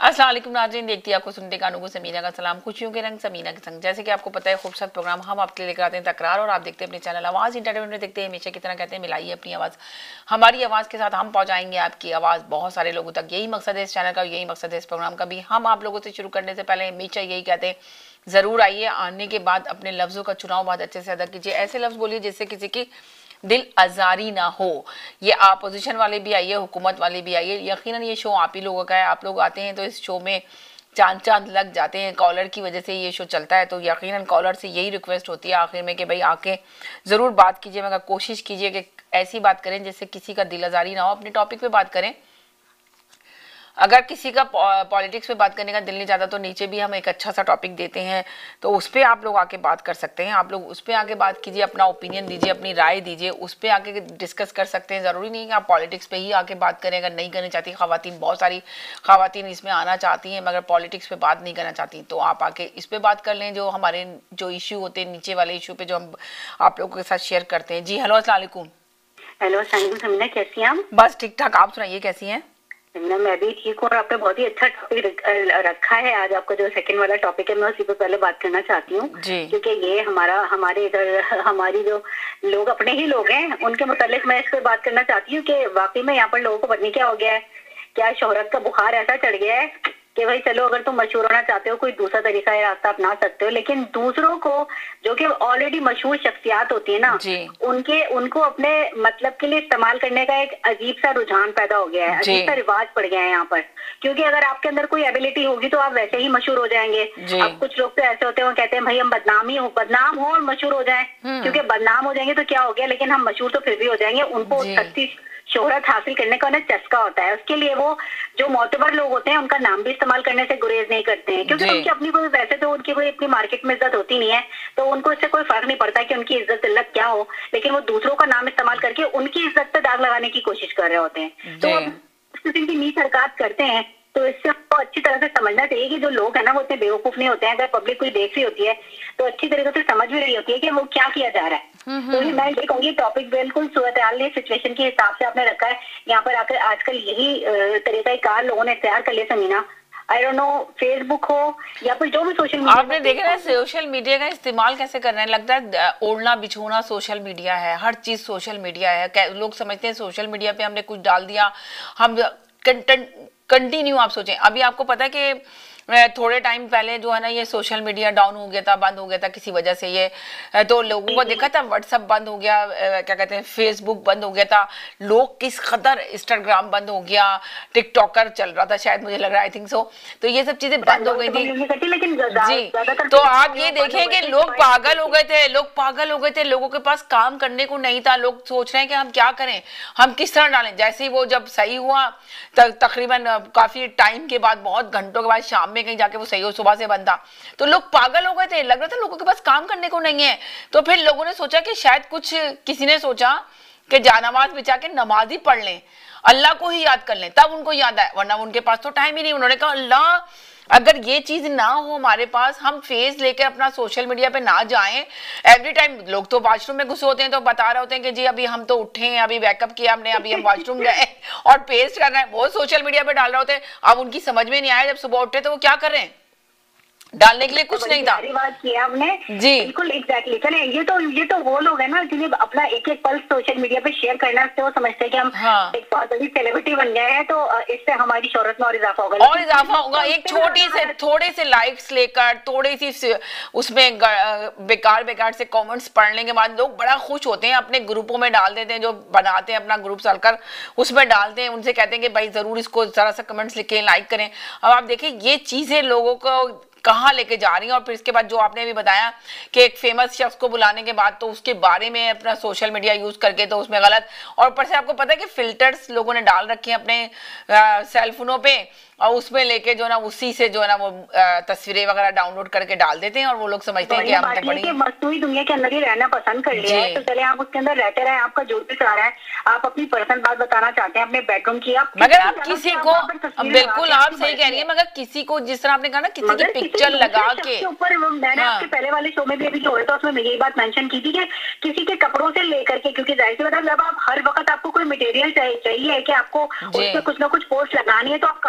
अस्सलाम वालेकुम नाज़रीन, देखती आपको सुनते कानों को समीना का सलाम। खुशियों के रंग समीना के संग। जैसे कि आपको पता है खूबसूरत प्रोग्राम हम आपके लिए लेकर आते हैं तकरार, और आप देखते हैं अपने चैनल आवाज़ इंटरटेनमेंट में। देखते हैं हमेशा की तरह कहते हैं मिलाइए अपनी आवाज़ हमारी आवाज़ के साथ, हम पहुंचाएंगे आपकी आवाज़ बहुत सारे लोगों तक। यही मकसद है इस चैनल का, यही मकसद है इस प्रोग्राम का भी। हम आप लोगों से शुरू करने से पहले हमेशा यही कहते हैं ज़रूर आइए, आने के बाद अपने लफ्ज़ों का चुनाव बहुत अच्छे से अदा कीजिए। ऐसे लफ्ज़ बोलिए जिससे किसी की दिल आजारी ना हो। ये अपोजिशन वाले भी आइए, हुकूमत वाले भी आइए। यकीनन ये शो आप ही लोगों का है। आप लोग आते हैं तो इस शो में चांद चांद लग जाते हैं। कॉलर की वजह से ये शो चलता है, तो यकीनन कॉलर से यही रिक्वेस्ट होती है आखिर में कि भाई आके ज़रूर बात कीजिए, मगर कोशिश कीजिए कि ऐसी बात करें जिससे किसी का दिल आजारी ना हो। अपने टॉपिक पे बात करें। अगर किसी का पॉलिटिक्स पे बात करने का दिल नहीं चाहता तो नीचे भी हम एक अच्छा सा टॉपिक देते हैं, तो उस पर आप लोग आके बात कर सकते हैं। आप लोग उस पर आके बात कीजिए, अपना ओपिनियन दीजिए, अपनी राय दीजिए, उस पर आके डिस्कस कर सकते हैं। ज़रूरी नहीं कि आप पॉलिटिक्स पे ही आके बात करें। अगर नहीं करनी चाहती खवातीन, बहुत सारी खवातीन इसमें आना चाहती हैं मगर पॉलिटिक्स पे बात नहीं करना चाहती, तो आप आके इस पर बात कर लें। जो हमारे जो इशू होते हैं नीचे वाले इशू पे जो हम आप लोगों के साथ शेयर करते हैं। जी हेलो, अस्सलाम वालेकुम। हेलो समीना, कैसी हैं आप? बस ठीक ठाक, आप सुनाइए कैसी हैं? मैं भी ठीक हूँ। और आपने बहुत ही अच्छा टॉपिक रखा है आज। आपका जो सेकंड वाला टॉपिक है मैं उसी पे पहले बात करना चाहती हूँ, क्योंकि ये हमारे इधर हमारी जो लोग अपने ही लोग हैं उनके मुतालिक मैं इस पे बात करना चाहती हूँ कि वाकई में यहाँ पर लोगों को पता नहीं क्या हो गया है, क्या शोहरत का बुखार ऐसा चढ़ गया है कि भाई चलो अगर तुम मशहूर होना चाहते हो कोई दूसरा तरीका या रास्ता अपना सकते हो, लेकिन दूसरों को जो कि ऑलरेडी मशहूर शख्सियात होती है ना, उनको अपने मतलब के लिए इस्तेमाल करने का एक अजीब सा रुझान पैदा हो गया है, अजीब सा रिवाज पड़ गया है यहाँ पर। क्योंकि अगर आपके अंदर कोई एबिलिटी होगी तो आप वैसे ही मशहूर हो जाएंगे। अब कुछ लोग तो ऐसे होते हैं, वो कहते हैं भाई हम बदनाम हो और मशहूर हो जाए, क्योंकि बदनाम हो जाएंगे तो क्या हो गया, लेकिन हम मशहूर तो फिर भी हो जाएंगे। उनको सच्ची शोहरत हासिल करने का उन्हें चस्का होता है, उसके लिए वो जो मोतबर लोग होते हैं उनका नाम भी इस्तेमाल करने से गुरेज नहीं करते हैं, क्योंकि उनकी अपनी कोई वैसे तो उनकी कोई अपनी मार्केट में इज्जत होती नहीं है, तो उनको इससे कोई फर्क नहीं पड़ता कि उनकी इज्जत जिल्लत क्या हो, लेकिन वो दूसरों का नाम इस्तेमाल करके उनकी इज्जत पे दाग लगाने की कोशिश कर रहे होते हैं। तो अब किस्म की नीच हरकत करते हैं, तो इससे आपको अच्छी तरह से समझना चाहिए कि जो लोग है ना वो इतने बेवकूफ नहीं होते हैं। अगर पब्लिक कोई देख रही होती है तो अच्छी तरीके से समझ भी रही होती है कि वो क्या किया जा रहा है। तो मैं ये कहूंगी टॉपिक बिल्कुल सूरत-ए-हाल सिचुएशन के हिसाब से आपने रखा है। यहाँ पर आकर आजकल यही तरीकाकार लोगों ने तैयार कर लिया Sameena. I don't know, Facebook हो या फिर जो भी सोशल मीडिया, आपने देखा ना सोशल मीडिया का इस्तेमाल कैसे करना है। लगता है ओढ़ना बिछोना सोशल मीडिया है, हर चीज सोशल मीडिया है। लोग समझते हैं सोशल मीडिया पे हमने कुछ डाल दिया, हम कंटेंट कंटिन्यू। आप सोचें अभी आपको पता है कि थोड़े टाइम पहले जो है ना ये सोशल मीडिया डाउन हो गया था, बंद हो गया था किसी वजह से। ये तो लोगों को देखा था व्हाट्सएप बंद हो गया, क्या कहते हैं फेसबुक बंद हो गया था, लोग किस कदर इंस्टाग्राम बंद हो गया, टिकटॉकर चल रहा था शायद, मुझे लग रहा है, आई थिंक सो। तो ये सब चीजें बंद हो गई थी जी। तो आप ये देखें कि लोग पागल हो गए थे, लोगों के पास काम करने को नहीं था। लोग सोच रहे हैं कि हम क्या करें, हम किस तरह डालें। जैसे ही वो जब सही हुआ तकरीबन काफी टाइम के बाद, बहुत घंटों के बाद शाम में कहीं जाके वो सही हो, सुबह से बंद था, तो लोग पागल हो गए थे। लग रहा था लोगों के पास काम करने को नहीं है। तो फिर लोगों ने सोचा कि शायद किसी ने सोचा कि जानामाज बिछा के नमाज ही पढ़ लें, अल्लाह को ही याद कर लें, तब उनको याद आया, वरना उनके पास तो टाइम ही नहीं। उन्होंने कहा अल्लाह अगर ये चीज ना हो हमारे पास, हम फेस लेकर अपना सोशल मीडिया पे ना जाएं एवरी टाइम। लोग तो वॉशरूम में घुसे होते हैं तो बता रहे होते हैं कि जी अभी हम तो उठे हैं, अभी बैकअप किया हमने, अभी हम वॉशरूम गए, और पेस्ट कर रहे हैं, वो सोशल मीडिया पे डाल रहे होते हैं। अब उनकी समझ में नहीं आया, जब सुबह उठे तो वो क्या कर रहे हैं, डालने के लिए कुछ नहीं था। बात किया आपने जी, बिल्कुल एग्जैक्टली। चले ये तो वो लोग हैं ना जिन्हें अपना एक एक पल सोशल मीडिया पे शेयर करना से वो समझते हैं कि हम एक बहुत बड़ी सेलिब्रिटी बन गए हैं, तो इससे हमारी शोहरत में और इजाफा होगा। एक छोटी से थोड़े से लाइक्स लेकर, थोड़ी सी उसमें बेकार से कमेंट्स पढ़ने के बाद लोग बड़ा खुश होते हैं, अपने ग्रुपों में डाल देते हैं, जो बनाते हैं अपना ग्रुप चलकर उसमें डालते हैं, उनसे कहते हैं कि भाई जरूर इसको जरा सा कमेंट्स लिखें, लाइक करें। अब आप देखिए ये चीजें लोगों को कहाँ लेके जा रही हैं। और फिर इसके बाद जो आपने भी बताया कि एक फेमस शख्स को बुलाने के बाद तो उसके बारे में अपना सोशल मीडिया यूज करके तो उसमें गलत, और ऊपर से आपको पता है कि फिल्टर्स लोगों ने डाल रखे हैं अपने सेलफोनों पे, और उसमें लेके जो ना उसी से जो ना वो तस्वीरें वगैरह डाउनलोड करके डाल देते हैं, और वो लोग समझते हैं कि हमने बड़ी मस्तूरी दुनिया के अंदर ही रहना पसंद कर लिया है। तो चले आप उसके अंदर रहते रहे, आपका जो भी चाह रहा है, आप अपनी पर्सनल बात बताना चाहते हैं अपने बेडरूम की, मगर आप किसी को, बिल्कुल आप सही कह रही है, मगर किसी को जिस तरह आपने कहा ना किसी की पिक्चर लगा के ऊपर, मैंने आपके पहले वाले शो में भी अभी जोड़े तो उसमें यही बात मेंशन की थी कि किसी के कपड़ों से लेकर के, क्योंकि जाहिर सी बात है जब आप हर वक्त आपको कोई मटेरियल चाहिए है कि आपको उस पर कुछ ना कुछ पोस्ट लगानी है, तो आप कहाँ से इतनी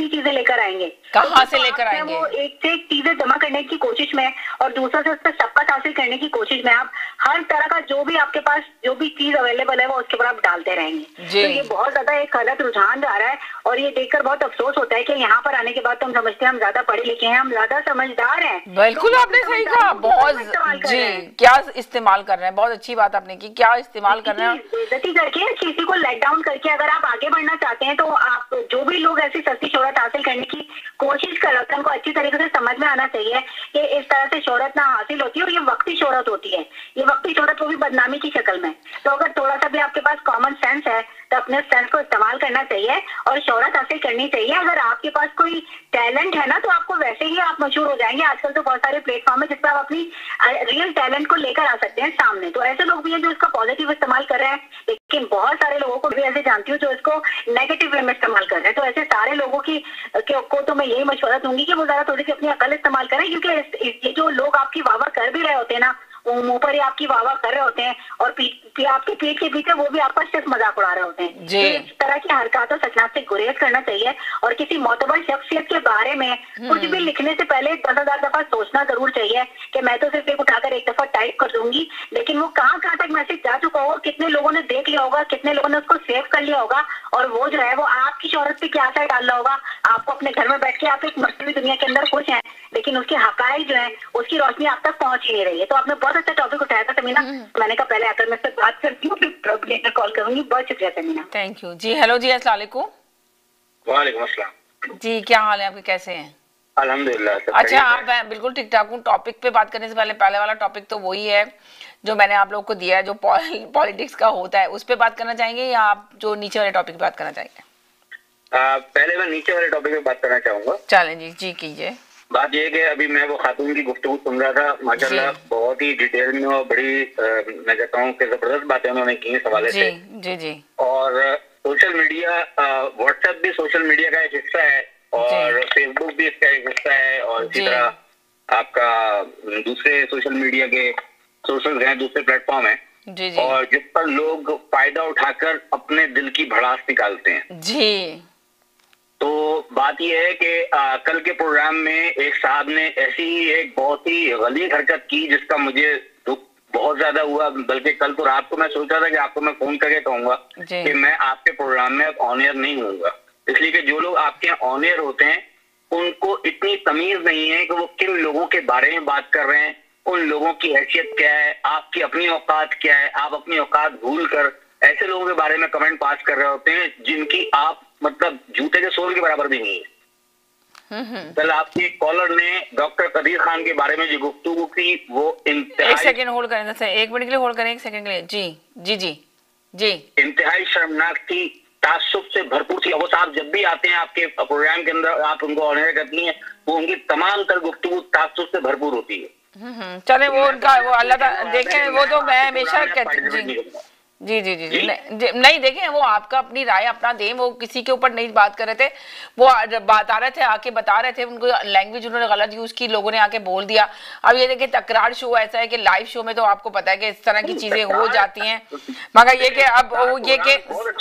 नकली चीजें लेकर आएंगे, कहाँ से लेकर आएंगे? वो एक से एक चीजें जमा करने की कोशिश में और दूसरा से उस पर सबका हासिल करने की कोशिश में आप हर तरह का जो भी आपके पास जो भी चीज अवेलेबल है वो उसके ऊपर आप डालते रहेंगे। तो ये बहुत ज्यादा एक गलत रुझान जा रहा है और ये देखकर बहुत अफसोस होता है कि यहाँ पर आने के बाद तो हम समझते हैं हम ज्यादा पढ़े लिखे हैं, हम ज्यादा समझदार हैं। बिल्कुल तो आपने सही कहा, बहुत जी क्या इस्तेमाल कर रहे हैं, बहुत अच्छी बात आपने की, क्या इस्तेमाल कर रहे हैं, बेइज्जती करके किसी को लेट डाउन करके अगर आप आगे बढ़ना चाहते हैं तो आप जो भी लोग ऐसी सस्ती शोहरत हासिल करने की कोशिश कर रहे हैं उनको अच्छी तरीके से समझ में आना चाहिए कि इस तरह से शोहरत ना हासिल होती है और ये वक्ती शोहरत होती है, ये वक्ती शोहरत वो भी बदनामी की शक्ल में। तो अगर थोड़ा सा भी आपके पास कॉमन सेंस है तो अपने सेंस को इस्तेमाल करना चाहिए और शोहरत हासिल करनी चाहिए। अगर आपके पास कोई टैलेंट है ना तो आपको वैसे ही आप मशहूर हो जाएंगे। आजकल तो बहुत सारे प्लेटफॉर्म है जिसपे आप अपनी रियल टैलेंट को लेकर आ सकते हैं सामने। तो ऐसे लोग भी हैं जो इसका पॉजिटिव इस्तेमाल कर रहे हैं, लेकिन बहुत सारे लोगों को भी ऐसे जानती हूँ जो इसको नेगेटिव वे में इस्तेमाल कर रहे हैं। तो ऐसे सारे लोगों को तो मैं यही मशवरा दूंगी कि वो जरा थोड़ी सी अपनी अकल इस्तेमाल करें, क्योंकि ये जो लोग आपकी वाह कर भी रहे होते हैं ना वो मुंह पर ही आपकी वाह कर रहे होते हैं और आपके पीठ के पीछे वो भी आपका सिर्फ मजाक उड़ा रहे होते हैं। तो इस तरह की हरकतों सचनाप से गुरेज करना चाहिए और किसी मोतबर शख्सियत के बारे में कुछ भी लिखने से पहले 10,000 दफा सोचना जरूर चाहिए कि मैं तो सिर्फ एक उठाकर एक दफा टाइप कर दूंगी, लेकिन वो कहाँ तक मैसेज जा चुका होगा, कितने लोगों ने देख लिया होगा, कितने लोगों ने उसको सेव कर लिया होगा और वो जो है वो आपकी शोहरत पे क्या असर डाल रहा होगा। आपको अपने घर में बैठ के आप एक मस्ती दुनिया के अंदर खुश हैं, लेकिन उसके हकायक जो है उसकी रोशनी आप तक पहुंच ही नहीं रही है। तो आपने बहुत अच्छा टॉपिक उठाया था समीना, मैंने कहा पहले आकर मैं बात करती हूँ फिर कॉल करूंगी। बहुत शुक्रिया समीना। थैंक यू जी। हेलो जी, अस्सलाम वालेकुम। वालेकुम अस्सलाम जी, क्या हाल है आपके, कैसे हैं? अल्हम्दुलिल्लाह। अच्छा, आप बिल्कुल ठीक ठाक हूँ। टॉपिक पे बात करने से पहले वाला टॉपिक तो वही है जो मैंने आप लोग को दिया है, जो पॉलिटिक्स का होता है, उस पे बात करना चाहेंगे या आप जो नीचे वाले टॉपिक पे बात करना चाहेंगे? पहले मैं नीचे वाले टॉपिक पे बात करना चाहूंगा। चलें जी, जी कीजिए। बात ये है कि अभी मैं वो खातून की गुफ्तगू सुन रहा था, माशाल्लाह बहुत ही डिटेल में और बड़ी मैं कहता हूँ कि जबरदस्त बातें उन्होंने की इस हवाले से। जी जी। और सोशल मीडिया, व्हाट्सएप भी सोशल मीडिया का एक हिस्सा है और फेसबुक भी इसका एक हिस्सा है और इसी तरह आपका दूसरे सोशल मीडिया के सोशल हैं, दूसरे प्लेटफॉर्म है जी जी। और जिस पर लोग फायदा उठाकर अपने दिल की भड़ास निकालते हैं जी। तो बात यह है कि कल के प्रोग्राम में एक साहब ने ऐसी ही एक बहुत ही गलीज़ हरकत की जिसका मुझे दुख बहुत ज्यादा हुआ। बल्कि कल तो रात को मैं सोचा था कि आपको मैं फोन करके कहूंगा कि मैं आपके प्रोग्राम में अब ऑन एयर नहीं होऊंगा, इसलिए कि जो लोग आपके यहाँ ऑन एयर होते हैं उनको इतनी तमीज नहीं है कि वो किन लोगों के बारे में बात कर रहे हैं, उन लोगों की हैसियत क्या है, आपकी अपनी औकात क्या है। आप अपनी औकात भूल कर ऐसे लोगों के बारे में कमेंट पास कर रहे होते हैं जिनकी आप मतलब जूते के सोल के बराबर भी नहीं है। कल आपके कॉलर ने डॉक्टर कदीर खान के बारे में जो गुफ्तगू की वो एक सेकंड होल्ड करें, 1 मिनट के लिए होल्ड करें, 1 सेकंड के लिए। जी जी जी जी। इंतहाई शर्मनाक थी, तासुब से भरपूर थी। वो साहब जब भी आते हैं आपके प्रोग्राम के अंदर, आप उनको ऑनर करती हैं, वो उनकी तमाम तर गुफ्तगू तासुब से भरपूर होती है। चले वो उनका वो अल्लाह देखें, वो तो मैं हमेशा कहती जी जी जी जी नहीं देखें, वो आपका अपनी राय अपना दें, वो किसी के ऊपर नहीं बात कर रहे थे, वो बता रहे थे, आके बता रहे थे, उनको लैंग्वेज उन्होंने गलत यूज की, लोगों ने आके बोल दिया। अब ये देखिए तकरार शो ऐसा है कि लाइव शो में तो आपको पता है कि इस तरह की चीजें हो जाती हैं, मगर ये कि अब ये कि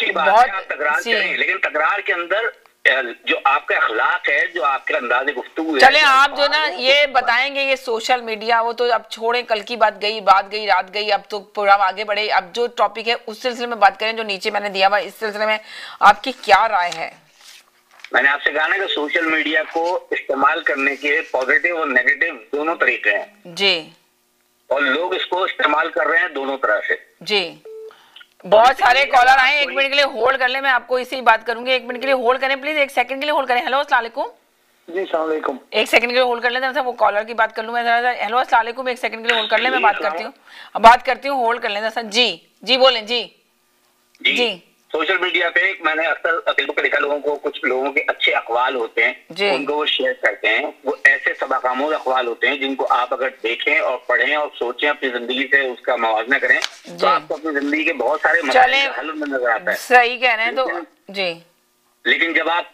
बहुत लेकिन तकरार के अंदर जो आपका अखलाक है, जो आपके अंदाज़े गुफ्तगू है। चले आप जो ना ये बताएंगे ये सोशल मीडिया, वो तो अब छोड़े, कल की बात गई, रात गई, अब तो प्रोग्राम आगे बढ़े। अब जो टॉपिक है उस सिलसिले में बात करें जो नीचे मैंने दिया हुआ, इस सिलसिले में आपकी क्या राय है? मैंने आपसे कहा ना कि सोशल मीडिया को इस्तेमाल करने के पॉजिटिव और नेगेटिव दोनों तरीके हैं जी, और लोग इसको इस्तेमाल कर रहे हैं दोनों तरह से जी। बहुत सारे कॉलर आए, 1 मिनट के लिए होल्ड कर ले, मैं आपको इसी बात करूंगी। 1 मिनट के लिए होल्ड करें प्लीज, 1 सेकंड के लिए होल्ड करें। हेलो अस्सलाम वालेकुम। जी अस्सलाम वालेकुम। 1 सेकंड के लिए होल्ड कर लेते हैं, वो कॉलर की बात कर लूं मैं। हेलो अस्सलाम वालेकुम, 1 सेकंड के लिए होल्ड कर ले, मैं बात करती हूँ, होल्ड कर लेते हैं। जी जी बोलें। जी जी। सोशल मीडिया पे मैंने अक्सर फेसबुक पे देखा, लोगों को कुछ लोगों के अच्छे अखवाल होते हैं, उनको वो शेयर करते हैं। वो ऐसे सबकामोज अखवाल होते हैं जिनको आप अगर देखें और पढ़ें और सोचें, अपनी जिंदगी से उसका मवाजना करें, तो आपको अपनी जिंदगी के बहुत सारे मसले हल नजर आता है। सही कह रहे हैं तो जी। लेकिन जब आप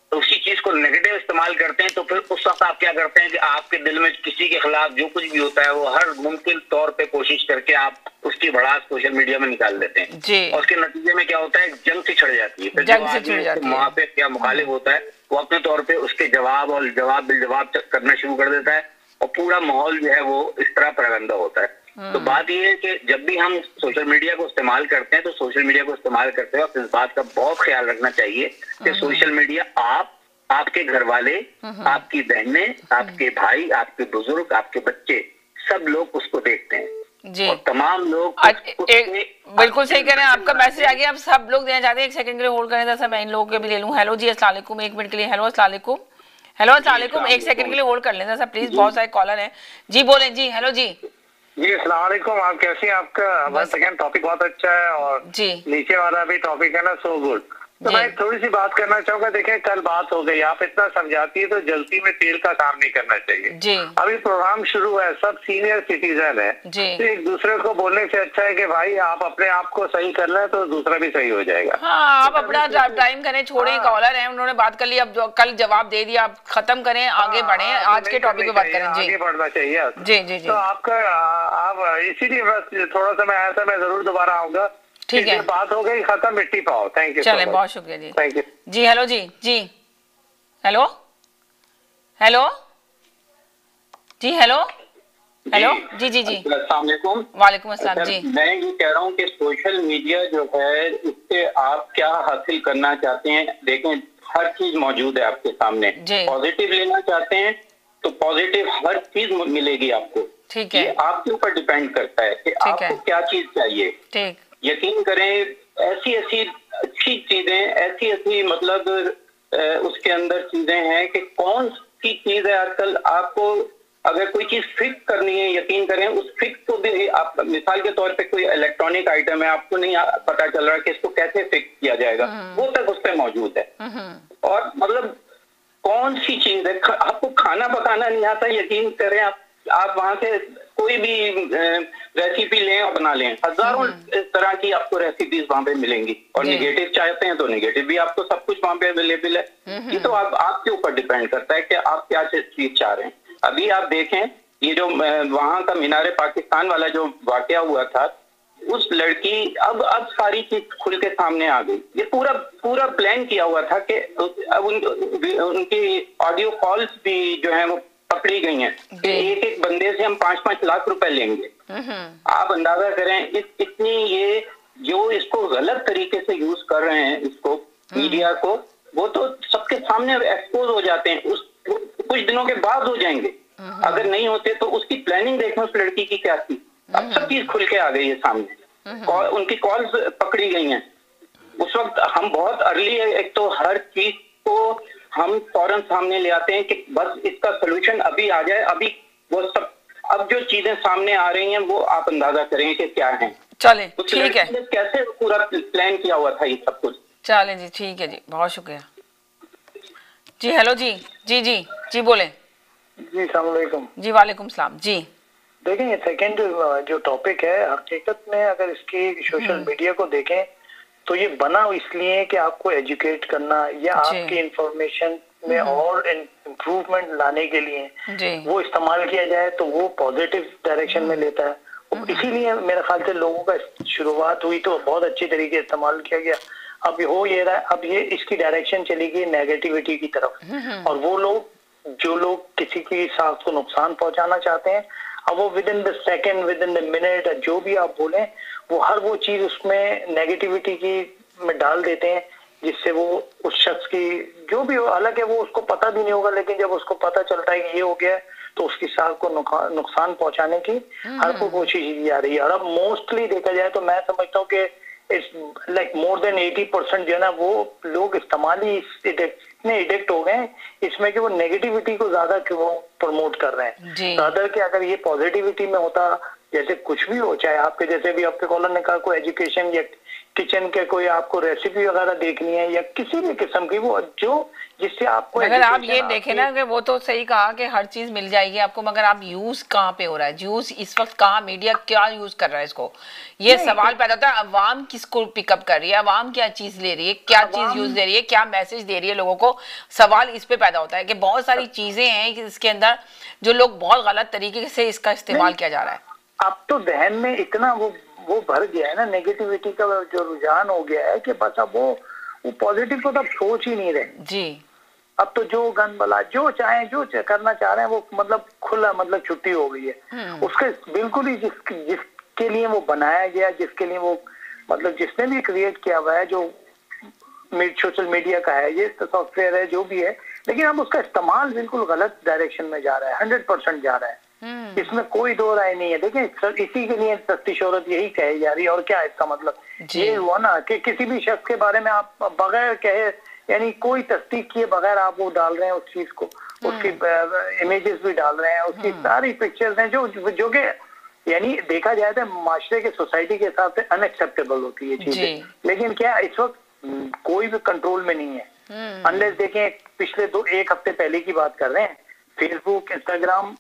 उसी चीज को नेगेटिव इस्तेमाल करते हैं, तो फिर उस वक्त आप क्या करते हैं कि आपके दिल में किसी के खिलाफ जो कुछ भी होता है वो हर मुमकिन तौर पे कोशिश करके आप उसकी भड़ास सोशल मीडिया में निकाल देते हैं जी। और उसके नतीजे में क्या होता है, जंग से छिड़ जाती है। फिर जो आदमी मुआफिक या मुखालिफ होता है वो अपने तौर पे उसके जवाब और जवाब बिलजवाब करना शुरू कर देता है और पूरा माहौल जो है वो इस तरह प्रगंदा होता है। तो बात ये है कि जब भी हम सोशल मीडिया को इस्तेमाल करते हैं तो सोशल मीडिया को इस्तेमाल करते वक्त इस बात का बहुत ख्याल रखना चाहिए कि सोशल मीडिया आपके घर वाले, आपकी बहनें, आपके भाई, आपके बुजुर्ग, आपके बच्चे, सब लोग उसको देखते हैं जी। और तमाम लोग बिल्कुल सही कह रहे हैं। आपका मैसेज आ गया, अब सब लोग देना चाहते हैं। एक सेकंड के लिए होल्ड करें था, मैं इन लोगों के भी ले लूं। हेलो जी, अस्सलाम वालेकुम। एक मिनट के लिए हेलो, अस्सलाम वालेकुम। हेलो, अस्सलाम वालेकुम। एक सेकंड के लिए होल्ड कर लेना सर प्लीज, बहुत सारे कॉलर हैं जी। बोलें जी। हेलो जी। जी अस्सलाम वालेकुम। आप कैसे हैं? आपका सेकंड टॉपिक बहुत अच्छा है और जी नीचे वाला भी टॉपिक है ना, सो गुड। तो मैं थोड़ी सी बात करना चाहूंगा। देखें, कल बात हो गई, आप इतना समझाती है तो जल्दी में तेल का काम नहीं करना चाहिए जी। अभी प्रोग्राम शुरू है, सब सीनियर सिटीजन है तो एक दूसरे को बोलने से अच्छा है कि भाई आप अपने आप को सही कर लें तो दूसरा भी सही हो जाएगा। हाँ, आप अपना टाइम करें, छोड़े। कॉलर है, उन्होंने बात कर ली, अब कल जवाब दे दिया, आप खत्म करें, आगे बढ़े। आज के टॉपिक पे बात करें जी। आगे बढ़ना चाहिए जी जी जी। तो आपका आप इसीलिए बस थोड़ा सा मैं आया था, मैं जरूर दोबारा आऊंगा। ठीक है, बात हो गई, खत्म, मिट्टी पाओ। Thank you. चलें, बहुत शुक्रिया जी। थैंक यू जी। हेलो जी। जी हेलो हेलो जी। हेलो हेलो जी जी जी। अस्सलाम वालेकुम। वालेकुम अस्सलाम जी। मैं ये कह रहा हूँ कि सोशल मीडिया जो है उससे आप क्या हासिल करना चाहते हैं। देखें, हर चीज मौजूद है आपके सामने। पॉजिटिव लेना चाहते हैं तो पॉजिटिव हर चीज मिलेगी आपको। ठीक है, आपके ऊपर डिपेंड करता है कि आपको क्या चीज चाहिए। ठीक। यकीन करें, ऐसी ऐसी अच्छी चीजें, ऐसी ऐसी मतलब उसके अंदर चीजें हैं कि कौन सी चीज है आजकल आपको अगर कोई चीज फिक्स करनी है, यकीन करें उस फिक्स को भी आप, मिसाल के तौर पे कोई इलेक्ट्रॉनिक आइटम है, आपको नहीं पता चल रहा कि इसको कैसे फिक्स किया जाएगा, वो तक उस पर मौजूद है। और मतलब कौन सी चीज है, आपको खाना पकाना नहीं आता, यकीन करें आप वहां से कोई भी रेसिपी लें और बना लें, हजारों तरह की आपको रेसिपीज वहां पे मिलेंगी। और निगेटिव चाहते हैं तो निगेटिव भी आपको सब कुछ वहां पे अवेलेबल है। ये तो आपके ऊपर डिपेंड करता है कि आप क्या चीज चाह रहे हैं। अभी आप देखें, ये जो वहां का मीनारे पाकिस्तान वाला जो वाकया हुआ था, उस लड़की अब सारी चीज खुल के सामने आ गई। ये पूरा प्लान किया हुआ था कि अब उनकी ऑडियो कॉल्स भी जो है वो पकड़ी गई हैं। एक एक बंदे से हम 5-5 लाख रुपए लेंगे। आप अंदाजा करें इतनी ये जो इसको गलत तरीके से यूज कर रहे हैं इसको मीडिया को, वो तो सबके सामने एक्सपोज हो जाते हैं। कुछ दिनों के बाद हो जाएंगे, अगर नहीं होते तो उसकी प्लानिंग देखें उस लड़की की क्या थी। अब सब चीज खुल के आ गई है सामने, उनकी कॉल्स पकड़ी गई हैं। उस वक्त हम बहुत अर्ली है, एक तो हर चीज को हम फौरन सामने ले आते हैं कि बस इसका सोल्यूशन अभी आ जाए। अभी वो सब, अब जो चीजें सामने आ रही हैं वो आप अंदाजा करें कि क्या है। चले, ठीक है, कैसे पूरा प्लान किया हुआ था ये सब कुछ। चले जी, ठीक है जी, बहुत शुक्रिया जी। हेलो जी। जी जी जी, बोले जी। अस्सलाम वालेकुम जी। वालेकुम सलाम जी। देखें, ये सेकंड जो टॉपिक है, हकीकत में अगर इसकी सोशल मीडिया को देखें तो ये बना इसलिए कि आपको एजुकेट करना या आपकी इंफॉर्मेशन में और इम्प्रूवमेंट लाने के लिए वो इस्तेमाल किया जाए तो वो पॉजिटिव डायरेक्शन में लेता है। इसीलिए मेरे ख्याल से लोगों का शुरुआत हुई तो बहुत अच्छी तरीके इस्तेमाल किया गया। अब हो ये रहा है, अब ये इसकी डायरेक्शन चली गई नेगेटिविटी की तरफ। और वो लोग जो लोग किसी की साख को नुकसान पहुंचाना चाहते हैं, अब वो within the second, within the minute, जो भी आप बोले, वो हर वो चीज उसमें नेगेटिविटी की में डाल देते हैं जिससे वो उस शख्स की जो भी अलग है वो उसको पता भी नहीं होगा, लेकिन जब उसको पता चलता है कि ये हो गया है तो उसकी साख को नुकसान पहुंचाने की हर कोई कोशिश की जा रही है। और अब मोस्टली देखा जाए तो मैं समझता हूँ कि इट्स लाइक मोर देन 80% जो है ना, वो लोग इस्तेमाल ही इतने एडिक्ट हो गए इसमें कि वो नेगेटिविटी को ज्यादा वो प्रमोट कर रहे हैं। अदर कि अगर ये पॉजिटिविटी में होता, जैसे कुछ भी हो, चाहे आपके जैसे भी आपके कॉलर ने कहा कोई एजुकेशन या किचन के कोई आपको रेसिपी वगैरह देखनी है या किसी भी किस्म की, वो जो जिससे आपको, अगर आप ये देखें ना कि वो तो सही कहा कि हर चीज मिल जाएगी आपको, मगर आप यूज कहाँ पे हो रहा है, यूज इस वक्त कहाँ, मीडिया क्या यूज कर रहा है इसको, ये सवाल पैदा होता है। अवाम किसको पिकअप कर रही है, अवाम क्या चीज ले रही है, क्या चीज यूज दे रही है, क्या मैसेज दे रही है लोगों को, सवाल इस पे पैदा होता है कि बहुत सारी चीजें हैं कि इसके अंदर जो लोग बहुत गलत तरीके से इसका इस्तेमाल किया जा रहा है। अब तो जहन में इतना वो भर गया है ना, नेगेटिविटी का जो रुझान हो गया है कि बस अब वो पॉजिटिव को तो अब सोच ही नहीं रहे जी। अब तो जो गन बला जो चाहे जो करना चाह रहे हैं वो मतलब खुला, मतलब छुट्टी हो गई है उसके बिल्कुल ही जिसके लिए वो बनाया गया, जिसके लिए वो मतलब जिसने भी क्रिएट किया हुआ है, जो सोशल मीडिया का है, ये सॉफ्टवेयर है जो भी है, लेकिन अब उसका इस्तेमाल बिल्कुल गलत डायरेक्शन में जा रहा है, 100% जा रहा है। इसमें कोई दो राय नहीं है। देखिए इसी के लिए सस्ती शोहरत यही कही जा रही है, और क्या है इसका मतलब, ये हुआ ना कि किसी भी शख्स के बारे में आप बगैर कहे, यानी कोई तस्दीक किए बगैर आप वो डाल रहे हैं उस चीज को, उसकी इमेजेस भी डाल रहे हैं, उसकी सारी पिक्चर्स हैं जो कि यानी देखा जाए तो माशरे के, सोसाइटी के हिसाब से अनएक्सेप्टेबल होती है चीजें, लेकिन क्या इस वक्त कोई भी कंट्रोल में नहीं है। अनलेस देखें पिछले एक हफ्ते पहले की बात कर रहे हैं, फेसबुक, इंस्टाग्राम,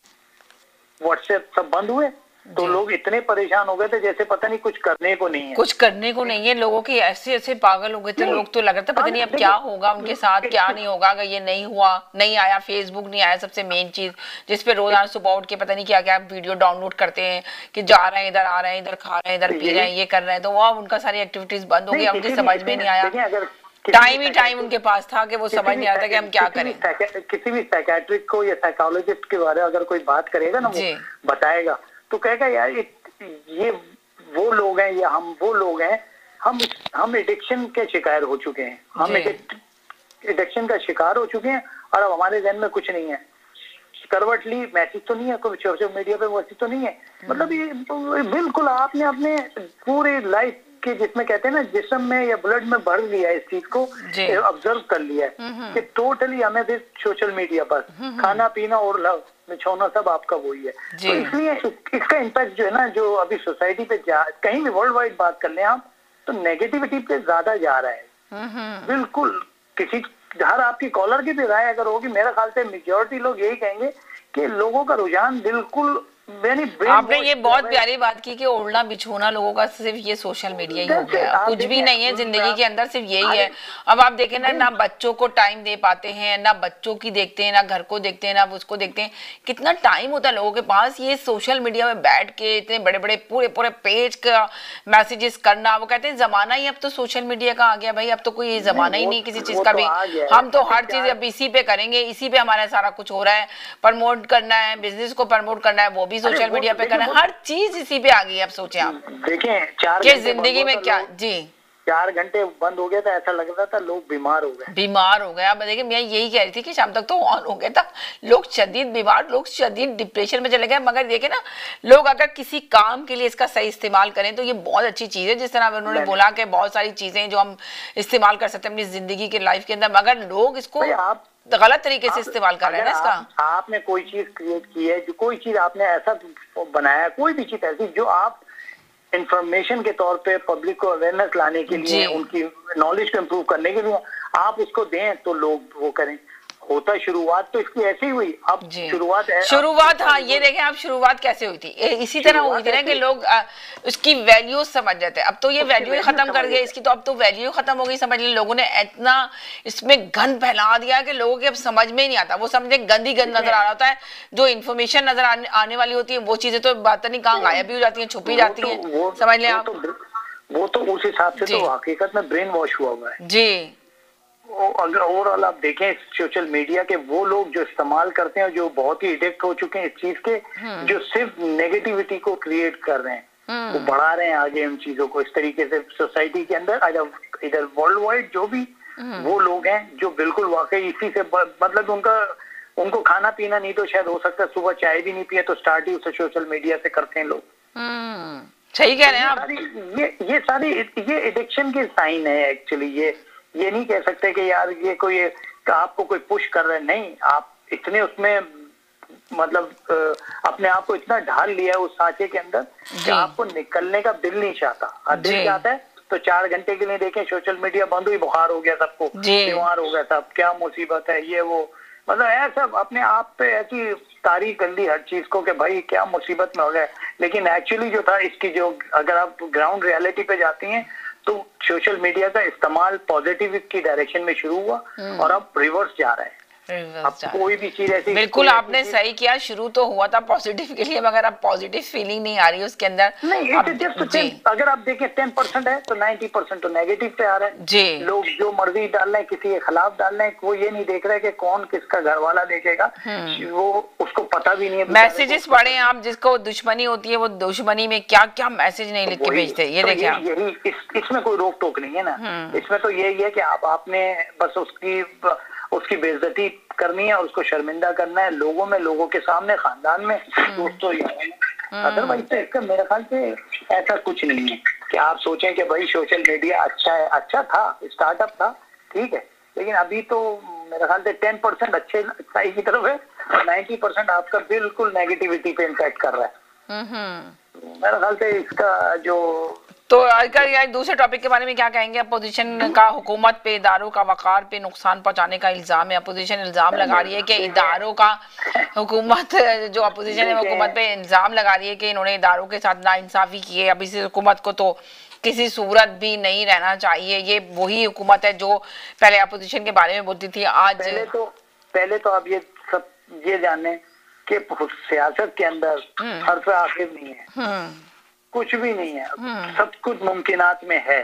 व्हाट्सएप सब बंद हुए तो लोग इतने परेशान हो गए थे जैसे पता नहीं कुछ करने को नहीं है, कुछ करने को नहीं है। लोगों के ऐसे पागल हो गए थे लोग, तो लग रहा था पता नहीं अब क्या होगा उनके साथ, क्या नहीं होगा अगर ये नहीं हुआ, नहीं आया, फेसबुक नहीं आया, सबसे मेन चीज जिसपे रोजाना सुबह उठ के पता नहीं क्या क्या वीडियो डाउनलोड करते हैं कि जा रहे हैं, इधर आ रहे हैं, इधर खा रहे हैं, इधर पी रहे हैं, ये कर रहे हैं, तो वो उनका सारी एक्टिविटीज बंद हो गई, उनकी समझ में नहीं आया। टाइम उनके पास था कि वो समझ नहीं आता कि हम क्या करें। किसी भी साइकेट्रिक को या साइकोलॉजिस्ट के बारे में अगर कोई बात करेगा ना, वो बताएगा तो कहेगा यार ये वो लोग हैं या हम वो लोग हैं, हम एडिक्शन के शिकार हो चुके हैं, हम एडिक्शन का शिकार हो चुके हैं, और अब हमारे जहन में कुछ नहीं है, करवटली मैसेज तो नहीं है, कोई सोशल मीडिया पे मैसेज तो नहीं है, मतलब ये बिल्कुल आपने अपने पूरी लाइफ के, जिसमें कहते हैं ना जिस्म में या ब्लड में भर लिया है, इस चीज को ऑब्जर्व कर लिया है कि टोटली हमें भी सोशल मीडिया पर खाना पीना और लव बिछौना सब आपका वही है। तो इसलिए इसका इम्पैक्ट जो है ना, जो अभी सोसाइटी पे कहीं भी वर्ल्ड वाइड बात कर लें आप, तो नेगेटिविटी पे ज्यादा जा रहा है बिल्कुल। किसी हर आपकी कॉलर की भी राय अगर होगी, मेरा ख्याल से मेजॉरिटी लोग यही कहेंगे कि लोगों का रुझान बिल्कुल, आपने ये बहुत प्यारी बात की कि ओढ़ना बिछोना लोगों का सिर्फ ये सोशल मीडिया ही हो गया, कुछ भी नहीं है जिंदगी के अंदर, सिर्फ यही है। अब आप देखें ना बच्चों को टाइम दे पाते हैं, ना बच्चों की देखते हैं, ना घर को देखते हैं, ना उसको देखते हैं, कितना टाइम होता है लोगों के पास ये सोशल मीडिया में बैठ के इतने बड़े बड़े पूरे पेज का मैसेजेस करना। वो कहते हैं जमाना ही अब तो सोशल मीडिया का आ गया भाई, अब तो कोई जमाना ही नहीं किसी चीज का भी, हम तो हर चीज अब इसी पे करेंगे, इसी पे हमारा सारा कुछ हो रहा है, प्रमोट करना है, बिजनेस को प्रमोट करना है, वो भी सोशल मीडिया पे करना है, हर चीज इसी पे आ गई है। अब सोचे आप देखें 4 घंटे जिंदगी में क्या, जी 4 घंटे बंद हो गया था, ऐसा लग रहा था लोग बीमार हो गए। अब देखिए मैं यही कह रही थी कि शाम तक तो ऑन हो गया था, लोग शदीद बीमार, लोग शदीद डिप्रेशन में चले गए। मगर देखे ना लोग अगर किसी काम के लिए इसका सही इस्तेमाल करें तो ये बहुत अच्छी चीज है। जिस तरह उन्होंने बोला कि बहुत सारी चीजें जो हम इस्तेमाल कर सकते हैं अपनी जिंदगी के लाइफ के अंदर, मगर लोग इसको गलत तरीके से इस्तेमाल कर रहे हैं ना। इसका आपने कोई चीज क्रिएट की है, जो कोई चीज आपने ऐसा बनाया, कोई भी चीज ऐसी जो आप इंफॉर्मेशन के तौर पे पब्लिक को अवेयरनेस लाने के लिए, उनकी नॉलेज को इम्प्रूव करने के लिए आप उसको दें तो लोग वो करें। होता शुरुआत तो इसकी ऐसी हुई, अब शुरुआत हाँ ये देखें आप शुरुआत कैसे हुई थी, इसी तरह हुई थी ना कि लोग उसकी वैल्यू समझ जाते हैं। अब तो ये वैल्यू ही खत्म कर दिया इसकी, तो अब तो वैल्यू खत्म हो गई, समझ ली लोगों ने इतना इसमें गंद फैला दिया कि लोगों के अब समझ में नहीं आता, वो समझे गंदी गंद नजर आ रहा होता है, जो इन्फॉर्मेशन नजर आने वाली होती है वो चीजें तो बात नहीं कहाँ गायब भी हो जाती है, छुपी जाती है, समझ लें आप। वो तो उस हिसाब से तो हकीकत में ब्रेन वॉश हुआ हुआ है जी। अगर ओवरऑल आप देखें सोशल मीडिया के वो लोग जो इस्तेमाल करते हैं, जो बहुत ही एडिक्ट हो चुके हैं इस चीज के, जो सिर्फ नेगेटिविटी को क्रिएट कर रहे हैं, वो बढ़ा रहे हैं आगे उन चीजों को इस तरीके से सोसाइटी के अंदर, इधर वर्ल्ड वाइड जो भी वो लोग हैं जो बिल्कुल वाकई इसी से मतलब उनको खाना पीना नहीं तो शायद हो सकता है सुबह चाय भी नहीं पिए तो स्टार्ट ही उसे सोशल मीडिया से करते हैं लोग। सही कह रहे हैं आप। ये सारी ये एडिक्शन के साइन है एक्चुअली। ये नहीं कह सकते कि यार ये कोई आपको कोई पुश कर रहा है, नहीं, आप इतने उसमें मतलब अपने आप को इतना ढाल लिया है उस सांचे के अंदर कि आपको निकलने का दिल नहीं चाहता। दिल चाहता है तो 4 घंटे के लिए देखें सोशल मीडिया बंद हुई, बुखार हो गया सबको, बीमार हो गया सब, क्या मुसीबत है ये वो, मतलब ऐसा अपने आप पे ऐसी तारीफ कर ली हर चीज को कि भाई क्या मुसीबत में हो गए। लेकिन एक्चुअली जो था इसकी, जो अगर आप ग्राउंड रियलिटी पे जाती हैं तो सोशल मीडिया का इस्तेमाल पॉजिटिव की डायरेक्शन में शुरू हुआ और अब रिवर्स जा रहा है। अब कोई भी चीज ऐसी, बिल्कुल आपने सही किया, शुरू तो हुआ था पॉजिटिव के लिए, मगर अब पॉजिटिव फीलिंग नहीं आ रही है उसके अंदर। नहीं, अगर आप देखें 10% है तो 90% तो नेगेटिव पे आ रहा है जी। लोग जो मर्जी डाल रहे हैं, किसी के खिलाफ डाल रहे हैं, वो ये नहीं देख रहे कि कौन किसका घर वाला देखेगा, वो उसको पता भी नहीं है। मैसेजेस पढ़े आप, जिसको दुश्मनी होती है वो दुश्मनी में क्या क्या मैसेज नहीं लिख के भेजते, ये देखिए। यही इसमें कोई रोक टोक नहीं है ना, इसमें तो यही है कि आपने बस उसकी बेइज्जती करनी है और उसको शर्मिंदा करना है लोगों में, लोगों के सामने, खानदान में, दोस्तों ही। अदरवाइज तो इसका मेरे ख्याल से ऐसा कुछ नहीं है कि आप सोचें कि भाई सोशल मीडिया अच्छा है। अच्छा था, स्टार्टअप था, ठीक है, लेकिन अभी तो मेरे ख्याल से 10% अच्छाई की तरफ है और 90% आपका बिल्कुल नेगेटिविटी पे इम्पैक्ट कर रहा है। मेरे ख्याल से इसका जो तो आज दूसरे टॉपिक के बारे में क्या कहेंगे? अपोजिशन का हुकूमत पे, इदारों का वकार पे नुकसान पहुंचाने का इल्जाम है। अपोजिशन इल्जाम लगा रही है कि इदारों का हुकूमत, जो अपोजिशन है हुकूमत पे इल्जाम लगा रही है कि इन्होंने इदारों के साथ नाइंसाफी की है। अब इस हुकूमत को तो किसी सूरत भी नहीं रहना चाहिए। ये वही हुकूमत है जो पहले अपोजिशन के बारे में बोलती थी। आज पहले तो आप ये जाने कि सियासत के अंदर हर आखिर नहीं है, कुछ भी नहीं है, सब कुछ मुमकिनात में है।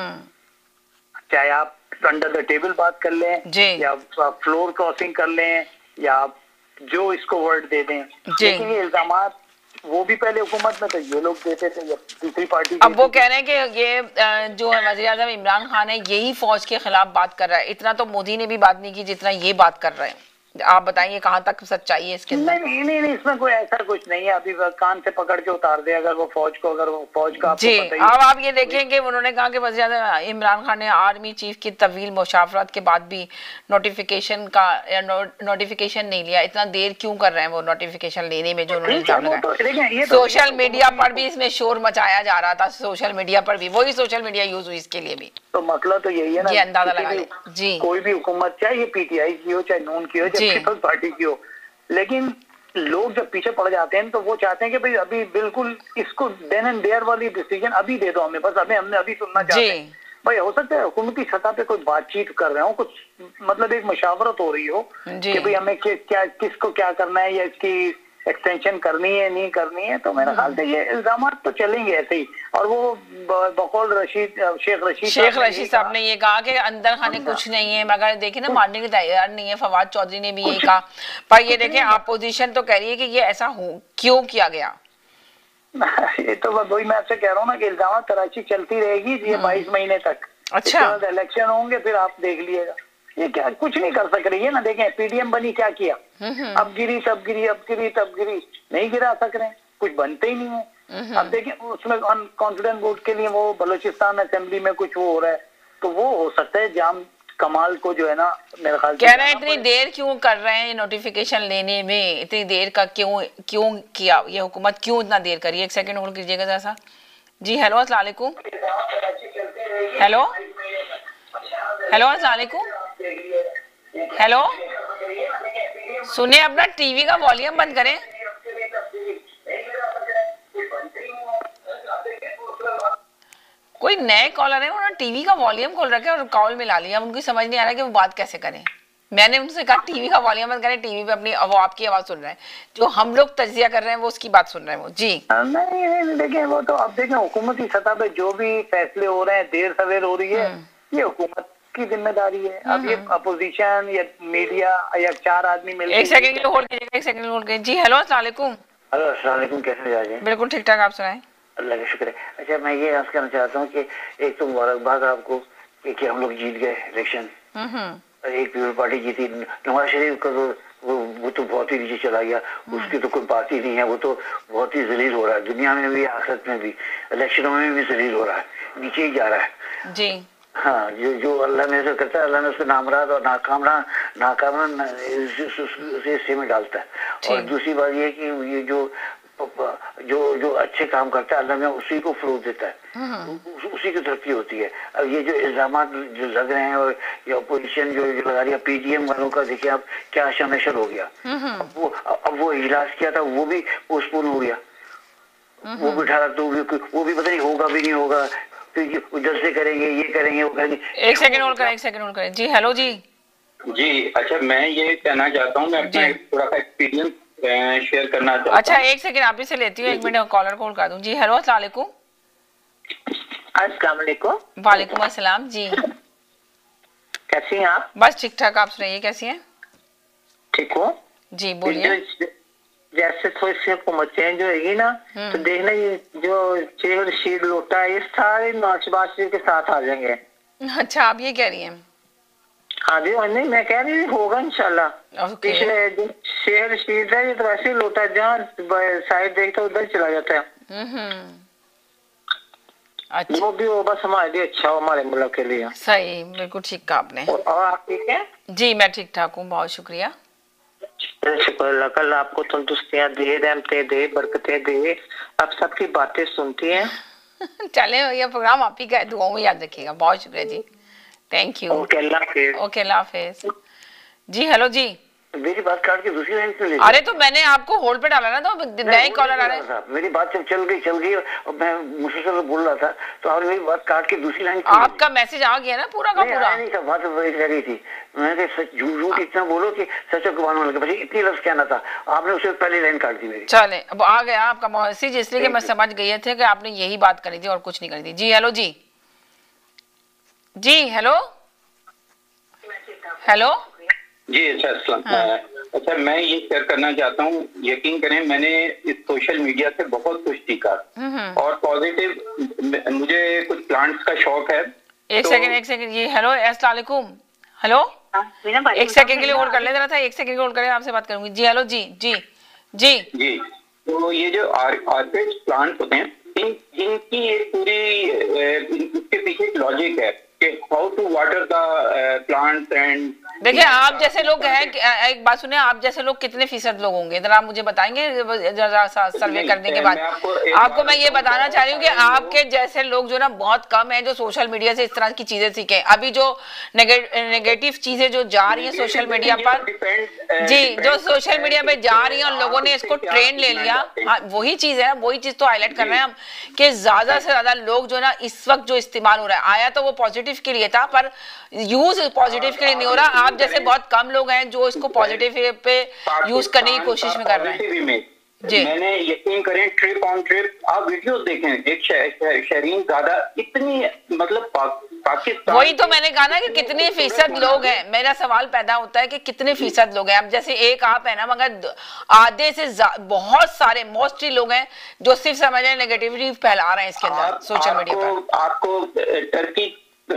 चाहे आप अंडर द टेबल बात कर लें या फ्लोर क्रॉसिंग कर लें या आप जो इसको वर्ड दे दें, लेकिन ये इल्जामात वो भी पहले हुकूमत में तो ये लोग देते थे या दूसरी पार्टी। अब वो कह रहे हैं कि ये जो वज़ीर आज़म इमरान खान है यही फौज के खिलाफ बात कर रहा है। इतना तो मोदी ने भी बात नहीं की जितना ये बात कर रहे हैं। आप बताइए कहाँ तक सच्चाई है इसके अंदर? नहीं, इसमें कोई ऐसा कुछ नहीं है। अभी कान से पकड़ के उतार दे अगर वो फौज का जी। अब आप ये देखें कि उन्होंने कहा कि वज़ीर आज़म इमरान खान ने आर्मी चीफ की तवील मुशावरत के बाद भी नोटिफिकेशन नहीं लिया। इतना देर क्यों कर रहे हैं वो नोटिफिकेशन लेने में, जो उन्होंने इल्जाम लगाया? सोशल मीडिया पर भी इसमें शोर मचाया जा रहा था, सोशल मीडिया पर भी वही सोशल मीडिया यूज हुई इसके लिए भी। तो मसला तो यही है ना, ये अंदाजा लगा ले जी। कोई भी हुकूमत, चाहे ये पीटीआई की हो, चाहे नून की हो, चाहे पीपल्स पार्टी की हो, लेकिन लोग जब पीछे पड़ जाते हैं तो वो चाहते हैं कि भाई अभी बिल्कुल इसको देन एंड देयर वाली डिसीजन अभी दे दो हमें, बस हमने अभी सुनना चाहते हैं। भाई हो सकता है हुकूमती सतह पे कोई बातचीत कर रहे हो, कुछ मतलब एक मशावरत हो रही हो कि भाई हमें किसको क्या करना है या इसकी एक्सटेंशन करनी है नहीं करनी है, तो मेरा ख्याल से ये इल्जामात तो चलेंगे ऐसे ही। और वो बकौल शेख रशीद साहब ने ये कहा कि अंदर खाने कुछ नहीं है, मगर देखिए ना मानने के तैयार नहीं है। फवाद चौधरी ने भी यही कहा। पर ये देखें अपोजिशन तो कह रही है कि ये ऐसा क्यों किया गया। ये तो वही मैं आपसे कह रहा हूँ ना कि इल्जाम तराशी चलती रहेगी ये 22 महीने तक। अच्छा, इलेक्शन होंगे फिर आप देख लीजिएगा। ये क्या कुछ नहीं कर सक रही है ना। देखें पीडीएम बनी, क्या किया, अब गिरी तब गिरी, अब गिरी तब गिरी, नहीं गिरा सक रहे, कुछ बनते ही नहीं है। अब देखें उसमें कॉन्फिडेंस वोट के लिए वो बलूचिस्तान असेंबली में कुछ वो हो रहा है, तो वो हो सकता है जाम कमाल को जो है ना, मेरे ख्याल कह रहे हैं इतनी देर क्यों कर रहे हैं नोटिफिकेशन लेने में, इतनी देर का क्यों किया ये हुकूमत, क्यों इतना देर करी? एक सेकंड होल्ड कीजिएगा जरा सा जी। हेलो अस्सलाम वालेकुम। हेलो अस्सलाम वालेकुम। हेलो, सुनिए, अपना टीवी का वॉल्यूम बंद करें। कोई नए कॉलर है, उन्होंने टीवी का वॉल्यूम खोल रखा है और कॉल मिला लिया। उनको समझ नहीं आ रहा कि वो बात कैसे करें। मैंने उनसे कहा टीवी का वॉल्यूम बंद करें, टीवी पे अपनी वो आपकी आवाज सुन रहे हैं, जो हम लोग तज्जिया कर रहे हैं वो उसकी बात सुन रहे हैं वो जी। नहीं देखिए, वो तो अब देखें हुकूमती सतह पे जो भी फैसले हो रहे हैं, देर सवेर हो रही है, ये हुकूमत की जिम्मेदारी है। अब ये अपोजिशन या मीडिया या 4 आदमी मिलकर। एक सेकंड के लिए होल्ड कीजिएगा, एक सेकंड होल्ड कीजिए जी। हेलो अस्सलाम वालेकुम। हेलो अस्सलाम वालेकुम, कैसे मिजाज हैं? बिल्कुल ठीक ठाक, आप सुनाएं। अल्लाह का शुक्र है। अच्छा, मैं ये अर्ज करना चाहता हूँ कि एक तो मुबारकबाद आपको कि हम लोग जीत गए इलेक्शन। एक पीपल पार्टी जीती। नवाज शरीफ का तो वो तो बहुत ही नीचे चला गया, उसकी तो कोई बात ही नहीं है। वो तो बहुत ही जलील हो रहा है, दुनिया में भी आखिरत में भी, इलेक्शनों में भी जलील हो रहा है, नीचे ही जा रहा है जी। हाँ, जो अल्लाह में से करता है, अल्लाह ने उसको नामराद और नाकामना हिस्से में डालता है। और दूसरी बात ये कि ये जो जो अच्छे काम करता है अल्लाह में उसी को फरोग देता है, उसी की तरक्की होती है। अब ये जो इल्जाम जो लग रहे हैं और ये अपोजिशन जो लगा रही है, पीडीएम वालों का देखिए आप क्या शमशर हो गया। अब वो इजलास किया था वो भी पोस्टपोन हो गया, वो भी उठा तो वो भी पता नहीं होगा भी नहीं होगा, तो जल्द से करेंगे, ये करेंगे, वो करेंगे। एक सेकंड होल्ड करें जी। हेलो जी। जी अच्छा, मैं ये कहना चाहता हूँ, मैं अपना थोड़ा सा एक्सपीरियंस शेयर करना चाहता हूँ। अच्छा एक सेकंड आप ही से लेती हूँ, 1 मिनट कॉलर कॉल कर दूँ जी। हेलो अस्सलाम वालेकुम। अस्सलाम वालेकुम। वालेकुम अस्सलाम जी। कैसी हैं आप? बस ठीक ठाक, आप सुनाइए कैसी हैं? ठीक हो जी बोलिए। जैसे थोड़ी सी हुकूमत चेंज होएगी ना तो देखना ये जो चेयर शीट लोटा है ये सारे नौशबाजी के साथ आ जाएंगे। अच्छा आप ये कह रही हैं? हाँ जी, और नहीं मैं कह रही हूँ होगा इंशाल्लाह। पिछले जो शेयर शीट है ये तो वैसे ही लोटा जहाँ साइड देखते उधर चला जाता है। अच्छा वो भी हो, बस हमारे लिए अच्छा हो, हमारे मुल्क के लिए। सही, बिल्कुल ठीक कहा आपने। और आप ठीक है? जी मैं ठीक ठाक हूँ, बहुत शुक्रिया। शुक्र अल्लाह का, आपको तंदुरुस्तियाँ दे, रहमतें दे, बरकतें दे। आप सबकी बातें सुनती हैं। चले ये प्रोग्राम आप ही का है, दुआओं में याद रखिएगा। बहुत शुक्रिया जी, थैंक यू। ओके अल्लाह हाफिज़। ओके अल्लाह हाफिज़ जी। हेलो जी। मेरी बात काट के दूसरी लाइन पे ले। अरे तो मैंने आपको होल्ड पे डाला ना, तो नए कॉलर आ रहे हैं। मेरी बात जब चल गई और मैं मुझसे बोल रहा था तो आपने मेरी बात काट के दूसरी लाइन। आपका मैसेज आ गया ना पूरा का पूरा? नहीं था, बात वही रह गई थी। मैंने सच झूठ इतना बोलो कि सच को मानो लगे, बस इतनी लफ्ज कहना था, आपने उससे पहले लाइन काट दी मेरी। चले अब आ गया आपका मैसेज, इसलिए कि मैं समझ गई थी कि आपने यही बात करी थी और कुछ नहीं करी थी। जी हेलो जी। जी हेलो हेलो जी अच्छा अच्छा, मैं ये शेयर करना चाहता हूँ। यकीन करें मैंने इस सोशल मीडिया से बहुत कुछ सीखा और पॉजिटिव, मुझे कुछ प्लांट्स का शौक है। एक सेकंड ये हेलो अस्सलाम वालेकुम। हेलो एक सेकंड के लिए होल्ड कर ले जरा था, एक सेकंड होल्ड करें, आपसे बात करूंगी। जी हेलो जी जी जी जी। तो ये जो आर्किड प्लांट्स होते हैं इनकी एक पूरी इसके पीछे एक लॉजिक है कि how to water the plants and. देखिए आप जैसे लोग हैं, एक बात सुने, आप जैसे लोग कितने फीसद लोग होंगे जरा आप मुझे बताएंगे, जरा सा सर्वे करने के बाद। आपको मैं ये बताना चाह रही हूँ कि आपके जैसे लोग जो ना बहुत कम है जो सोशल मीडिया से इस तरह की चीजें सीखे। अभी जो नेगेटिव चीजें जो जा रही हैं सोशल मीडिया पर, जी जो सोशल मीडिया पे जा रही हैं और लोगों ने इसको ट्रेंड ले लिया, हाँ वही चीज है, वही चीज तो हाईलाइट कर रहे हैं हम कि ज्यादा से ज्यादा लोग जो ना इस वक्त जो इस्तेमाल हो रहा है, आया तो वो पॉजिटिव के लिए था पर यूज पॉजिटिव के लिए नहीं हो रहा। आप जैसे बहुत कम लोग हैं जो इसको पॉजिटिव पे यूज करने की कोशिश में कर रहे हैं। जी मैंने यकीन करें ट्रिप ऑन ट्रिप आप वीडियोस देखें, एक शहरीन ज्यादा इतनी मतलब पाकिस्तान, वही तो मैंने कहा ना कि कितने फीसद लोग हैं। मेरा सवाल पैदा होता है कि कितने फीसद लोग हैं। अब जैसे एक आप है ना, मगर आधे से बहुत सारे मोस्टली लोग हैं जो सिर्फ समझ रहे नेगेटिविटी फैला रहे हैं इसके अंदर सोशल मीडिया पर। आपको टर्की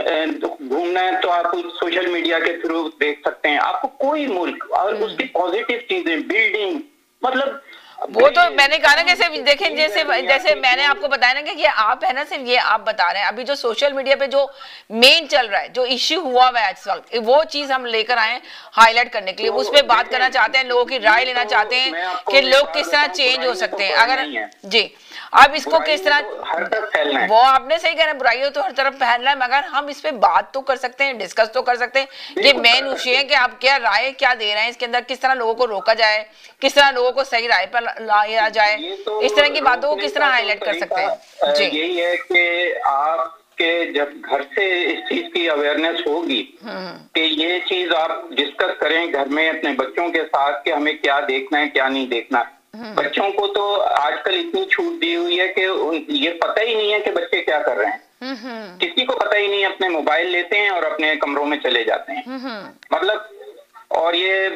घूमना है तो आप सोशल मीडिया के थ्रू देख सकते हैं, आपको कोई मुल्क और उसकी पॉजिटिव चीजें, बिल्डिंग, मतलब वो तो मैंने कहा ना कि देखें जैसे मैंने आपको बताया ना कि ये आप है ना, सिर्फ ये आप बता रहे हैं। अभी जो सोशल मीडिया पे जो मेन चल रहा है, जो इश्यू हुआ हुआ है इस वक्त, वो चीज हम लेकर आए हाईलाइट करने के लिए, उस पर बात करना चाहते हैं, लोगों की राय लेना चाहते हैं कि लोग किस तरह चेंज हो सकते हैं। अगर जी अब इसको किस तरह, वो आपने सही कह रहे हैं, बुराई तो हर तरफ फैल रहा है, मगर हम इस पे बात तो कर सकते हैं, डिस्कस तो कर सकते हैं। ये मेन इश्यू है कि आप क्या राय क्या दे रहे हैं इसके अंदर, किस तरह लोगों को रोका जाए, किस तरह लोगों को सही राय पर लाया जाए, इस तरह की बातों को किस तरह हाईलाइट कर सकते हैं। जी यही है कि आपके जब घर से इस चीज की अवेयरनेस होगी कि ये चीज आप डिस्कस करें घर में अपने बच्चों के साथ कि हमें क्या देखना है क्या नहीं देखना। बच्चों को तो आजकल इतनी छूट दी हुई है कि ये पता ही नहीं है कि बच्चे क्या कर रहे हैं, किसी को पता ही नहीं है, अपने मोबाइल लेते हैं और अपने कमरों में चले जाते हैं। मतलब और ये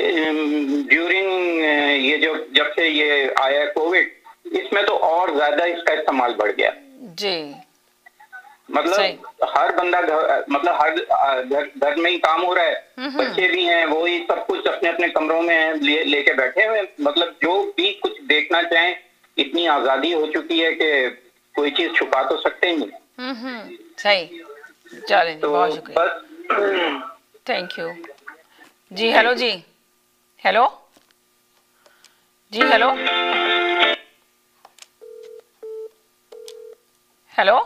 ड्यूरिंग ये जब से ये आया कोविड, इसमें तो और ज्यादा इसका इस्तेमाल बढ़ गया जी। मतलब हर बंदा मतलब हर घर में ही काम हो रहा है, बच्चे भी हैं, वो ही सब कुछ अपने अपने कमरों में लेके बैठे हुए, मतलब जो भी कुछ देखना चाहें इतनी आजादी हो चुकी है कि कोई चीज छुपा तो सकते ही नहीं। सही, चलें तो बहुत शुक्रिया, थैंक यू जी। हेलो जी, हेलो जी, हेलो हेलो।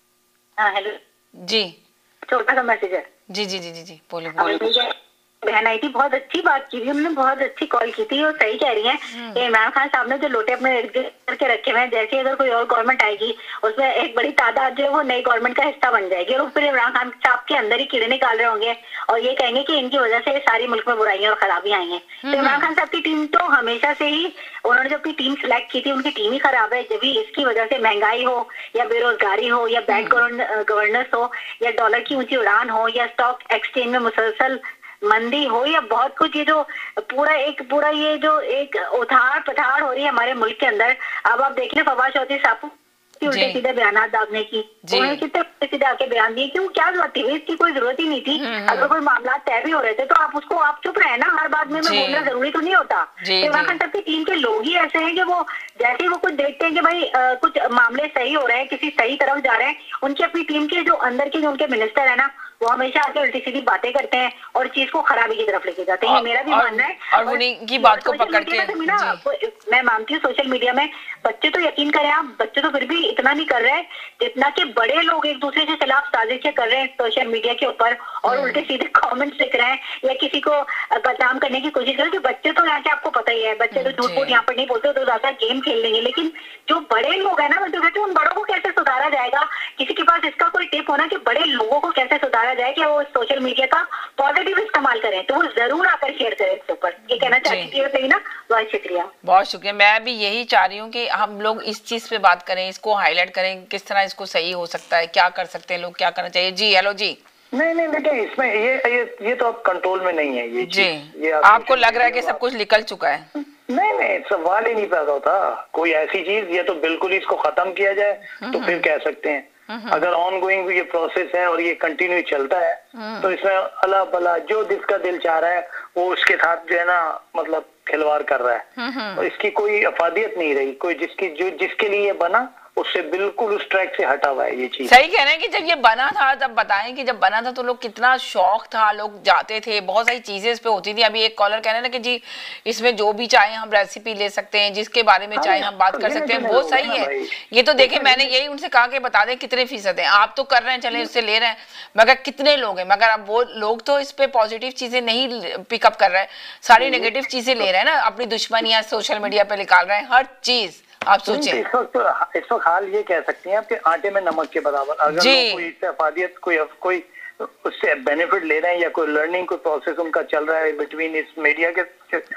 हाँ हेलो जी, छोटा सा मैसेज है। जी जी जी जी जी बोले बोले। बहन आई थी, बहुत अच्छी बात की थी उन्होंने, बहुत अच्छी कॉल की थी, वो सही कह रही है। इमरान खान साहब ने जो लोटे अपने करके रखे हुए हैं, जैसे अगर कोई और गवर्नमेंट आएगी उसमें एक बड़ी तादाद जो है वो नई गवर्नमेंट का हिस्सा बन जाएगी और फिर इमरान खान साहब के अंदर ही कीड़े निकाल रहे होंगे और ये कहेंगे कि इनकी वजह से सारी मुल्क में बुराइयां और खराबियां आई हैं। तो इमरान खान साहब की टीम तो हमेशा से ही, उन्होंने जो अपनी टीम सिलेक्ट की थी उनकी टीम ही खराब है। जब भी इसकी वजह से महंगाई हो या बेरोजगारी हो या बैड गवर्नेंस हो या डॉलर की ऊंची उड़ान हो या स्टॉक एक्सचेंज में मुसलसल मंदी हो या बहुत कुछ, ये जो पूरा ये जो एक उठाड़ पठाड़ हो रही है हमारे मुल्क के अंदर। अब आप देख लें फवाद चौधरी साहब उल्टे सीधे बयान दागने की, उन्होंने कितने उल्टे सीधे आके बयान दिए, क्यों क्या जरूरत थी? इसकी कोई जरूरत ही नहीं थी। अगर कोई मामला तय भी हो रहे थे तो आप चुप रहे ना, हर बात में बोलना जरूरी तो नहीं होता। इमरान खान साहब की टीम के लोग ही ऐसे हैं कि वो जैसे ही वो कुछ देखते हैं कि भाई कुछ मामले सही हो रहे हैं, किसी सही तरफ जा रहे हैं, उनकी अपनी टीम के जो अंदर के जो उनके मिनिस्टर है ना, वो हमेशा आके उल्टी सीधी बातें करते हैं और चीज को खराबी की तरफ लेके जाते हैं। मेरा भी मानना है और उन्हीं की बात को पकड़ के मैं मानती हूँ सोशल मीडिया में बच्चे तो यकीन करें आप, बच्चे तो फिर भी इतना नहीं कर रहे हैं जितना कि बड़े लोग एक दूसरे के खिलाफ साजिशें कर रहे हैं सोशल मीडिया के ऊपर और उल्टे सीधे कमेंट्स लिख रहे हैं या किसी को बदनाम करने की कोशिश कर रहे हैं। बच्चे तो यहाँ के आपको पता ही है, बच्चे तो झूठ मूठ यहाँ पर नहीं बोलते, तो ज्यादा गेम खेल लेंगे। लेकिन जो बड़े लोग हैं ना, मैं तो कहती हूँ उन बड़ों को कैसे सुधारा जाएगा? किसी के पास इसका कोई टिप होना कि बड़े लोगों को कैसे सुधारा जाए कि वो सोशल मीडिया का पॉजिटिव इस्तेमाल करें, तो वो जरूर आकर शेयर करें इसके ऊपर। ये कहना चाहती थी ना, बहुत शुक्रिया। बहुत शुक्रिया। मैं भी यही चाह रही हूँ कि हम लोग इस चीज पे बात करें, इसको हाईलाइट करें, किस तरह इसको सही हो सकता है, क्या कर सकते हैं लोग, क्या करना चाहिए। जी हेलो जी। नहीं देखिए, इसमें ये तो अब कंट्रोल में नहीं है ये जी। ये आपको लग रहा है कि सब कुछ निकल चुका है? नहीं, सवाल ही नहीं पैदा होता कोई ऐसी चीज, ये तो बिल्कुल ही इसको खत्म किया जाए तो फिर कह सकते हैं। अगर ऑन गोइंग ये प्रोसेस है और ये कंटिन्यू चलता है तो इसमें अल्लाह भला जो जिसका दिल चाह रहा है वो उसके साथ जो है ना, मतलब खिलवाड़ कर रहा है और इसकी कोई अफादियत नहीं रही। कोई जिसके लिए बना उससे बिल्कुल उस ट्रैक से हटा हुआ है ये चीज। सही कह रहे हैं कि जब ये बना था, तब बताएं कि जब बना था तो लोग कितना शौक था, लोग जाते थे, बहुत सारी चीजें इस पे होती थी। अभी एक कॉलर कह रहे हैं ना कि जी इसमें जो भी चाहे हम रेसिपी ले सकते हैं, जिसके बारे में चाहे हम बात कर सकते हैं, वो सही है। ये तो देखे, मैंने यही उनसे कहा कि बता दें कितने फीसद है। आप तो कर रहे हैं, चले उससे ले रहे हैं, मगर कितने लोग हैं? मगर अब वो लोग तो इस पे पॉजिटिव चीजें नहीं पिकअप कर रहे हैं, सारी नेगेटिव चीजें ले रहे हैं ना, अपनी दुश्मनियां सोशल मीडिया पे निकाल रहे हैं, हर चीज। आप सोचें इस वक्त हाल ये कह सकती हैं आपके आटे में नमक के बराबर। अगर कोई इससे अफादियत कोई उससे बेनिफिट ले रहे हैं या कोई लर्निंग कोई प्रोसेस उनका चल रहा है बिटवीन इस मीडिया के,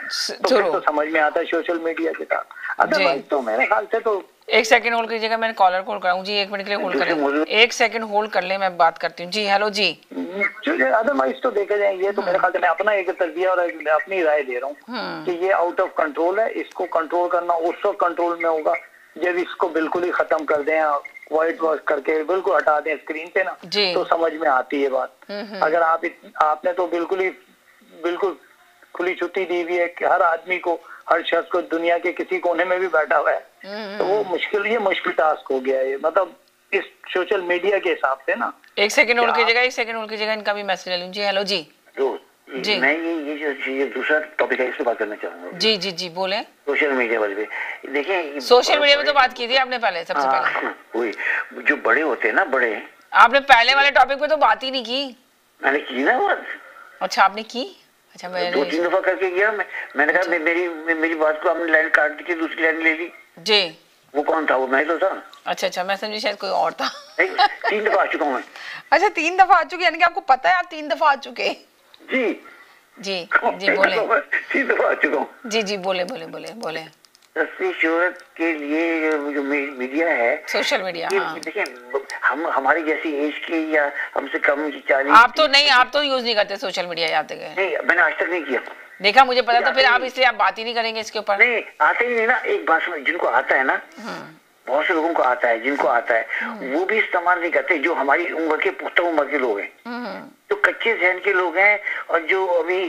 तो समझ में आता है सोशल मीडिया के साथ। अदरवाइज तो मेरे ख्याल से तो एक सेकंड होल्ड कीजिएगा, मैं कॉलर कॉल कराऊं जी, 1 मिनट के लिए होल्ड करें, 1 सेकंड होल्ड कर ले, मैं बात करती हूँ। जी हेलो जी। अदरवाइज तो देखा जाए ये तो मेरे ख्याल से मैं अपना एक तजबिया और अपनी राय दे रहा हूँ कि ये आउट ऑफ कंट्रोल है। इसको कंट्रोल करना उस वक्त कंट्रोल में होगा जब इसको बिल्कुल ही खत्म कर दें, व्हाइट वॉश करके बिल्कुल हटा दें स्क्रीन से ना, तो समझ में आती है बात। अगर आपने तो बिल्कुल खुली छुट्टी दी हुई है हर आदमी को, हर शख्स को, दुनिया के किसी कोने में भी बैठा हुआ है, तो वो मुश्किल टास्क हो गया है, मतलब इस सोशल मीडिया के हिसाब से ना। 1 सेकंड होल्ड कीजिएगा, इनका भी मैसेज ले लूं। जी हेलो जी। जी मैं ये दूसरा टॉपिक है, इस पे बात करना चाहूंगा। जी जी जी बोले। सोशल मीडिया वाले पे देखिए, सोशल मीडिया पे तो बात की थी आपने पहले, सबसे पहले वही जो बड़े होते हैं ना, बड़े, आपने पहले वाले टॉपिक पे तो बात ही नहीं की। मैंने की ना बात। अच्छा आपने की? अच्छा मैंने 2-3 दफा करके किया। मैंने कहा मेरी बात को आपने लाइन काट दी, दूसरी लाइन ले ली जी। वो कौन था? वो मैं तो था। अच्छा मैं समझी शायद कोई और था। 3 दफा आ चुका हूँ मैं। अच्छा 3 दफा आ चुके, यानी कि आपको पता है आप 3 दफा आ चुके? जी जी बोले। 3 दफा आ चुका हूँ। जी बोले। सस्ती शोहरत के लिए जो मीडिया है, सोशल मीडिया, देखिए हम हमारी जैसी एज के या हमसे कम की 40। आप तो यूज नहीं करते सोशल मीडिया? जाते गए नहीं, मैंने आज तक नहीं किया। देखा, मुझे पता था, फिर आप इसलिए आप बात ही नहीं करेंगे इसके ऊपर। नहीं आते ही नहीं ना, एक बात समझ, जिनको आता है ना, बहुत से लोगों को आता है, जिनको आता है वो भी इस्तेमाल नहीं करते। जो हमारी उम्र के, पुख्ता उम्र के लोग हैं, जो कच्चे जहन के लोग हैं और जो अभी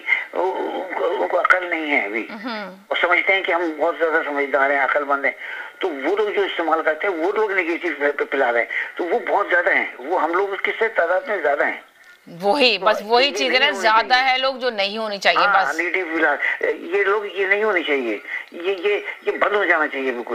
उनको अकल नहीं है अभी, और समझते हैं कि हम बहुत ज्यादा समझदार हैं, अकलमंद हैं, तो वो लोग जो इस्तेमाल करते हैं वो लोग नेगेटिव फैला रहे हैं, तो वो बहुत ज्यादा है, वो हम लोग उसके तादाद में ज्यादा है। वही चीज है ना, ज्यादा है लोग जो नहीं होनी चाहिए। बस नेगेटिव ये लोग, ये नहीं होनी चाहिए, ये बंद हो जाना चाहिए बिल्कुल।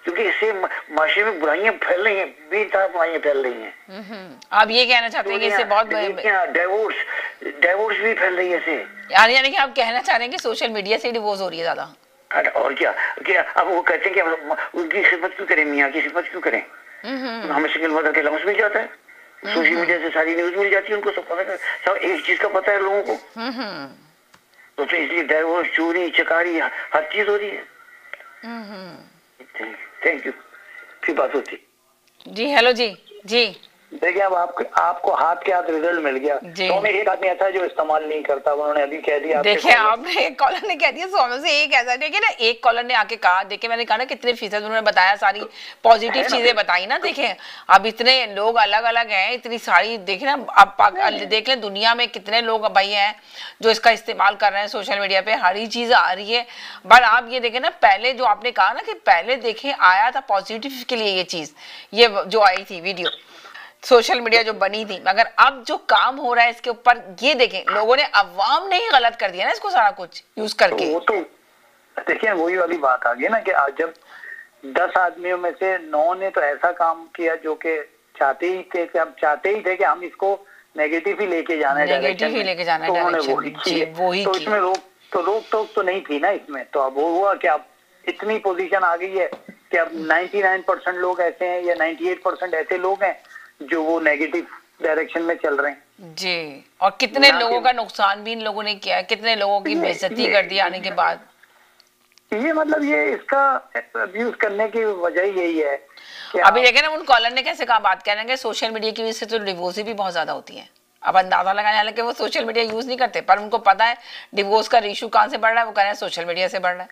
क्योंकि इससे माशरे में बुराइयां फैल रही हैं, बेतहाशा बुराइयां फैल रही हैं। आप ये कहना चाहते हैं कि इससे बहुत डाइवोर्स भी फैल रही है इससे, यानी कि आप कहना चाह रहे हैं कि सोशल मीडिया से डिवोर्स हो रही है ज्यादा। और क्या अब वो कहते हैं कि उनकी खिदमत क्यों करें, मियाँ की खिदमत क्यों करें, हमें सिंगल मदर के अलाउंस मिल जाता है, सोशल मीडिया से सारी न्यूज मिल जाती है, उनको सब पता है, सब एक चीज का पता है लोगों को, तो इसलिए डाइवोर्स, चोरी चकारी हर चीज हो रही है। थैंक यू, फिर बात होती जी। हेलो जी। जी देखिए अब आपको हाथ के हाथ रिजल्ट मिल गया। तो में एक आदमी ऐसा है जो इस्तेमाल नहीं करता, उन्होंने अभी कह दिया। देखिए आपने एक कॉलर ने कह दिया 100 में से एक ऐसा, देखिए ना एक कॉलर ने आके कहा, देखिए मैंने कहा ना कितने फीसद उन्होंने बताया, सारी पॉजिटिव चीजें बताई ना। देखिए अब इतने लोग अलग अलग हैं, इतनी सारी, देखिए ना आप देख लें दुनिया में कितने लोग भाई हैं जो इसका इस्तेमाल कर रहे हैं सोशल मीडिया पे, हर ही चीज आ रही है। बट आप ये देखें ना, पहले जो आपने कहा ना कि पहले देखें आया था पॉजिटिव के लिए ये चीज, ये जो आई थी वीडियो सोशल मीडिया जो बनी थी, मगर अब जो काम हो रहा है इसके ऊपर, ये देखें लोगों ने, अवाम ने ही गलत कर दिया ना इसको सारा कुछ यूज करके। वो तो देखिए वही वाली बात आ गई ना कि आज जब 10 आदमियों में से 9 ने तो ऐसा काम किया जो कि चाहते ही थे कि हम इसको नेगेटिव ही लेके जाना है, नेगेटिव ही लेके जाना है, तो इसमें रोक तो नहीं थी ना इसमें। तो अब वो हुआ कि अब इतनी पोजीशन आ गई है कि अब 99% लोग ऐसे हैं या 98% ऐसे लोग हैं जो वो नेगेटिव डायरेक्शन में चल रहे हैं जी। और कितने लोगों का नुकसान भी इन लोगों ने किया है, कितने लोगों की बेइज्जती कर दी आने के बाद। ये मतलब ये इसका अब्यूज करने की वजह यही है कि अभी देखे ना उन कॉलर ने कैसे कहा, बात कह रहे हैं सोशल मीडिया की वजह से तो डिवोर्स भी बहुत ज्यादा होती है। अब अंदाजा लगाने, हालांकि वो सोशल मीडिया यूज नहीं करते, पर उनको पता है डिवोर्स का इशू कहाँ से बढ़ रहा है, वो कह रहे हैं सोशल मीडिया से बढ़ रहा है।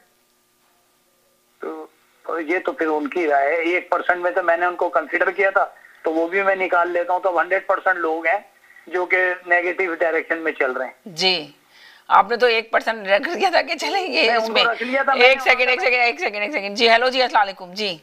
तो ये तो फिर उनकी राय है। 1% में तो मैंने उनको कंसिडर किया था, तो वो भी मैं निकाल लेता हूँ, तो 100% लोग हैं जो कि नेगेटिव डायरेक्शन में चल रहे हैं। जी आपने तो 1% रख दिया था कि चलेंगे इसमें। एक सेकंड जी। हेलो जी, अस्सलाम वालेकुम जी।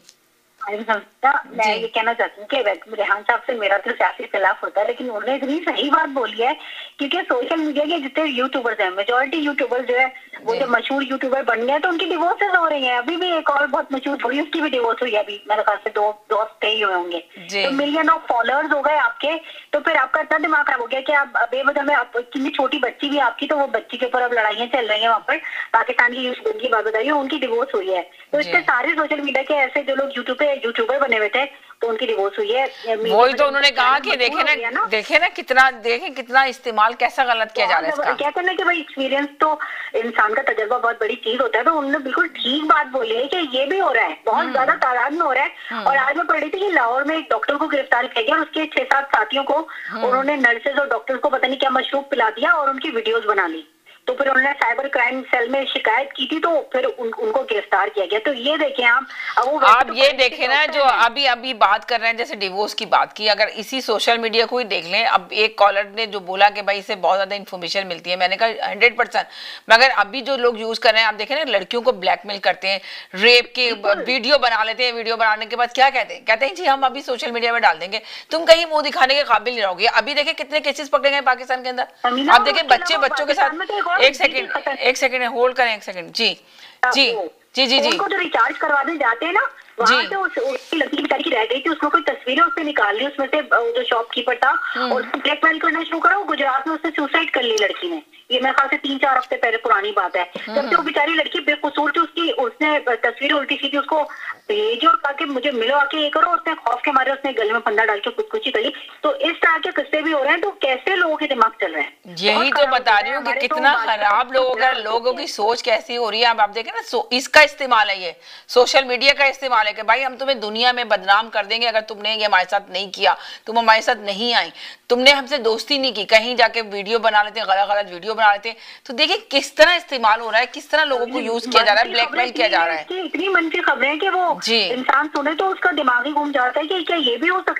मैं ये कहना चाहती हूँ कि रेहान साहब से मेरा तो सियासी खिलाफ होता है, लेकिन उन्होंने इतनी सही बात बोली है, क्योंकि सोशल मीडिया के जितने यूट्यूबर्स हैं, मेजोरिटी यूट्यूबर्स जो है वो जब मशहूर यूट्यूबर बन गए तो उनकी डिवोर्सेस हो रही हैं। अभी भी एक और बहुत मशहूर थोड़ी, उसकी भी डिवोर्स हुई है अभी, मेरे ख्याल से दो हफ्ते ही हुए होंगे। तो मिलियन ऑफ फॉलोअर्स हो गए आपके, तो फिर आपका इतना दिमाग खराब हो गया कि आप बेवजह में, कितनी छोटी बच्ची भी आपकी, तो वो बच्ची के ऊपर अब लड़ाइयाँ चल रही है वहाँ पर, पाकिस्तान की बात बताइए, उनकी डिवोर्स हुई है। तो इससे सारे सोशल मीडिया के ऐसे जो लोग यूट्यूबर बने हुए थे तो उनकी डिवोर्स हुई है। वही तो उन्होंने कहा कि देखे ना कितना इस्तेमाल कैसा गलत किया जा रहा है इसका। कहते हैं कि भाई एक्सपीरियंस तो इंसान का तजुर्बा बहुत बड़ी चीज होता है, तो उन्होंने बिल्कुल ठीक बात बोली है कि ये भी हो रहा है, बहुत ज्यादा तादाद में हो रहा है। और आज मैं पढ़ रही थी कि लाहौर में एक डॉक्टर को गिरफ्तार किया गया, उसके 6-7 साथियों को उन्होंने नर्सेज और डॉक्टर्स को पता नहीं क्या मशरूब पिला दिया और उनकी वीडियोस बना ली। तो फिर उन्होंने साइबर क्राइम सेल में शिकायत की थी, तो फिर उनको गिरफ्तार किया गया। तो ये देखें आप ये देखें ना, जो अभी बात कर रहे हैं जैसे डिवोर्स की बात की, अगर इसी सोशल मीडिया को ही देख लें। अब एक कॉलर ने जो बोला कि भाई इससे बहुत ज्यादा इन्फॉर्मेशन मिलती है, मैंने कहा 100%, मगर अभी जो लोग यूज कर रहे हैं, आप देखें ना लड़कियों को ब्लैकमेल करते हैं, रेप के वीडियो बना लेते हैं, वीडियो बनाने के बाद क्या कहते हैं जी हम अभी सोशल मीडिया में डाल देंगे, तुम कहीं मुंह दिखाने के काबिल नहीं रहोगे। अभी देखें कितने केसेस पकड़े गए पाकिस्तान के अंदर। आप देखें बच्चों के साथ, एक सेकंड होल्ड करें, एक सेकंड जी। उनको जो रिचार्ज करवाने जाते हैं ना, वहाँ से उसकी लड़की बेचारी की रह गई थी, उसमें कोई तस्वीरें उससे निकाल ली, उसमें से जो शॉपकीपर था और उसको ब्लैकमेल करना शुरू करा। गुजरात में उसने सुसाइड कर ली लड़की ने, ये मेरे ख्याल से 3-4 हफ्ते पहले पुरानी बात है। जब से वो बेचारी लड़की बेकसूर थी, उसने तस्वीरें उल्टी सीधी उसको भेजी और कहा कि मुझे मिलो आके ये करो, उसने खौफ के मारे उसने गले में फंदा डाल के खुदकुशी कर ली। तो इस तरह के किस्से भी हो रहे हैं, तो कैसे लोगों के दिमाग चल रहे हैं। यही तो बता रही हूँ कि कितना खराब लोगों की सोच कैसी हो रही है। अब आप देखें ना, इसका इस्तेमाल है, ये सोशल मीडिया का इस्तेमाल है कि भाई हम तुम्हें दुनिया में बदनाम कर देंगे अगर तुमने ये हमारे साथ नहीं किया, तुम हमारे साथ नहीं आई, तुमने हमसे दोस्ती नहीं की, कहीं जाके वीडियो बना लेते हैं, गलत वीडियो बना लेते हैं। तो देखिए किस तरह इस्तेमाल हो रहा है, किस तरह लोगों को यूज किया जा रहा है, ब्लैकमेल किया जा रहा है। इतनी मनफी खबरें कि वो इंसान सुने तो उसका दिमाग ही घूम जाता है कि क्या ये भी हो सकता है।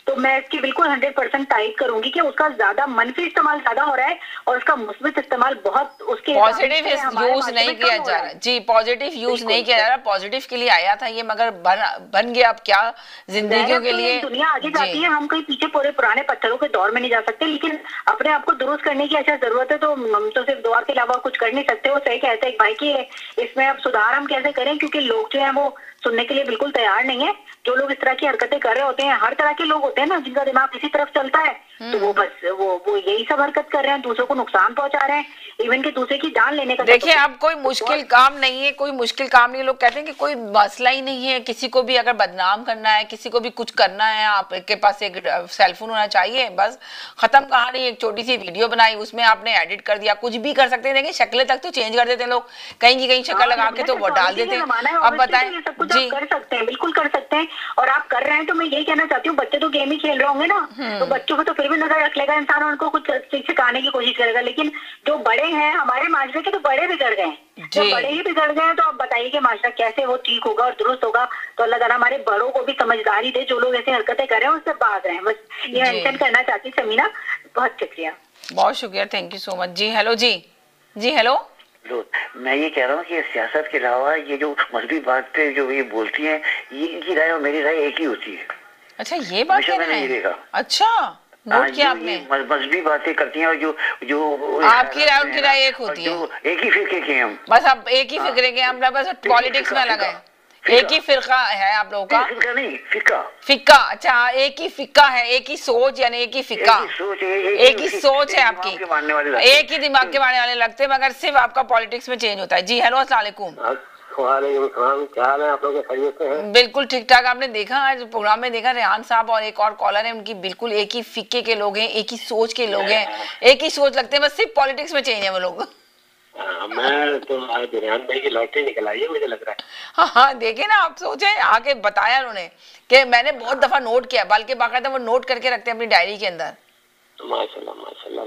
तो मैं इसकी बिल्कुल 100% तारीफ करूंगी कि उसका ज्यादा मनफी इस्तेमाल ज्यादा हो रहा है और उसका मुस्बित इस्तेमाल बहुत उसके पॉजिटिव यूज नहीं किया जा रहा। जी, पॉजिटिव यूज नहीं किया जा रहा। पॉजिटिव के लिए आया था ये, मगर बन गया अब क्या जिंदगी के लिए। दुनिया आगे जाती है, हम कहीं पीछे पूरे पुराने पत्थरों के दौर में नहीं जा सकते, लेकिन अपने आप को दुरुस्त करने की अच्छा जरूरत है। तो हम तो सिर्फ दुआ के अलावा कुछ कर नहीं सकते। वो सही कहते हैं भाई कि इसमें अब सुधार हम कैसे करें, क्योंकि लोग जो है वो सुनने के लिए बिल्कुल तैयार नहीं है। जो लोग इस तरह की हरकतें कर रहे होते हैं, हर तरह के लोग होते हैं ना जिनका दिमाग इसी तरफ चलता है, तो वो बस वो यही सब हरकत कर रहे हैं, दूसरों को नुकसान पहुंचा रहे हैं, इवन कि दूसरे की जान लेने का। देखिए अब कोई मुश्किल काम नहीं है, कोई मुश्किल काम नहीं। लोग कहते हैं कि कोई मसला ही नहीं है, किसी को भी अगर बदनाम करना है, किसी को भी कुछ करना है, आपके पास एक सेलफोन होना चाहिए, बस खत्म कहानी। एक छोटी सी वीडियो बनाई, उसमें आपने एडिट कर दिया, कुछ भी कर सकते हैं। देखिए शक्लें तक तो चेंज कर देते हैं लोग, कहीं की कहीं शक्ल लगा के तो वो डाल देते हैं। अब बताएं जी, कर सकते हैं, बिल्कुल कर सकते हैं, और आप कर रहे हैं। तो मैं यही कहना चाहती हूँ, बच्चे तो गेम ही खेल रहे होंगे ना, तो बच्चों को तो फिर भी नजर रख लेगा इंसान, उनको कुछ सिखाने की कोशिश करेगा। लेकिन जो बड़े हैं हमारे माशरे के, तो बड़े बिगड़ गए हैं। जब बड़े ही बिगड़ गए तो आप बताइए कि माशरा कैसे वो ठीक होगा और दुरुस्त होगा। तो अल्लाह ताला हमारे बड़ों को भी समझदारी दे, जो लोग ऐसी हरकतें कर रहे हैं उससे बाज रहे हैं। बस ये मेंशन करना चाहती समीना। बहुत शुक्रिया, बहुत शुक्रिया, थैंक यू सो मच। जी हेलो। जी हेलो। मैं ये कह रहा हूँ कि सियासत के अलावा ये जो मजहबी बात पे जो ये बोलती हैं, ये इनकी राय और मेरी राय एक ही होती है। अच्छा, ये बात है। अच्छा, नोट किया आपने। मजहबी बातें करती हैं और जो आपकी राय उनकी राय एक होती है। एक ही फिक्रे के हम, बस अब एक ही फिक्रे के हम, बस पॉलिटिक्स में अलग है। एक ही फिरका है आप लोगों का? फिरका नहीं, फिक्का। अच्छा, एक ही फिक्का है, एक ही सोच, यानी एक ही फिक्का, एक ही सोच है आपकी, एक ही दिमाग के मानने वाले लगते हैं, मगर सिर्फ आपका पॉलिटिक्स में चेंज होता है। जी हेलो, अस्सलाम वालेकुम। क्या हाल है आप लोग? खैरियत से हैं? बिल्कुल ठीक ठाक। आपने देखा आज प्रोग्राम में, देखा रेहान साहब और एक और कॉलर है, उनकी बिल्कुल एक ही फिक्के के लोग हैं, एक ही सोच के लोग हैं, एक ही सोच लगते हैं, बस सिर्फ पॉलिटिक्स में चेंज है वो लोग। मैं तो आज रेहान भाई की लॉटरी निकल आई है, मुझे लग रहा है। हाँ, देखे ना आप, सोचे आके बताया उन्होंने कि मैंने बहुत दफा नोट किया, बल्कि बाकायदा वो नोट करके रखते हैं अपनी डायरी के अंदर। माशाल्लाह माशाल्लाह।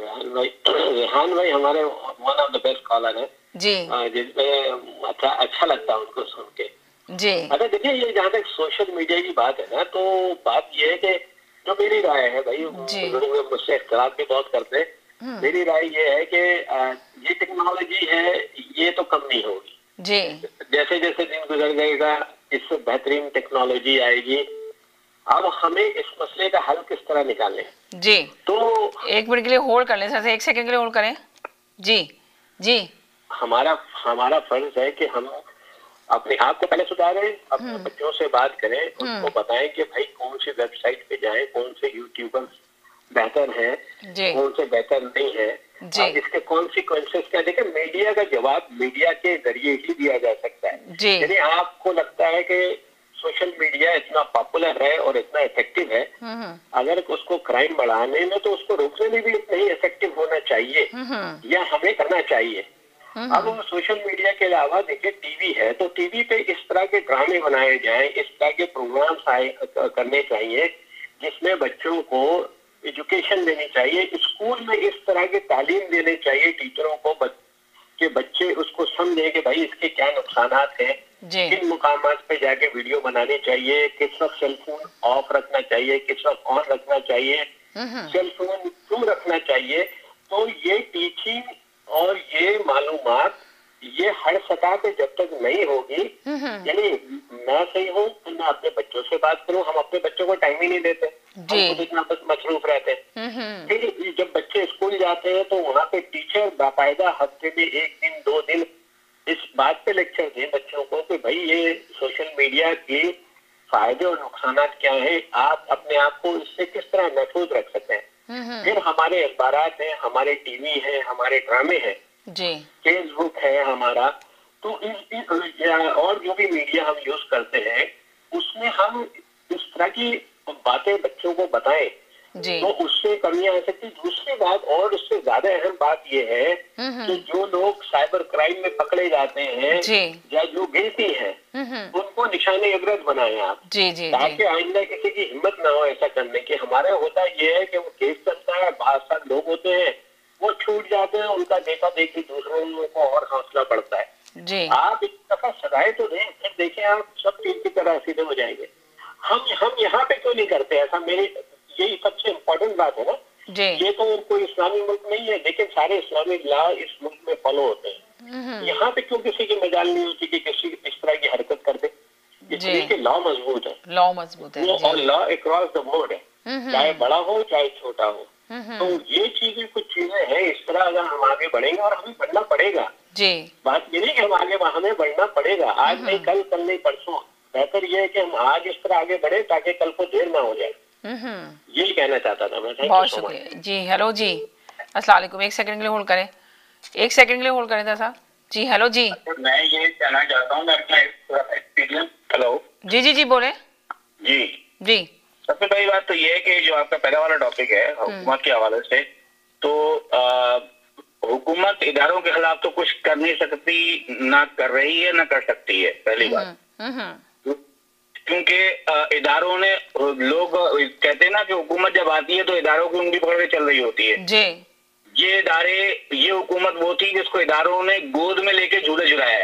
रेहान भाई हमारे one of the best caller है जी, जिसमें अच्छा लगता है उनको सुन के जी। अच्छा देखिए, ये जहाँ तक सोशल मीडिया की बात है ना, तो बात ये है कि जो मेरी राय है भाई, लोग मुझसे इख्तिलाफ भी बहुत करते हैं। मेरी राय ये है कि ये टेक्नोलॉजी है, ये तो कम नहीं होगी जी। जैसे जैसे दिन गुजर जाएगा इससे बेहतरीन टेक्नोलॉजी आएगी। अब हमें इस मसले का हल किस तरह निकालें जी। तो एक मिनट के लिए होल्ड कर लें सर, एक सेकंड के लिए होल्ड करें। जी जी। हमारा फर्ज है कि हम अपने आप को पहले सुधारें, अपने बच्चों से बात करें, उनको बताएं कि भाई कौन सी वेबसाइट पे जाएं, कौन से यूट्यूबर बेहतर है, कौन से बेहतर नहीं है, इसके कॉन्सिक्वेंसेस क्या। देखिए, मीडिया का जवाब मीडिया के जरिए ही दिया जा सकता है। यदि आपको लगता है कि सोशल मीडिया इतना पॉपुलर है और इतना इफेक्टिव है, अगर उसको क्राइम बढ़ाने में, तो उसको रोकने में भी इतना ही इफेक्टिव होना चाहिए या हमें करना चाहिए। अब सोशल मीडिया के अलावा देखिए टीवी है, तो टीवी पे इस तरह के ड्रामे बनाए जाएं, इस तरह के प्रोग्राम्स करने चाहिए जिसमें बच्चों को एजुकेशन देनी चाहिए। स्कूल में इस तरह की तालीम देनी चाहिए टीचरों को कि बच्चे उसको समझें कि भाई इसके क्या नुकसानात हैं, किन मुकामात पे जाके वीडियो बनानी चाहिए, किस वक्त सेलफोन ऑफ रखना चाहिए, किस वक्त ऑन रखना चाहिए, सेलफोन क्यों रखना चाहिए। तो ये टीचिंग और ये मालूमात ये हर सतह पे जब तक नहीं होगी, यानी मैं सही हूँ तो मैं अपने बच्चों से बात करूँ, हम अपने बच्चों को टाइम ही नहीं देते, हम इतना बस मसरूफ रहते हैं। फिर जब बच्चे स्कूल जाते हैं तो वहाँ पे टीचर बाकायदा हफ्ते में 1 दिन 2 दिन इस बात पे लेक्चर दें बच्चों को कि भाई ये सोशल मीडिया के फायदे और नुकसान क्या हैं, आप अपने आप को इससे किस तरह महफूज रख सकते हैं। फिर हमारे अखबारात हैं, हमारे टीवी हैं, हमारे ड्रामे हैं, फेसबुक है हमारा, तो और जो भी मीडिया हम यूज करते हैं उसमें हम इस तरह की बातें बच्चों को बताएं तो उससे कमियां आ सकती। दूसरी बात और उससे ज्यादा अहम बात यह है कि जो लोग साइबर क्राइम में पकड़े जाते हैं या जो गिल्टी हैं उनको निशाने इबरत बनाएं आप, ताकि आइंदा किसी की हिम्मत ना हो ऐसा करने की। हमारा होता यह है कि वो केस चलता है, बहुत सारे लोग होते हैं वो छूट जाते हैं, उनका देखा देखी दूसरों को और हौसला बढ़ता है। आप एक दफा सजाए तो दें, फिर देखें आप सब चीज की तरह सीधे हो जाएंगे। हम यहाँ पे क्यों नहीं करते ऐसा, मेरी यही सबसे इम्पोर्टेंट बात है ना जी। ये तो कोई इस्लामी मुल्क नहीं है, लेकिन सारे इस्लामिक लॉ इस मुल्क में फॉलो होते हैं। यहाँ पे क्यों किसी की मजाल नहीं होती कि किसी इस तरह की हरकत कर दे, इसलिए कि लॉ मजबूत है, लॉ मजबूत है और लॉ अक्रॉस द बोर्ड है, चाहे बड़ा हो चाहे छोटा हो। तो ये चीजें कुछ चीजें हैं इस तरह, अगर हम आगे बढ़ेंगे, और हमें बढ़ना पड़ेगा जी। बात ये नहीं कि हम आगे, हमें बढ़ना पड़ेगा, आज नहीं कल, कल नहीं परसों। बेहतर ये है कि हम आज इस तरह आगे बढ़े ताकि कल को देर ना हो जाए। यही कहना चाहता था मैं। बहुत शुक्रिया जी। हेलो जी, अस्सलाम वालेकुम। एक सेकंड के लिए होल्ड करें, एक सेकंड के लिए होल्ड करें था जी। हेलो जी, मैं ये कहना चाहता हूँ, मैं अपना एक्सपीरियंस। हेलो जी जी जी बोले जी जी। सबसे पहली बात तो ये है कि जो आपका पहला वाला टॉपिक है हुकूमत के हवाले से, तो हुकूमत इदारों के खिलाफ तो कुछ कर नहीं सकती, ना कर रही है ना कर सकती है, पहली बात। क्योंकि इदारों ने, लोग कहते हैं ना कि हुकूमत जब आती है तो इदारों की उंगली पकड़ के चल रही होती है जी। ये इदारे, ये हुकूमत वो थी जिसको इदारों ने गोद में लेके झूले झुलाया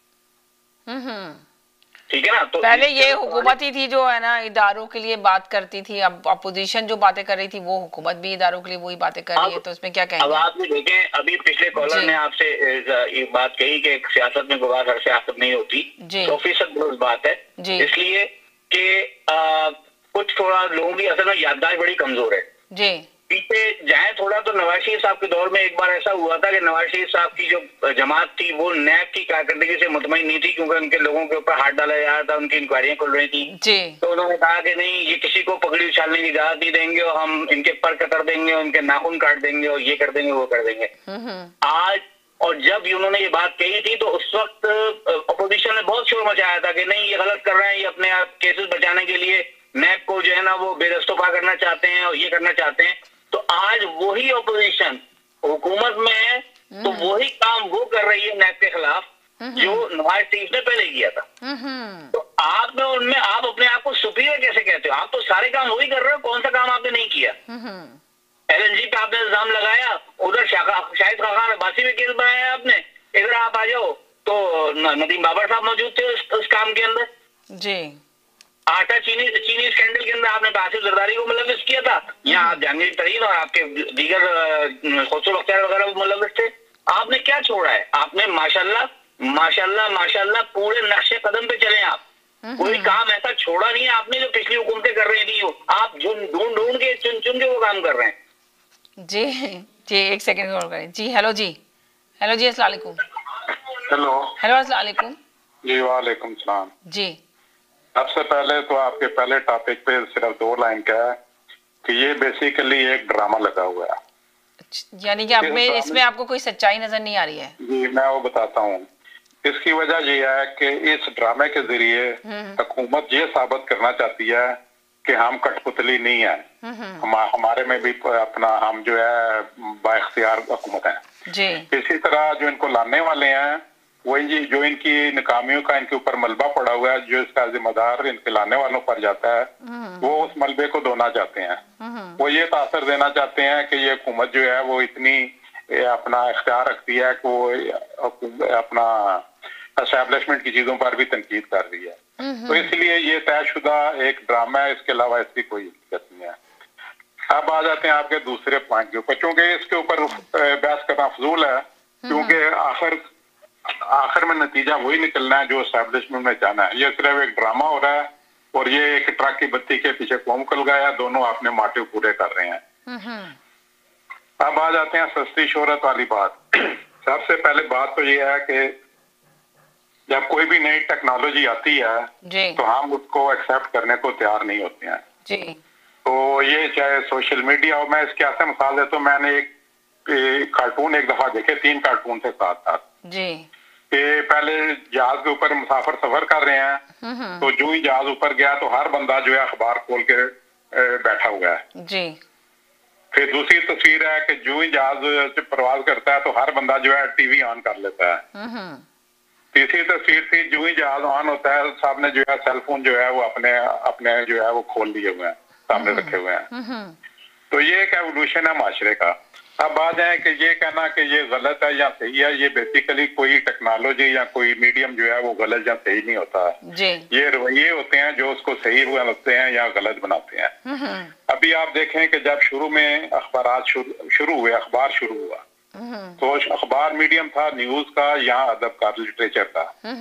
है, ठीक है ना। तो पहले ये हुकूमत ही थी जो है ना इदारों के लिए बात करती थी, अब अपोजिशन जो बातें कर रही थी वो हुकूमत भी इदारों के लिए वही बातें कर रही है, तो इसमें क्या कहेंगे। अब आप भी देखें, अभी पिछले कॉलर ने आपसे एक बात कही कि सियासत में गुबार हर सियासत नहीं होती, 100% दुरुस्त बात है, इसलिए कि कुछ थोड़ा लोगों की असल में याददाश्त बड़ी कमजोर है जी। पीछे जाए थोड़ा तो नवाज शरीफ साहब के दौर में एक बार ऐसा हुआ था कि नवाज शरीफ साहब की जो जमात थी वो नैब की कारकर्दगी से मुतमईन नहीं थी, क्योंकि उनके लोगों के ऊपर हाथ डाला जा रहा था, उनकी इंक्वायरियां खुल रही थी जी। तो उन्होंने कहा कि नहीं, ये किसी को पगड़ी उछालने की इजाजत नहीं देंगे, और हम इनके पर कतर देंगे, उनके नाखून काट देंगे, और ये कर देंगे वो कर देंगे। आज, और जब उन्होंने ये बात कही थी तो उस वक्त अपोजिशन ने बहुत शोर मचाया था कि नहीं, ये गलत कर रहे हैं, ये अपने आप केसेस बचाने के लिए नैब को जो है ना वो बेदस्तफा करना चाहते हैं और ये करना चाहते हैं। तो आज वही अपोजिशन हुकूमत में है, तो वही काम वो कर रही है नैब के खिलाफ जो नवाज शरीफ ने पहले किया था। तो आप में उनमें आप अपने आप को सुपीरियर कैसे कहते हो? आप तो सारे काम वही कर रहे हो, कौन सा काम आपने नहीं किया? LNG पे आपने इल्जाम लगाया, उधर शाहिद खान अब्बासी में केस बनाया आपने, इधर आप आ जाओ तो नदीम बाबर साहब मौजूद थे उस काम के अंदर जी। आटा चीनी स्कैंडल के अंदर आपने आसिफ जरदारी को मुलविस किया था, यहाँ जहांगीर तरीन और आपके दीगर खुसरो बख्तियार वगैरह मुलविस थे। आपने क्या छोड़ा है? आपने माशाल्लाह माशाल्लाह माशाल्लाह पूरे नक्शे कदम पे चले आप, कोई काम ऐसा छोड़ा नहीं है आपने जो पिछली हुकूमतें कर रही थी। आप जो ढूंढ के चुन के वो काम कर रहे हैं जी जी। एक सेकंड होल्ड करें जी। हेलो जी, हेलो जी, अस्सलाम वालेकुम। हेलो हेलो, अस्सलाम वालेकुम जी। वालेकुम सलाम जी। सबसे पहले तो आपके पहले टॉपिक पे सिर्फ 2 लाइन का है कि ये बेसिकली एक ड्रामा लगा हुआ है, यानी कि इसमें आपको कोई सच्चाई नजर नहीं आ रही है जी। मैं वो बताता हूँ। इसकी वजह ये है कि इस ड्रामे के जरिए हुकूमत ये साबित करना चाहती है कि हम कठपुतली नहीं है, हमारे में भी अपना, हम जो है बाइख्तियार हुकूमत है जी। इसी तरह जो इनको लाने वाले हैं वही जो इनकी नाकामियों का इनके ऊपर मलबा पड़ा हुआ है, जो इसका जिम्मेदार इनके लाने वालों पर जाता है, वो उस मलबे को धोना चाहते हैं। वो ये तासर देना चाहते हैं कि ये हुकूमत जो है वो इतनी अपना इख्तियार रखती है कि वो अपना एस्टैब्लिशमेंट की चीजों पर भी तनकीद कर रही है। तो इसलिए ये तयशुदा एक ड्रामा है, इसके अलावा इसकी कोई हकीकत नहीं है। अब आ जाते हैं आपके दूसरे पॉइंट के ऊपर, क्योंकि इसके ऊपर बहस करना फजूल है, क्योंकि आखिर में नतीजा वही निकलना है जो एस्टैब्लिशमेंट में जाना है। ये सिर्फ एक ड्रामा हो रहा है और ये एक ट्रक की बत्ती के पीछे कौम कल गया, दोनों अपने मोटिव पूरे कर रहे हैं। अब आ जाते हैं सस्ती शोहरत वाली बात। सबसे पहले बात तो ये है कि जब कोई भी नई टेक्नोलॉजी आती है तो हम उसको एक्सेप्ट करने को तैयार नहीं होते हैं जी। तो ये चाहे सोशल मीडिया हो, मैं इसके ऐसे मिसाल देता हूँ, मैंने एक कार्टून एक दफा देखे, 3 कार्टून थे साथ जी। कि पहले जहाज के ऊपर मुसाफिर सफर कर रहे हैं, तो जो ही जहाज ऊपर गया तो हर बंदा जो है अखबार खोल के बैठा हुआ है जी। फिर दूसरी तस्वीर है कि जो ही जहाज प्रवास करता है तो हर बंदा जो है टीवी ऑन कर लेता है। तीसरी तस्वीर थी, जो ही जहाज ऑन होता है सामने जो है सेलफोन जो है वो अपने जो है वो खोल लिए हुए हैं, सामने रखे हुए हैं। तो ये एक एवोल्यूशन है माशरे का। अब आ जाए कि ये कहना कि ये गलत है या सही है, ये बेसिकली कोई टेक्नोलॉजी या कोई मीडियम जो है वो गलत या सही नहीं होता जी। ये रवैये होते हैं जो उसको सही बनाते हैं या गलत बनाते हैं। अभी आप देखें कि जब शुरू में अखबार शुरू हुआ तो अखबार मीडियम था न्यूज का या अदब का, लिटरेचर का।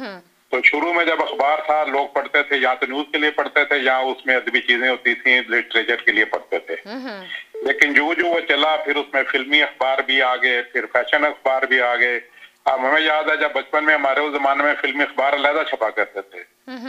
तो शुरू में जब अखबार था लोग पढ़ते थे या तो न्यूज के लिए पढ़ते थे या उसमें अदबी चीजें होती थी, लिटरेचर के लिए पढ़ते थे। लेकिन जो वो चला फिर उसमें फिल्मी अखबार भी आ गए, फिर फैशन अखबार भी आ गए। अब हमें याद है जब बचपन में हमारे उस जमाने में फिल्मी अखबार अलग छपा करते थे,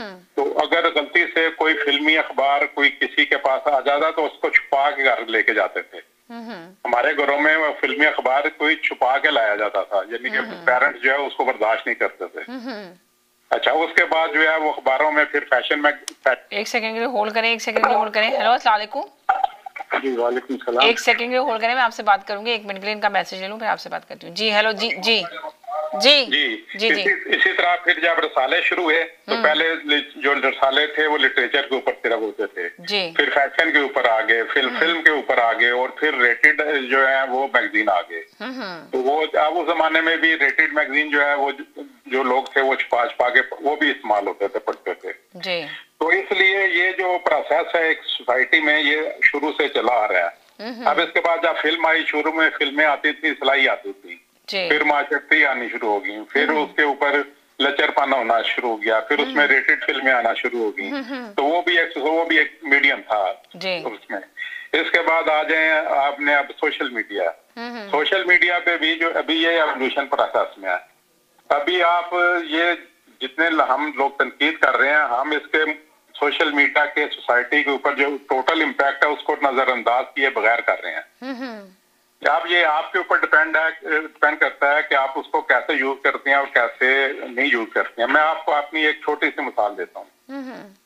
तो अगर गलती से कोई फिल्मी अखबार कोई किसी के पास आ जाता तो उसको छुपा के घर लेके जाते थे। हमारे घरों में वो फिल्मी अखबार कोई छुपा के लाया जाता था, यानी कि पेरेंट्स जो है उसको बर्दाश्त नहीं करते थे। अच्छा, उसके बाद जो है वो अखबारों में फिर फैशन में। एक सेकंड के लिए होल्ड करें, एक सेकंड के लिए होल्ड करें। हेलो, अस्सलाम वालेकुम। जी वालेकुम सलाम। एक सेकंड के लिए होल्ड करें, मैं आपसे बात करूंगी, 1 मिनट के लिए इनका मैसेज ले लूं फिर आपसे बात करती हूँ। जी हेलो, जी जी जी जी जी। इसी तरह फिर जब रसाले शुरू हुए तो पहले जो रसाले थे वो लिटरेचर के ऊपर सिर्फ होते थे जी, फिर फैशन के ऊपर आ गए, फिर फिल्म के ऊपर आ गए और फिर रेटेड जो है वो मैगजीन आ गए। तो वो अब उस जमाने में भी रेटेड मैगजीन जो है वो जो लोग थे वो छुपा के वो भी इस्तेमाल होते थे, पढ़ते थे जी। तो इसलिए ये जो प्रोसेस है एक सोसाइटी में ये शुरू से चला आ रहा है। अब इसके बाद जब फिल्म आई, शुरू में फिल्में आती थी, सिलाई आती थी, फिर मार्केटिंग आनी शुरू होगी, फिर उसके ऊपर लचरपन होना शुरू हो गया, फिर उसमें रेटेड फिल्में आना शुरू होगी। तो वो भी एक मीडियम था उसमें। इसके बाद आ जाए आपने अब सोशल मीडिया। सोशल मीडिया पे भी जो अभी ये एवोल्यूशन प्रोसेस में है। अभी आप ये जितने हम लोग तनकीद कर रहे हैं, हम इसके सोशल मीडिया के सोसाइटी के ऊपर जो टोटल इम्पैक्ट है उसको नजरअंदाज किए बगैर कर रहे हैं। अब ये आपके ऊपर डिपेंड करता है कि आप उसको कैसे यूज करते हैं और कैसे नहीं यूज करते हैं। मैं आपको अपनी एक छोटी सी मिसाल देता हूँ।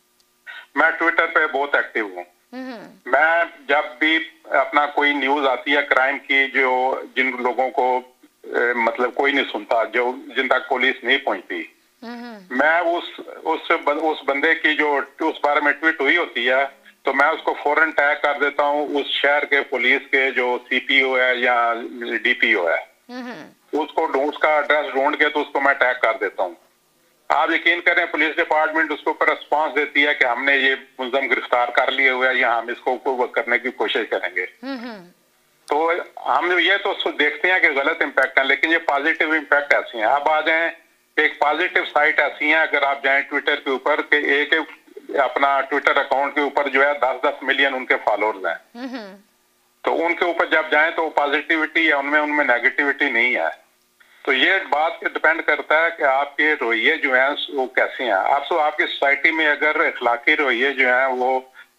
मैं ट्विटर पे बहुत एक्टिव हूँ। मैं जब भी अपना कोई न्यूज आती है क्राइम की, जो जिन लोगों को मतलब कोई नहीं सुनता, जो जिन तक पुलिस नहीं पहुंचती, मैं उस बंदे की जो उस बारे में ट्वीट हुई होती है तो मैं उसको फौरन टैग कर देता हूँ उस शहर के पुलिस के जो सीपीओ है या डीपीओ है, उसका एड्रेस ढूंढ के तो उसको मैं टैग कर देता हूँ। आप यकीन करें पुलिस डिपार्टमेंट उसके ऊपर रिस्पॉन्स देती है कि हमने ये मुलजम गिरफ्तार कर लिए हुए हैं या हम इसको करने की कोशिश करेंगे। तो हम ये तो देखते हैं कि गलत इम्पैक्ट है, लेकिन ये पॉजिटिव इम्पैक्ट ऐसे हैं। आप आ जाएं, एक पॉजिटिव साइट ऐसी है, अगर आप जाएं ट्विटर के ऊपर कि एक अपना ट्विटर अकाउंट के ऊपर जो है 10-10 मिलियन उनके फॉलोअर्स हैं, तो उनके ऊपर जब जाएं तो पॉजिटिविटी है उनमें नेगेटिविटी नहीं है। तो ये बात पे डिपेंड करता है कि आपके रवैये जो हैं वो कैसे हैं। आपकी सोसाइटी में अगर इखलाकी रवैये जो हैं वो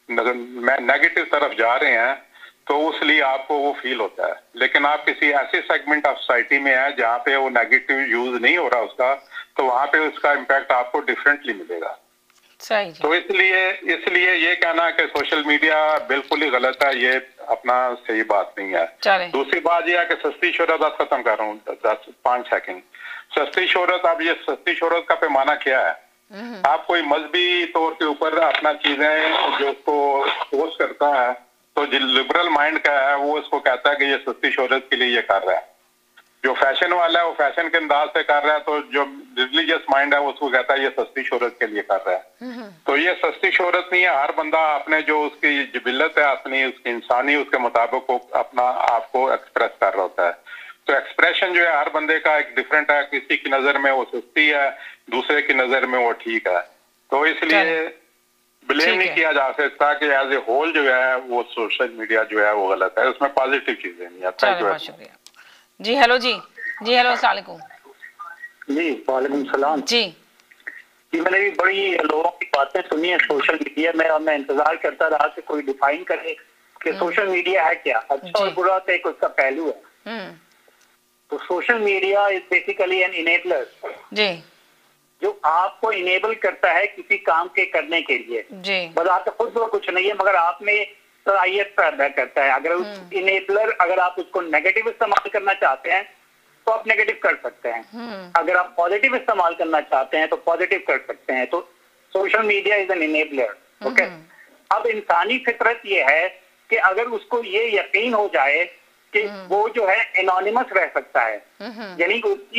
नेगेटिव तरफ जा रहे हैं तो उसलिए आपको वो फील होता है। लेकिन आप किसी ऐसे सेगमेंट ऑफ सोसाइटी में है जहाँ पे वो नेगेटिव यूज नहीं हो रहा उसका, तो वहां पे उसका इम्पैक्ट आपको डिफरेंटली मिलेगा। सही। तो इसलिए ये कहना कि सोशल मीडिया बिल्कुल ही गलत है, ये अपना सही बात नहीं है। दूसरी बात यह है कि सस्ती शोहरत खत्म कर रहा हूँ 5 सेकंड। सस्ती शोहरत, अब ये सस्ती शोहरत का पैमाना क्या है? आप कोई मजहबी तौर के ऊपर अपना चीजें जो उसको पोस्ट करता है तो जो लिबरल माइंड का है वो उसको कहता है कि ये सस्ती शोहरत के लिए ये कर रहा है। जो फैशन वाला है वो फैशन के अंदाज से कर रहा है, तो जो रिलीजियस माइंड है वो उसको कहता है ये सस्ती शोहरत के लिए कर रहा है। तो ये सस्ती शोहरत नहीं है। हर बंदा अपने जो उसकी जिबिलत है, अपनी उसकी इंसानी उसके मुताबिक वो अपना आपको एक्सप्रेस कर रहा होता है। तो एक्सप्रेशन जो है हर बंदे का एक डिफरेंट है, किसी की नजर में वो सस्ती है, दूसरे की नजर में वो ठीक है। तो इसलिए ब्लेम नहीं किया जा सकता कि एज ए होल जो है वो सोशल मीडिया जो है वो गलत है, उसमें पॉजिटिव चीजें नहीं है। बहुत शुक्रिया जी। हेलो जी हेलो, अस्सलाम वालेकुम। जी वालेकुम सलाम जी। मैंने भी बड़ी लोगों की बातें सुनी है सोशल मीडिया में, और मैं इंतजार करता रहा कि कोई डिफाइन करे कि सोशल मीडिया है क्या, अच्छा और बुरा तो एक उसका पहलू है। तो social media is basically an enabler जी, जो आपको इनेबल करता है किसी काम के करने के लिए जी। बजाते खुद तो कुछ नहीं है, मगर आप में सलाहियत पैदा करता है। अगर उस इनेबलर अगर आप उसको नेगेटिव इस्तेमाल करना चाहते हैं तो आप नेगेटिव कर सकते हैं, अगर आप पॉजिटिव इस्तेमाल करना चाहते हैं तो पॉजिटिव कर सकते हैं। तो social media is an enabler. Okay, अब इंसानी फितरत ये है कि अगर उसको ये यकीन हो जाए कि वो जो है एनोनिमस रह सकता है, यानी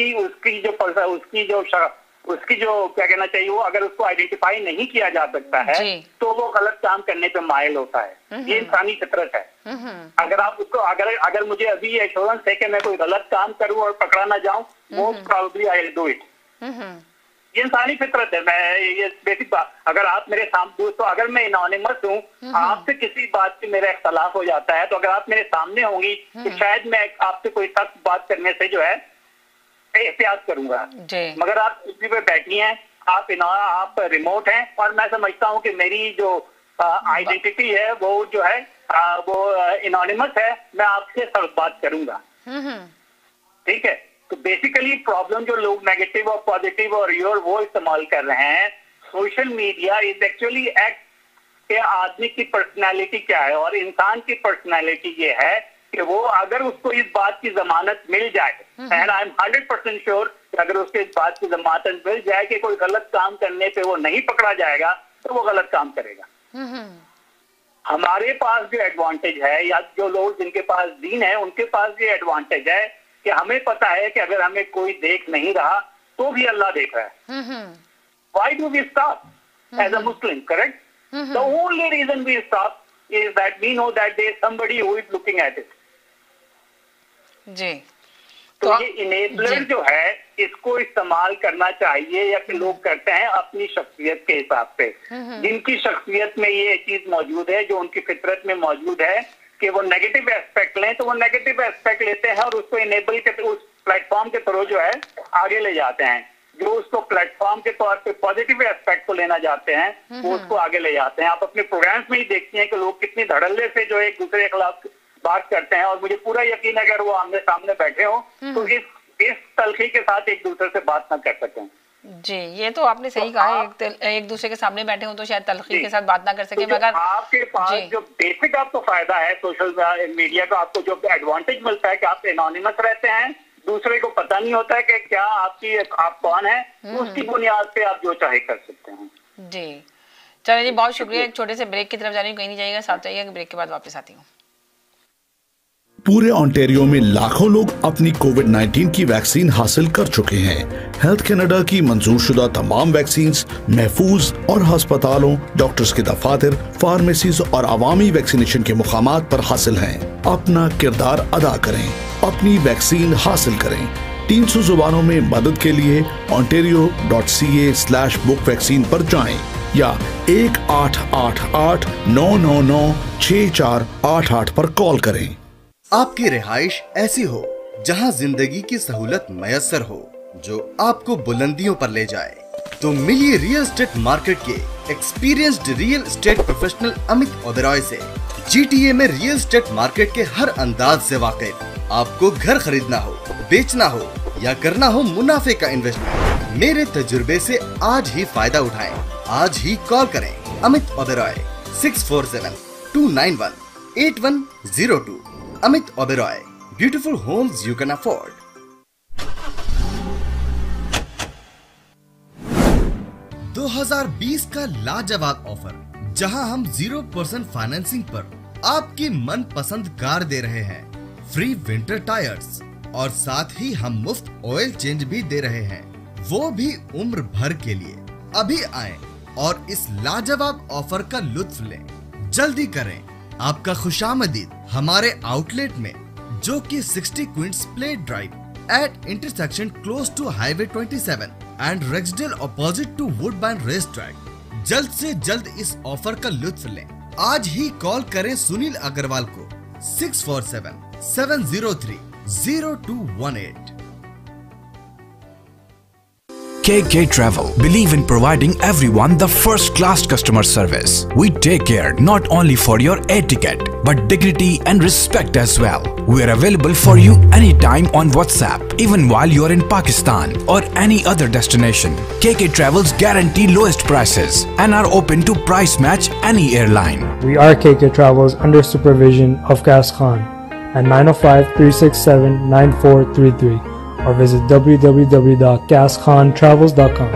उसकी जो क्या कहना चाहिए, वो अगर उसको आइडेंटिफाई नहीं किया जा सकता है तो वो गलत काम करने पे माइल होता है। ये इंसानी फितरत है। अगर आप उसको अगर मुझे अभी ये एश्योरेंस है कि मैं कोई गलत काम करूं और पकड़ा ना जाऊं, most probably I will do it. ये इंसानी फितरत है। मैं ये बेसिक बात, अगर आप मेरे सामने, तो अगर मैं एनोनिमस हूँ, आपसे किसी बात पे मेरा इख्तलाफ हो जाता है, तो अगर आप मेरे सामने होंगी तो शायद मैं आपसे कोई सख्त बात करने से जो है एहतियात करूंगा। मगर आप किसी पे बैठी हैं, आप रिमोट हैं, और मैं समझता हूँ कि मेरी जो आइडेंटिटी है वो जो है वो एनोनिमस है, मैं आपसे सख्त बात करूंगा। ठीक है, तो बेसिकली प्रॉब्लम जो लोग नेगेटिव और पॉजिटिव और योर वो इस्तेमाल कर रहे हैं, social media is actually act के आदमी की पर्सनालिटी क्या है, और इंसान की पर्सनालिटी ये है कि वो अगर उसको इस बात की जमानत मिल जाए, एंड आई एम 100% श्योर कि अगर उसको इस बात की जमानत मिल जाए कि कोई गलत काम करने पे वो नहीं पकड़ा जाएगा, तो वो गलत काम करेगा। हमारे पास जो एडवांटेज है, या जो लोग जिनके पास दीन है उनके पास ये एडवांटेज है कि हमें पता है कि अगर हमें कोई देख नहीं रहा तो भी अल्लाह देख रहा है। Why do we stop as a Muslim, correct? The only reason we stop is that we know that there is somebody who is looking at it. जी, तो ये इनेबलर जो है इसको इस्तेमाल करना चाहिए, या कि लोग करते हैं अपनी शख्सियत के हिसाब से। जिनकी शख्सियत में ये चीज मौजूद है, जो उनकी फितरत में मौजूद है कि वो नेगेटिव एस्पेक्ट लें, तो वो नेगेटिव एस्पेक्ट लेते हैं और उसको इनेबल के उस प्लेटफॉर्म के थ्रू जो है आगे ले जाते हैं। जो उसको प्लेटफॉर्म के तौर पे पॉजिटिव एस्पेक्ट को लेना चाहते हैं, वो उसको आगे ले जाते हैं। आप अपने प्रोग्राम्स में ही देखते हैं कि लोग कितनी धड़ल्ले से जो है एक दूसरे के खिलाफ बात करते हैं, और मुझे पूरा यकीन है अगर वो आमने सामने बैठे हो तो इस तलखी के साथ एक दूसरे से बात ना कर सकें। जी, ये तो आपने सही कहा, एक दूसरे के सामने बैठे हो तो शायद तलखी के साथ बात ना कर सके, मगर आपके पास जो बेसिक आपको फायदा है सोशल मीडिया का, आपको जो एडवांटेज मिलता है कि आप एनोनिमस रहते हैं, दूसरे को पता नहीं होता है कि क्या आप कौन है, उसकी बुनियाद पे आप जो चाहे कर सकते हैं। जी, चलिए जी, बहुत शुक्रिया। एक छोटे से ब्रेक की तरफ जा रही हूँ, कहीं नहीं जाइएगा, साथ जाइएगा, ब्रेक के बाद वापस आती हूँ। पूरे ओंटारियो में लाखों लोग अपनी कोविड-19 की वैक्सीन हासिल कर चुके हैं। हेल्थ कनाडा की मंजूरशुदा तमाम वैक्सीन्स महफूज और अस्पतालों, डॉक्टर्स के दफातर, फार्मेसीज और अवामी वैक्सीनेशन के मुकामात पर हासिल हैं। अपना किरदार अदा करें, अपनी वैक्सीन हासिल करें। 300 जुबानों में मदद के लिए ontario.ca/book वैक्सीन पर जाएं या 1888-999-6488 पर कॉल करें। आपकी रिहाइश ऐसी हो जहां जिंदगी की सहूलत मयसर हो, जो आपको बुलंदियों पर ले जाए, तो मिलिए रियल एस्टेट मार्केट के experienced real estate professional Amit Oberoi से। GTA में रियल एस्टेट मार्केट के हर अंदाज से वाकिफ। आपको घर खरीदना हो, बेचना हो या करना हो मुनाफे का इन्वेस्टमेंट, मेरे तजुर्बे से आज ही फायदा उठाएं। आज ही कॉल करें Amit Oberoi 647-291-8102। Amit Oberoi, beautiful homes you can afford. 2020 का लाजवाब ऑफर, जहां हम 0% फाइनेंसिंग पर आपकी मनपसंद कार दे रहे हैं, फ्री विंटर टायर्स, और साथ ही हम मुफ्त ऑयल चेंज भी दे रहे हैं, वो भी उम्र भर के लिए। अभी आएं और इस लाजवाब ऑफर का लुत्फ लें। जल्दी करें, आपका खुशामदीद हमारे आउटलेट में, जो कि 60 Queens Plate Drive at intersection close to highway 27 and Rexdale opposite to Woodbine race track. जल्द से जल्द इस ऑफर का लुत्फ लें। आज ही कॉल करें सुनील अग्रवाल को 647-703-0218। KK Travel believe in providing everyone the first-class customer service. We take care not only for your air ticket, but dignity and respect as well. We are available for you anytime on WhatsApp, even while you are in Pakistan or any other destination. KK Travels guarantee lowest prices and are open to price match any airline. We are KK Travels under supervision of Gas Khan at 905-367-9433. or visit www.gaskhontravels.com.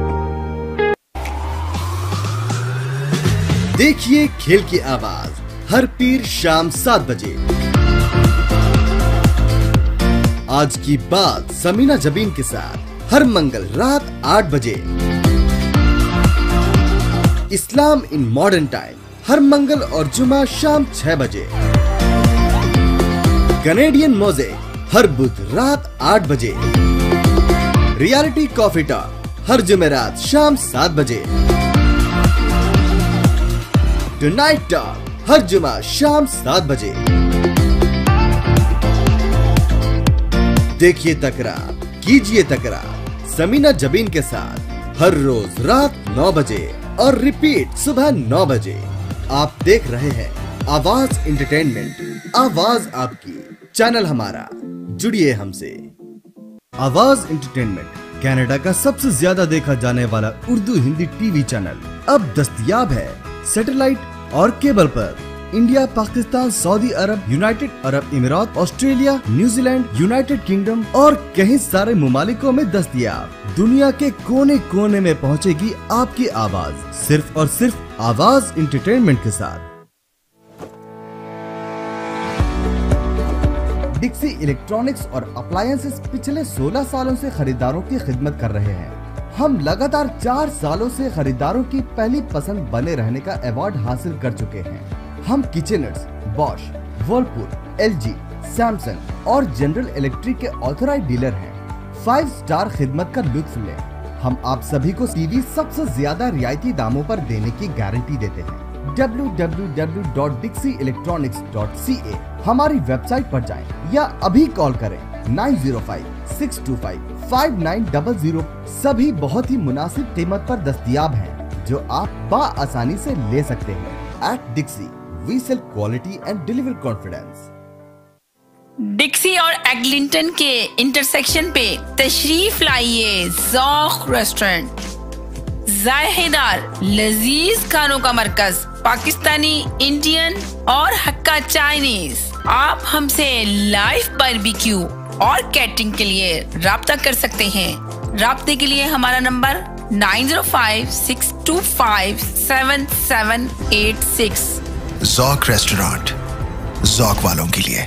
देखिए खेल की आवाज हर पीर शाम 7 बजे। आज की बात समीना जबीन के साथ हर मंगल रात 8 बजे। इस्लाम इन मॉडर्न टाइम हर मंगल और जुमा शाम 6 बजे। कनेडियन मोज़ेक हर बुध रात 8 बजे। रियलिटी कॉफी टॉक हर जुमेरात शाम 7 बजे। टुनाइट टॉक हर जुमा शाम 7 बजे। देखिए तकरार, कीजिए तकरार समीना जबीन के साथ हर रोज रात 9 बजे और रिपीट सुबह 9 बजे। आप देख रहे हैं आवाज एंटरटेनमेंट, आवाज आपकी, चैनल हमारा, जुड़िए हमसे। आवाज एंटरटेनमेंट कनाडा का सबसे ज्यादा देखा जाने वाला उर्दू हिंदी टीवी चैनल अब दस्तयाब है सैटेलाइट और केबल पर। India, Pakistan, Saudi Arab, United Arab emirates, Australia, New Zealand, United Kingdom और कई सारे मुमालिकों में दस्तयाब। दुनिया के कोने कोने में पहुंचेगी आपकी आवाज, सिर्फ और सिर्फ आवाज एंटरटेनमेंट के साथ। डिक्सी इलेक्ट्रॉनिक्स और अप्लायंसेस पिछले 16 सालों से खरीदारों की खिदमत कर रहे हैं। हम लगातार 4 सालों से खरीदारों की पहली पसंद बने रहने का अवार्ड हासिल कर चुके हैं। हम Kitcheners, Bosch, Whirlpool, LG, Samsung और जनरल इलेक्ट्रिक के ऑथराइज्ड डीलर हैं। 5 स्टार खिदमत का लुत्फ लें। हम आप सभी को टीवी सबसे ज्यादा रियायती दामों पर देने की गारंटी देते हैं। www.dixieelectronics.ca हमारी वेबसाइट पर जाएं या अभी कॉल करें 905-625-5900। सभी बहुत ही मुनासिब कीमत पर दस्तयाब हैं जो आप बाआसानी से ले सकते हैं। At Dixie, we sell quality and deliver confidence. डिक्सी और एग्लिंटन के इंटरसेक्शन पे तशरीफ लाइए ज़ौक़ रेस्टोरेंट। जायकेदार लजीज खानों का मरकज, पाकिस्तानी, इंडियन और हक्का चाइनीज। आप हमसे लाइव बारबेक्यू और कैटरिंग के लिए राब्ता कर सकते हैं। राब्ते के लिए हमारा नंबर 905-625-7786। ज़ौक़ रेस्टोरेंट, ज़ौक़ वालों के लिए।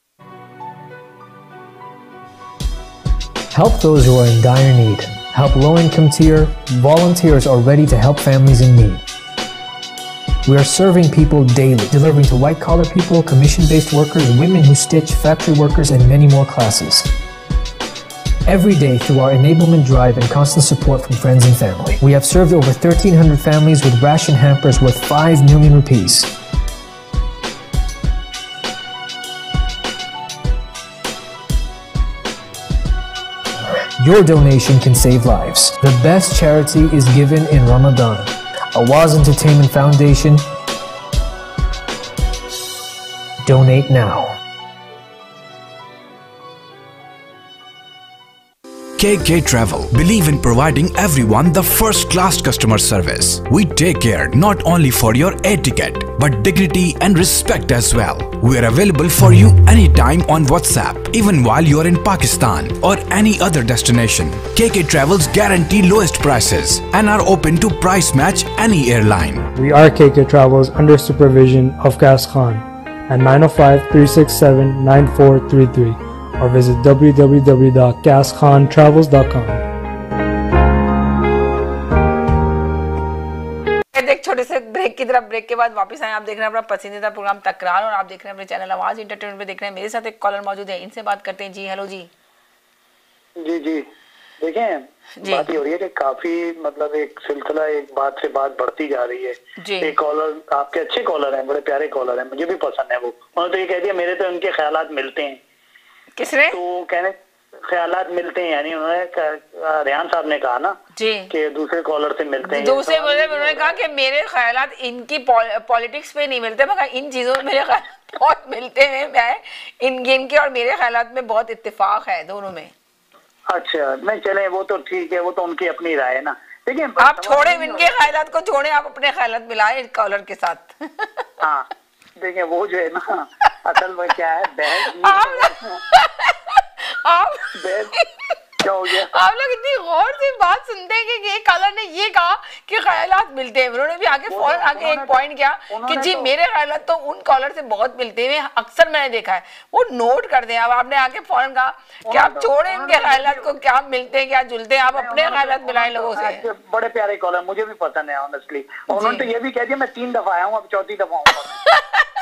Help those who are in dire need. Help low-income tier. Volunteers are ready to help families in need. We are serving people daily, delivering to white-collar people, commission-based workers, women who stitch, factory workers, and many more classes. Every day through our enablement drive and constant support from friends and family, we have served over 1,300 families with ration hampers worth 5 million rupees. Your donation can save lives. The best charity is given in Ramadan. Awaz Entertainment Foundation. Donate now. KK Travel believe in providing everyone the first-class customer service. We take care not only for your air ticket, but dignity and respect as well. We are available for you anytime on WhatsApp, even while you are in Pakistan or any other destination. KK Travels guarantee lowest prices and are open to price match any airline. We are KK Travels under supervision of Gas Khan at 905-367-9433 or visit www.gaskhontravels.com. एक छोटे से break की तरफ, break के बाद वापस आए। आप देख रहे हैं अपना पसंदीदा प्रोग्राम तकरार और आप देख रहे हैं अपने चैनल आवाज एंटरटेनमेंट पे देख रहे हैं। मेरे साथ एक कॉलर मौजूद है, इनसे बात करते हैं। जी हेलो जी। जी देखें, बात ये हो रही है कि काफी मतलब एक सिलसिला, एक बात से बात बढ़ती जा रही है। एक कॉलर, आपके अच्छे कॉलर हैं, बड़े प्यारे कॉलर हैं, मुझे भी पसंद है वो। उन्होंने तो ये कह दिया मेरे तो उनके ख्यालात मिलते हैं। किसने? तो कहने ख्यालात मिलते हैं, यानी उन्होंने रेहान साहब ने कहा ना जी कि दूसरे कॉलर से मिलते हैं। दूसरे उन्होंने कहा कि मेरे ख्यालात इनकी पॉलिटिक्स पे नहीं मिलते, मगर इन चीजों में मेरे ख्यालात बहुत मिलते हैं। मैं इनके और मेरे ख्यालात में बहुत इत्तेफाक है दोनों में। अच्छा, नहीं चले, वो तो ठीक है, वो तो उनकी अपनी राय है ना। देखिए आप छोड़े इनके ख्यालात को, छोड़े, आप अपने ख्यालात मिलाए कॉलर के साथ। हाँ देखिए, वो जो है ना, असल में क्या है, बहस क्या हो गया? आप लोग इतनी गौर से भी बात सुनते हैं कि ये कॉलर ने ये कहा कि ख्यालात मिलते हैं, उन्होंने भी आगे फौरन आके एक पॉइंट किया कि जी मेरे ख्यालात तो उन कॉलर से बहुत मिलते हैं, अक्सर मैंने देखा है, वो नोट कर दें। अब आपने आके फौरन कहा कि आप छोड़े इनके ख्यालात को, क्या मिलते हैं क्या जुलते हैं, आप अपने ख्यालात मिलाएं लोगों से। बड़े प्यारे कॉलर, मुझे भी पसंद है ऑनेस्टली। उन्होंने तो ये भी कह दिया मैं 3 दफा आया हूँ, अब 4थी दफा आऊंगा।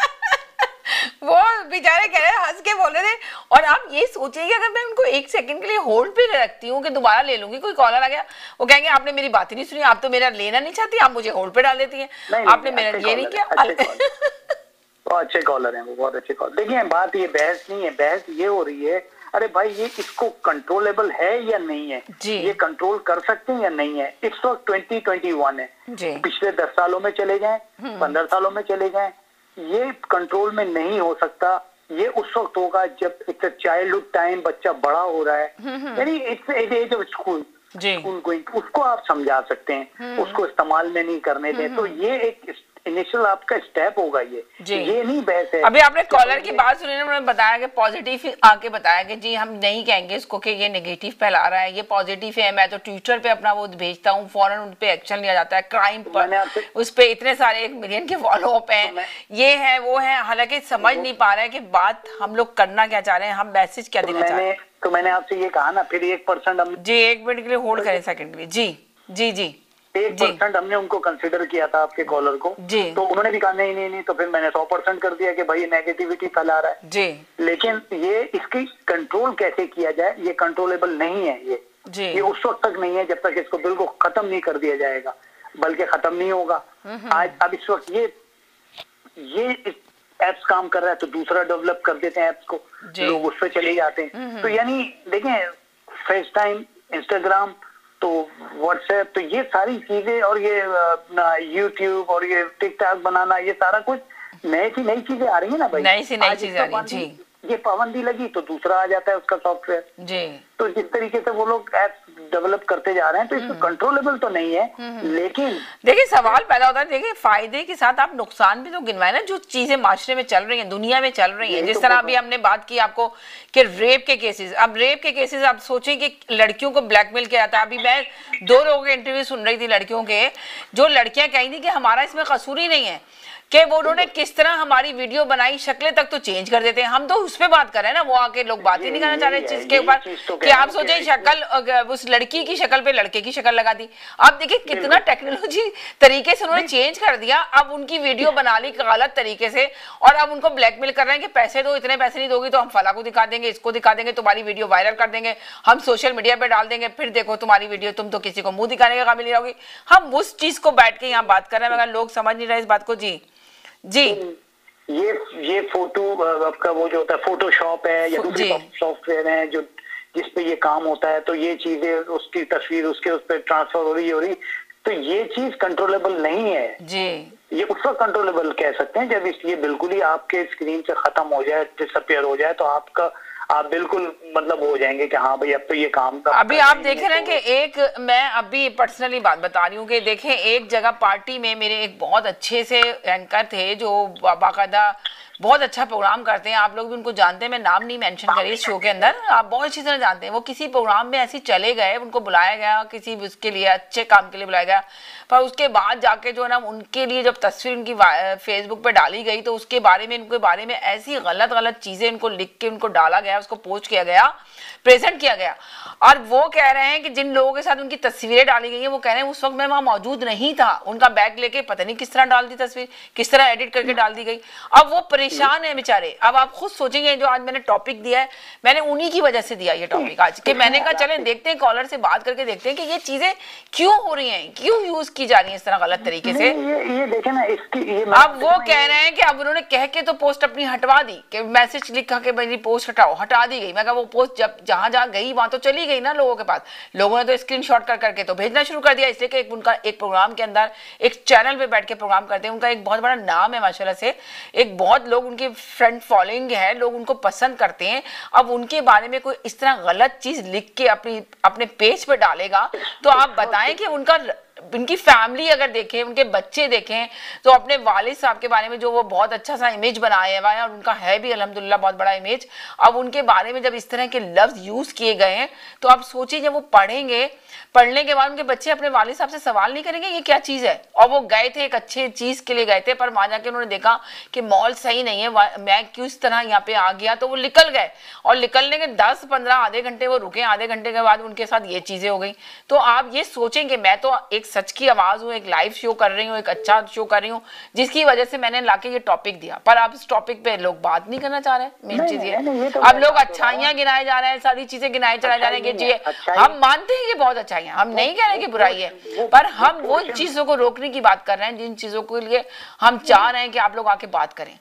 वो बेचारे कह रहे हैं, हंस के बोल रहे थे। और आप ये सोचिए कि अगर मैं उनको 1 सेकंड के लिए होल्ड पे रखती हूँ कि दोबारा ले लूंगी, कोई कॉलर आ गया, वो कहेंगे आपने मेरी बात ही नहीं सुनी, आप तो मेरा लेना नहीं चाहती, आप मुझे होल्ड पे डाल देती हैं, आपने मेरा ये नहीं किया। बहुत अच्छे कॉलर हैं वो, बहुत अच्छे कॉलर। देखिए बात ये बहस नहीं है, बहस ये हो रही है अरे भाई ये इसको कंट्रोलेबल है या नहीं है, ये कंट्रोल कर सकते हैं या नहीं है। इस वक्त 2021 है, पिछले 10 सालों में चले जाएं, 15 सालों में चले जाएं, ये कंट्रोल में नहीं हो सकता। ये उस वक्त होगा जब एक चाइल्डहुड टाइम, बच्चा बड़ा हो रहा है, यानी it's age of school going, उसको आप समझा सकते हैं, उसको इस्तेमाल में नहीं करने दें। तो ये एक इनिशियल आपका स्टेप होगा, ये नहीं बहस है। अभी आपने कॉलर की बात सुनी, उन्होंने बताया कि पॉजिटिव आके बताया कि जी हम नहीं कहेंगे इसको कि ये नेगेटिव फैला रहा है, ये पॉजिटिव है। मैं तो ट्विटर पे अपना वो भेजता हूँ, फौरन उन पे एक्शन लिया जाता है, क्राइम पर उस पे इतने सारे 1 मिलियन के फॉलो अप हैं, ये है वो है। हालांकि समझ नहीं पा रहा है कि बात हम लोग करना क्या चाह रहे हैं, हम मैसेज क्या देना चाह रहे हैं। तो मैंने आपसे ये कहा ना, फिर 1% हम जी 1 मिनट के लिए होल्ड करें, सेकंड के लिए। जी जी जी 1% हमने उनको कंसिडर किया था आपके कॉलर को, तो उन्होंने भी कहा नहीं, तो फिर मैंने 100% कर दिया कि भाई ये नेगेटिविटी फैला रहा है जी। लेकिन ये इसकी कंट्रोल कैसे किया जाए, ये कंट्रोलेबल नहीं है, ये उस वक्त तक नहीं है जब तक इसको बिल्कुल खत्म नहीं कर दिया जाएगा, बल्कि खत्म नहीं होगा। आज अब इस वक्त ये एप्स काम कर रहा है तो दूसरा डेवलप कर देते हैं एप्स को, लोग उस पर चले जाते हैं। तो यानी देखें फेस टाइम, इंस्टाग्राम, तो व्हाट्सएप, तो ये सारी चीजें और ये यूट्यूब और ये टिकटॉक बनाना, ये सारा कुछ नई चीजें आ रही है ना भाई, नई चीजें आ रही है जी। ये पाबंदी लगी तो दूसरा आ जाता है उसका सॉफ्टवेयर जी। तो जिस तरीके से वो लोग एप्स डेवलप करते जा रहे हैं तो इसको कंट्रोलेबल तो नहीं है। लेकिन देखिए सवाल पैदा होता है, देखिए फायदे के साथ आप नुकसान भी तो गिनवाए ना, जो चीजें माशरे में चल रही हैं, दुनिया में चल रही हैं। जिस तरह अभी हमने बात की आपको कि रेप के केसेस, अब रेप के केसेस आप सोचें कि लड़कियों को ब्लैकमेल किया जाता है। अभी मैं 2 लोगों के इंटरव्यू सुन रही थी लड़कियों के, जो लड़कियां कही थी कि हमारा इसमें कसूर ही नहीं है, कि वो उन्होंने किस तरह हमारी वीडियो बनाई, शक्लें तक तो चेंज कर देते हैं। हम तो उस पे बात कर रहे हैं ना, वो आके लोग बात ही नहीं करना चाह रहे चीज के ऊपर कि आप सोचे शक्ल, उस लड़की की शक्ल पे लड़के की शक्ल लगा दी। अब देखिए कितना टेक्नोलॉजी तरीके से उन्होंने चेंज कर दिया। अब उनकी वीडियो बना ली गलत तरीके से और अब उनको ब्लैकमेल कर रहे हैं कि पैसे दो, इतने पैसे नहीं दोगी तो हम फला को दिखा देंगे, इसको दिखा देंगे, तुम्हारी वीडियो वायरल कर देंगे, हम सोशल मीडिया पे डाल देंगे, फिर देखो तुम्हारी वीडियो, तुम तो किसी को मुंह दिखाने के काबिल नहीं रहोगी। हम उस चीज को बैठ के यहाँ बात कर रहे हैं मगर लोग समझ नहीं रहे इस बात को जी जी। ये फोटो आपका वो जो होता है फोटोशॉप है या दूसरे सॉफ्टवेयर है जो जिसपे ये काम होता है, तो ये चीजें उसकी तस्वीर उसके उस पर ट्रांसफर हो रही, तो ये चीज कंट्रोलेबल नहीं है जी। ये उस वक्त कंट्रोलेबल कह सकते हैं जब ये बिल्कुल ही आपके स्क्रीन से खत्म हो जाए, डिसअपियर हो जाए, तो आप बिल्कुल मतलब हो जाएंगे कि हाँ भाई अब तो ये काम का। अभी आप देख रहे हैं कि एक मैं अभी पर्सनली बात बता रही हूँ कि देखें एक जगह पार्टी में मेरे एक बहुत अच्छे से एंकर थे जो बाकायदा बहुत अच्छा प्रोग्राम करते हैं, आप लोग भी उनको जानते हैं, मैं नाम नहीं मेंशन करी इस शो के अंदर, आप बहुत अच्छी तरह जानते हैं। वो किसी प्रोग्राम में ऐसे चले गए, उनको बुलाया गया किसी उसके लिए अच्छे काम के लिए बुलाया गया, पर उसके बाद जाके जो है ना उनके लिए जब तस्वीर उनकी फेसबुक पे डाली गई तो उसके बारे में उनके बारे में ऐसी गलत चीजें उनको लिख के उनको डाला गया, उसको पोस्ट किया गया, प्रेजेंट किया गया। और वो कह रहे हैं कि जिन लोगों के साथ उनकी तस्वीरें डाली गई है वो कह रहे हैं उस वक्त मैं वहां मौजूद नहीं था, उनका बैग लेके पता नहीं किस तरह डाल दी तस्वीर, किस तरह एडिट करके डाल दी गई। अब वो परेशान है बेचारे। अब आप खुद सोचेंगे जो आज मैंने टॉपिक दिया है, मैंने उन्हीं की वजह से दिया ये टॉपिक आज, कि मैंने कहा चलें देखते हैं, कॉलर से बात करके देखते हैं कि ये चीजें क्यों हो रही हैं, क्यों यूज की जा रही है इस तरह गलत तरीके से। ये देखें ना इसकी अब वो कह रहे हैं कि अब उन्होंने कह के तो पोस्ट अपनी हटवा दी कि मैसेज लिखा के मेरी पोस्ट हटाओ, हटा दी गई। मैं कहा वो पोस्ट जब जहां गई वहां तो चली गई ना लोगों के पास, लोगों ने तो स्क्रीनशॉट कर करके तो भेजना शुरू कर दिया, इसलिए कि उनका एक प्रोग्राम के अंदर एक चैनल पे बैठ के प्रोग्राम करते हैं, उनका एक बहुत बड़ा नाम है माशाल्लाह से, एक बहुत लोग उनके फ्रेंड फॉलोइंग है, लोग उनको पसंद करते हैं। अब उनके बारे में कोई इस तरह गलत चीज लिख के अपने पेज पे डालेगा तो आप बताएं कि उनका उनकी फैमिली अगर देखें, उनके बच्चे देखें, तो अपने वालिद साहब के बारे में जो वो बहुत अच्छा सा इमेज बनाया हुआ है और उनका है भी अल्हम्दुलिल्लाह बहुत बड़ा इमेज, अब उनके बारे में जब इस तरह के लफ्ज यूज किए गए हैं तो आप सोचिए जब वो पढ़ेंगे, पढ़ने के बाद उनके बच्चे अपने वालिद साहब से सवाल नहीं करेंगे ये क्या चीज है। और वो गए थे एक अच्छे चीज के लिए गए थे, पर वहां जाके उन्होंने देखा कि मॉल सही नहीं है, मैं क्यों इस तरह यहाँ पे आ गया, तो वो निकल गए और निकलने के 10-15 आधे घंटे वो रुके, आधे घंटे के बाद उनके साथ ये चीजें हो गई। तो आप ये सोचेंगे, मैं तो एक सच की आवाज हूँ, एक लाइव शो कर रही हूँ, एक अच्छा शो कर रही हूँ, जिसकी वजह से मैंने लाके ये टॉपिक दिया, पर आप इस टॉपिक पे लोग बात नहीं करना चाह रहे। मेन चीज ये अब लोग अच्छाइयां गिनाए जा रहे हैं, सारी चीजें गिनाए चलाए जा रहे हैं कि हम मानते हैं कि बहुत अच्छाइयां, हम नहीं कह रहे कि बुराई है, पर हम वो चीजों को रोकने की बात कर रहे हैं जिन चीजों के लिए हम चाह रहे हैं कि आप लोग आके बात करें।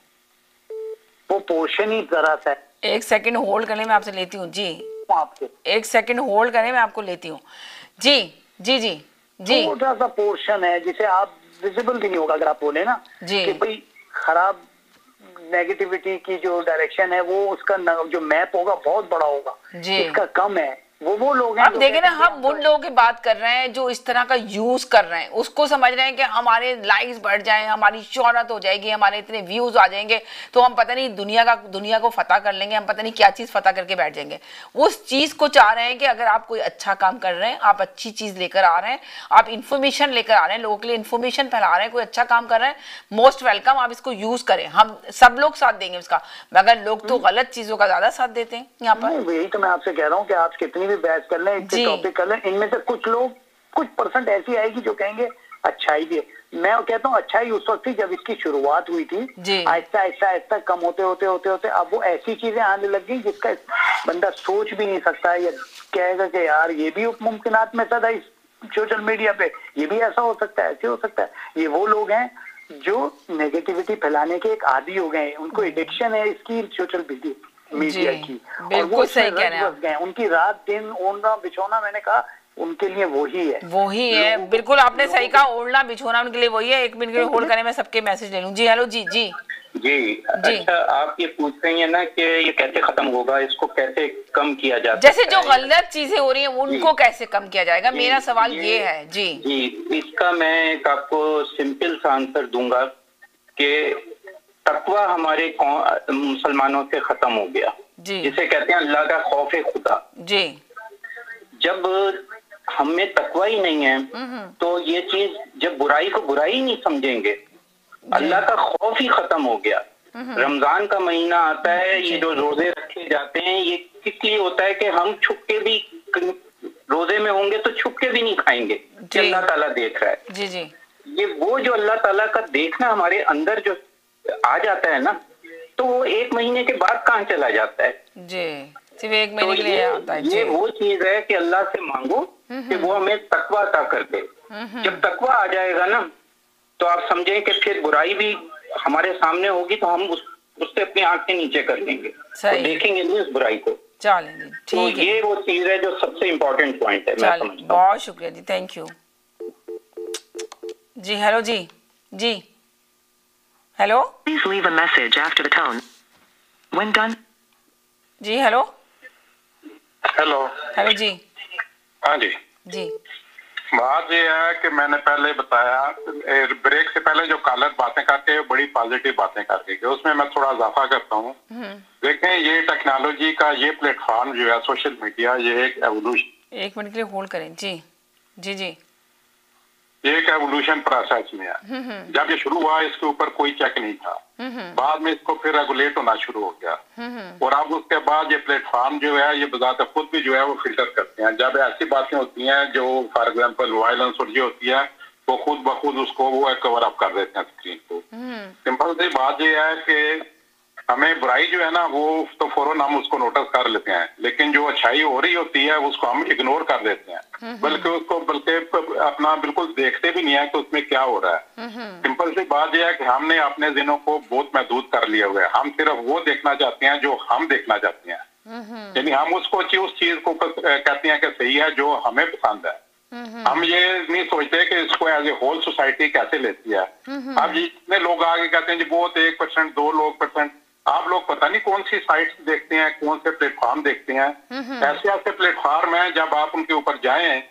वो पोर्शन ही जरा सा। एक सेकंड होल्ड करें, मैं आपसे लेती हूँ जी, आपके एक सेकंड होल्ड करें, मैं आपको लेती हूँ जी जी जी जी। छोटा सा पोर्शन है जिसे आप विजिबल भी नहीं होगा अगर आप बोले ना कि भाई खराब नेगेटिविटी की जो डायरेक्शन है वो उसका जो मैप होगा बहुत बड़ा होगा, इसका कम है। वो लोग हैं, अब देखें ना, हम उन लोगों की बात कर रहे हैं जो इस तरह का यूज कर रहे हैं, उसको समझ रहे हैं कि हमारे लाइक्स बढ़ जाएं, हमारी शोहरत हो जाएगी, हमारे इतने व्यूज आ जाएंगे तो हम पता नहीं दुनिया को फतह कर लेंगे, हम पता नहीं क्या चीज फतह करके बैठ जाएंगे। उस चीज को चाह रहे हैं कि अगर आप कोई अच्छा काम कर रहे हैं, आप अच्छी चीज लेकर आ रहे हैं, आप इन्फॉर्मेशन लेकर आ रहे हैं, लोगों के लिए इन्फॉर्मेशन फैला रहे हैं, कोई अच्छा काम कर रहे हैं, मोस्ट वेलकम, आप इसको यूज करें, हम सब लोग साथ देंगे उसका। मगर लोग तो गलत चीजों का ज्यादा साथ देते हैं यहाँ पर। यही तो मैं आपसे कह रहा हूँ कि आप कितनी भी बहस कर लें, टॉपिक कर लें, इनमें से कुछ लोग, कुछ परसेंट ऐसी आएगी जो कहेंगे अच्छाई भी है। मैं कहता हूँ अच्छाई उस वक्त थी जब इसकी शुरुआत हुई थी, आहिस्ता आहिस्ता आहिस्ता कम होते होते होते होते अब वो ऐसी चीजें आने लग गई जिसका बंदा सोच भी नहीं सकता है, या कहेगा कि यार ये भी मुमकिनात में सदा इस सोशल मीडिया पे ये भी ऐसा हो सकता है, ऐसे हो सकता है। ये वो लोग हैं जो नेगेटिविटी फैलाने के एक आदी हो गए, उनको एडिक्शन है इसकी सोशल मीडिया की, और वो सही कह रहे हैं। उनकी रात दिन ओढ़ना बिछोना, मैंने कहा उनके लिए वही है। बिल्कुल आपने सही कहा, ओढ़ना बिछोना उनके लिए वही है। एक मिनट के लिए होल्ड करें, मैं सबके मैसेज ले लूं। जी हेलो जी जी जी। अच्छा, आप ये पूछ रही हैं ना कि ये कैसे खत्म होगा, इसको कैसे कम किया जा सकता है, जैसे जो गलत चीजें हो रही हैं उनको कैसे कम किया जाएगा, मेरा सवाल ये है जी। इसका मैं एक आपको सिंपल सा आंसर दूंगा कि तकवा हमारे मुसलमानों से खत्म हो गया, जिसे कहते हैं अल्लाह का खौफ खुदा जी। जब हमें तकवा ही नहीं है तो ये चीज, जब बुराई को बुराई नहीं समझेंगे, अल्लाह का खौफ ही खत्म हो गया। रमजान का महीना आता है, ये जो रोजे रखे जाते हैं ये किस लिए होता है कि हम छुप के भी रोजे में होंगे तो छुप के भी नहीं खाएंगे, अल्लाह ताला देख रहा है। जी जी। ये वो जो अल्लाह ताला का देखना हमारे अंदर जो आ जाता है ना, तो वो एक महीने के बाद कहाँ चला जाता है जी, सिर्फ एक महीने के लिए आता है। ये वो चीज है कि अल्लाह से मांगो कि वो हमें तकवा अता कर दे। जब तकवा आ जाएगा ना तो आप समझें कि फिर बुराई भी हमारे सामने होगी तो हम उससे अपनी आंखें नीचे कर लेंगे, तो देखेंगे नहीं उस बुराई को, चलेंगे। ठीक है, ये वो चीज है जो सबसे इम्पोर्टेंट पॉइंट है। मैं समझता हूं। बहुत शुक्रिया जी, थैंक यू जी। हेलो जी जी hello, please leave a message after the tone when done. जी हेलो हेलो जी। हाँ जी जी। बात ये है कि मैंने पहले बताया, ब्रेक से पहले जो कॉलर बातें करते हैं बड़ी पॉजिटिव बातें करके, उसमें मैं थोड़ा इजाफा करता हूँ। देखें, ये टेक्नोलॉजी का ये प्लेटफॉर्म जो है सोशल मीडिया, ये एक एवोल्यूशन, एक मिनट के लिए होल्ड करें जी जी जी, ये एक एवोल्यूशन प्रोसेस में है। जब ये शुरू हुआ इसके ऊपर कोई चेक नहीं था, बाद में इसको फिर रेगुलेट होना शुरू हो गया, और अब उसके बाद ये प्लेटफॉर्म जो है ये बजाते खुद भी जो है वो फिल्टर करते हैं। जब ऐसी बातें होती हैं जो फॉर एग्जांपल वायलेंस और ये होती है, वो खुद ब खुद उसको वो कवर अप कर देते हैं स्क्रीन को। सिंपल सी बात ये है कि हमें बुराई जो है ना वो तो फौरन हम उसको नोटिस कर लेते हैं, लेकिन जो अच्छाई हो रही होती है उसको हम इग्नोर कर देते हैं, बल्कि अपना बिल्कुल देखते भी नहीं है कि उसमें क्या हो रहा है। सिंपल सी बात यह है कि हमने अपने दिनों को बहुत महदूद कर लिया हुआ है, हम सिर्फ वो देखना चाहते हैं जो हम देखना चाहते हैं, यानी हम उसको उस चीज को कहते हैं कि सही है जो हमें पसंद है। हम ये नहीं सोचते कि इसको एज ए होल सोसाइटी कैसे लेती है। अब जितने लोग आगे कहते हैं जी बहुत 1%, 2 लोग %, आप लोग पता नहीं कौन सी साइट्स देखते हैं, कौन से प्लेटफॉर्म देखते हैं। ऐसे ऐसे प्लेटफॉर्म हैं जब आप उनके ऊपर जाएं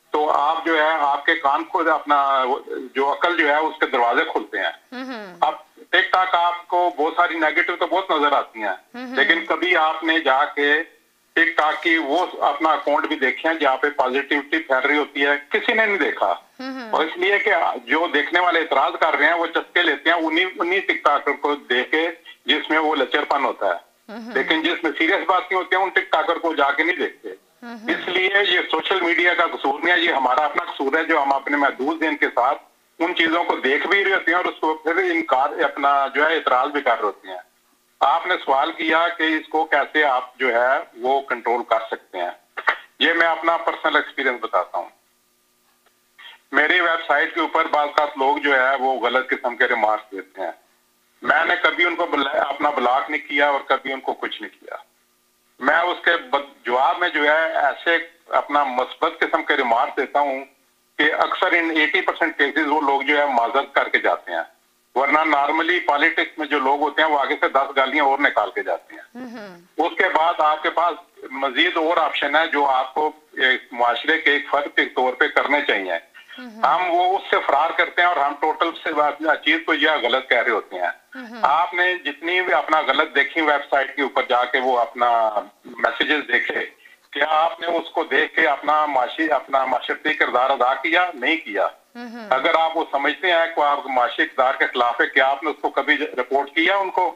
तो आप जो है आपके कान खुद अपना जो अकल जो है उसके दरवाजे खुलते हैं। अब टिकटॉक आपको बहुत सारी नेगेटिव तो बहुत नजर आती हैं, लेकिन कभी आपने जाके टिकटॉक की वो अपना अकाउंट भी देखे हैं जहाँ पे पॉजिटिविटी फैल रही होती है? किसी ने नहीं देखा। और इसलिए कि जो देखने वाले इतराज कर रहे हैं वो चस्के लेते हैं उन्हीं टिकटॉकर को देख के जिसमें वो लचरपन होता है, लेकिन जिसमें सीरियस बातें होती है उन टिकटॉकर को जाके नहीं देखते। इसलिए ये सोशल मीडिया का कसूर नहीं है, ये हमारा अपना कसूर है जो हम अपने महदूद दिन के साथ उन चीजों को देख भी रहे होते हैं और उसको फिर इनकार अपना जो है इतराज भी कर रहे होते हैं। आपने सवाल किया कि इसको कैसे आप जो है वो कंट्रोल कर सकते हैं। ये मैं अपना पर्सनल एक्सपीरियंस बताता हूँ। मेरी वेबसाइट के ऊपर बाज़ लोग जो है वो गलत किस्म के रिमार्क्स देते हैं। मैंने कभी उनको अपना ब्लॉक नहीं किया और कभी उनको कुछ नहीं किया। मैं उसके जवाब में जो है ऐसे अपना मस्बत किस्म के रिमार्क देता हूँ कि अक्सर इन 80% केसेस वो लोग जो है माजरत करके जाते हैं, वरना नॉर्मली पॉलिटिक्स में जो लोग होते हैं वो आगे से 10 गालियां और निकाल के जाते हैं। उसके बाद आपके पास मजीद और ऑप्शन है जो आपको माशरे के एक फर्द के तौर पे करने चाहिए। हम वो उससे फरार करते हैं और हम टोटल से चीज को यह गलत कह रहे होते हैं। आपने जितनी भी अपना गलत देखी वेबसाइट के ऊपर जाके वो अपना मैसेजेस देखे, क्या आपने उसको देख के अपना माशरती किरदार अदा किया? नहीं किया। अगर आप वो समझते हैं कि आप माशी किरदार के खिलाफ है, क्या आपने उसको कभी रिपोर्ट किया उनको?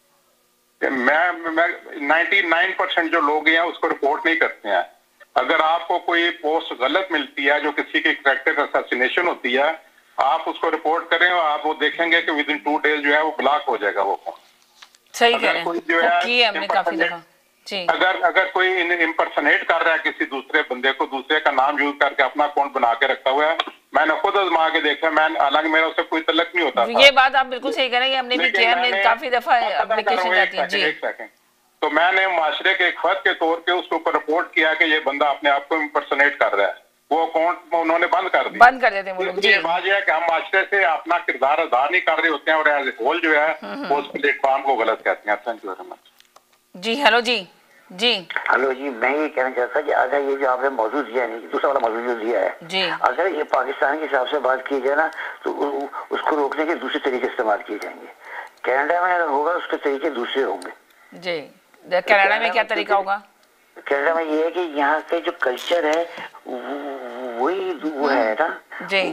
मैं 99% जो लोग हैं उसको रिपोर्ट नहीं करते हैं। अगर आपको कोई पोस्ट गलत मिलती है जो किसी की कैरेक्टर असैसिनेशन होती है, आप उसको रिपोर्ट करें और आप वो देखेंगे कि विद इन 2 डेज जो है वो ब्लॉक हो जाएगा वो फोन। सही कह रहे हैं, हमने काफी दफा जी। अगर कोई इम्पर्सनेट कर रहा है किसी दूसरे बंदे को, दूसरे का नाम यूज करके अपना अकाउंट बना के रखा हुआ है, मैंने खुद आजमा के देखा, हालांकि मेरा उससे कोई तल्लुक नहीं होता। ये बात आप बिल्कुल सही कह रहे हैं, हमने भी किया, हमने काफी दफा एप्लीकेशन जाती है जी। एक सेकंड, तो मैंने माशरे के एक फर्द के तौर पे उसके ऊपर रिपोर्ट किया कि ये बंदा अपने आप को इम्पर्सनेट कर रहा है। वो अकाउंट उन्होंने बंद कर देते हैं वो लोग। ये बात यह है कि हम माशरे से अपना किरदार अदा नहीं कर रहे होते हैं और एज ए होल जो है वो उस प्लेटफॉर्म को गलत कहते हैं। थैंक यू वेरी मच जी। हेलो जी। जी हेलो जी, मैं ये कहना चाहता कि अगर ये जो आपने मौजूद दिया है, दूसरा वाला मौजूद जो दिया है जी, अगर ये पाकिस्तान के हिसाब से बात की जाए ना तो उसको रोकने के दूसरे तरीके इस्तेमाल किए जाएंगे। कनाडा में अगर होगा उसके तरीके दूसरे होंगे जी। कनाडा में क्या तरीका होगा? कनाडा में ये है कि यहाँ के जो कल्चर है वही वो है ना जी,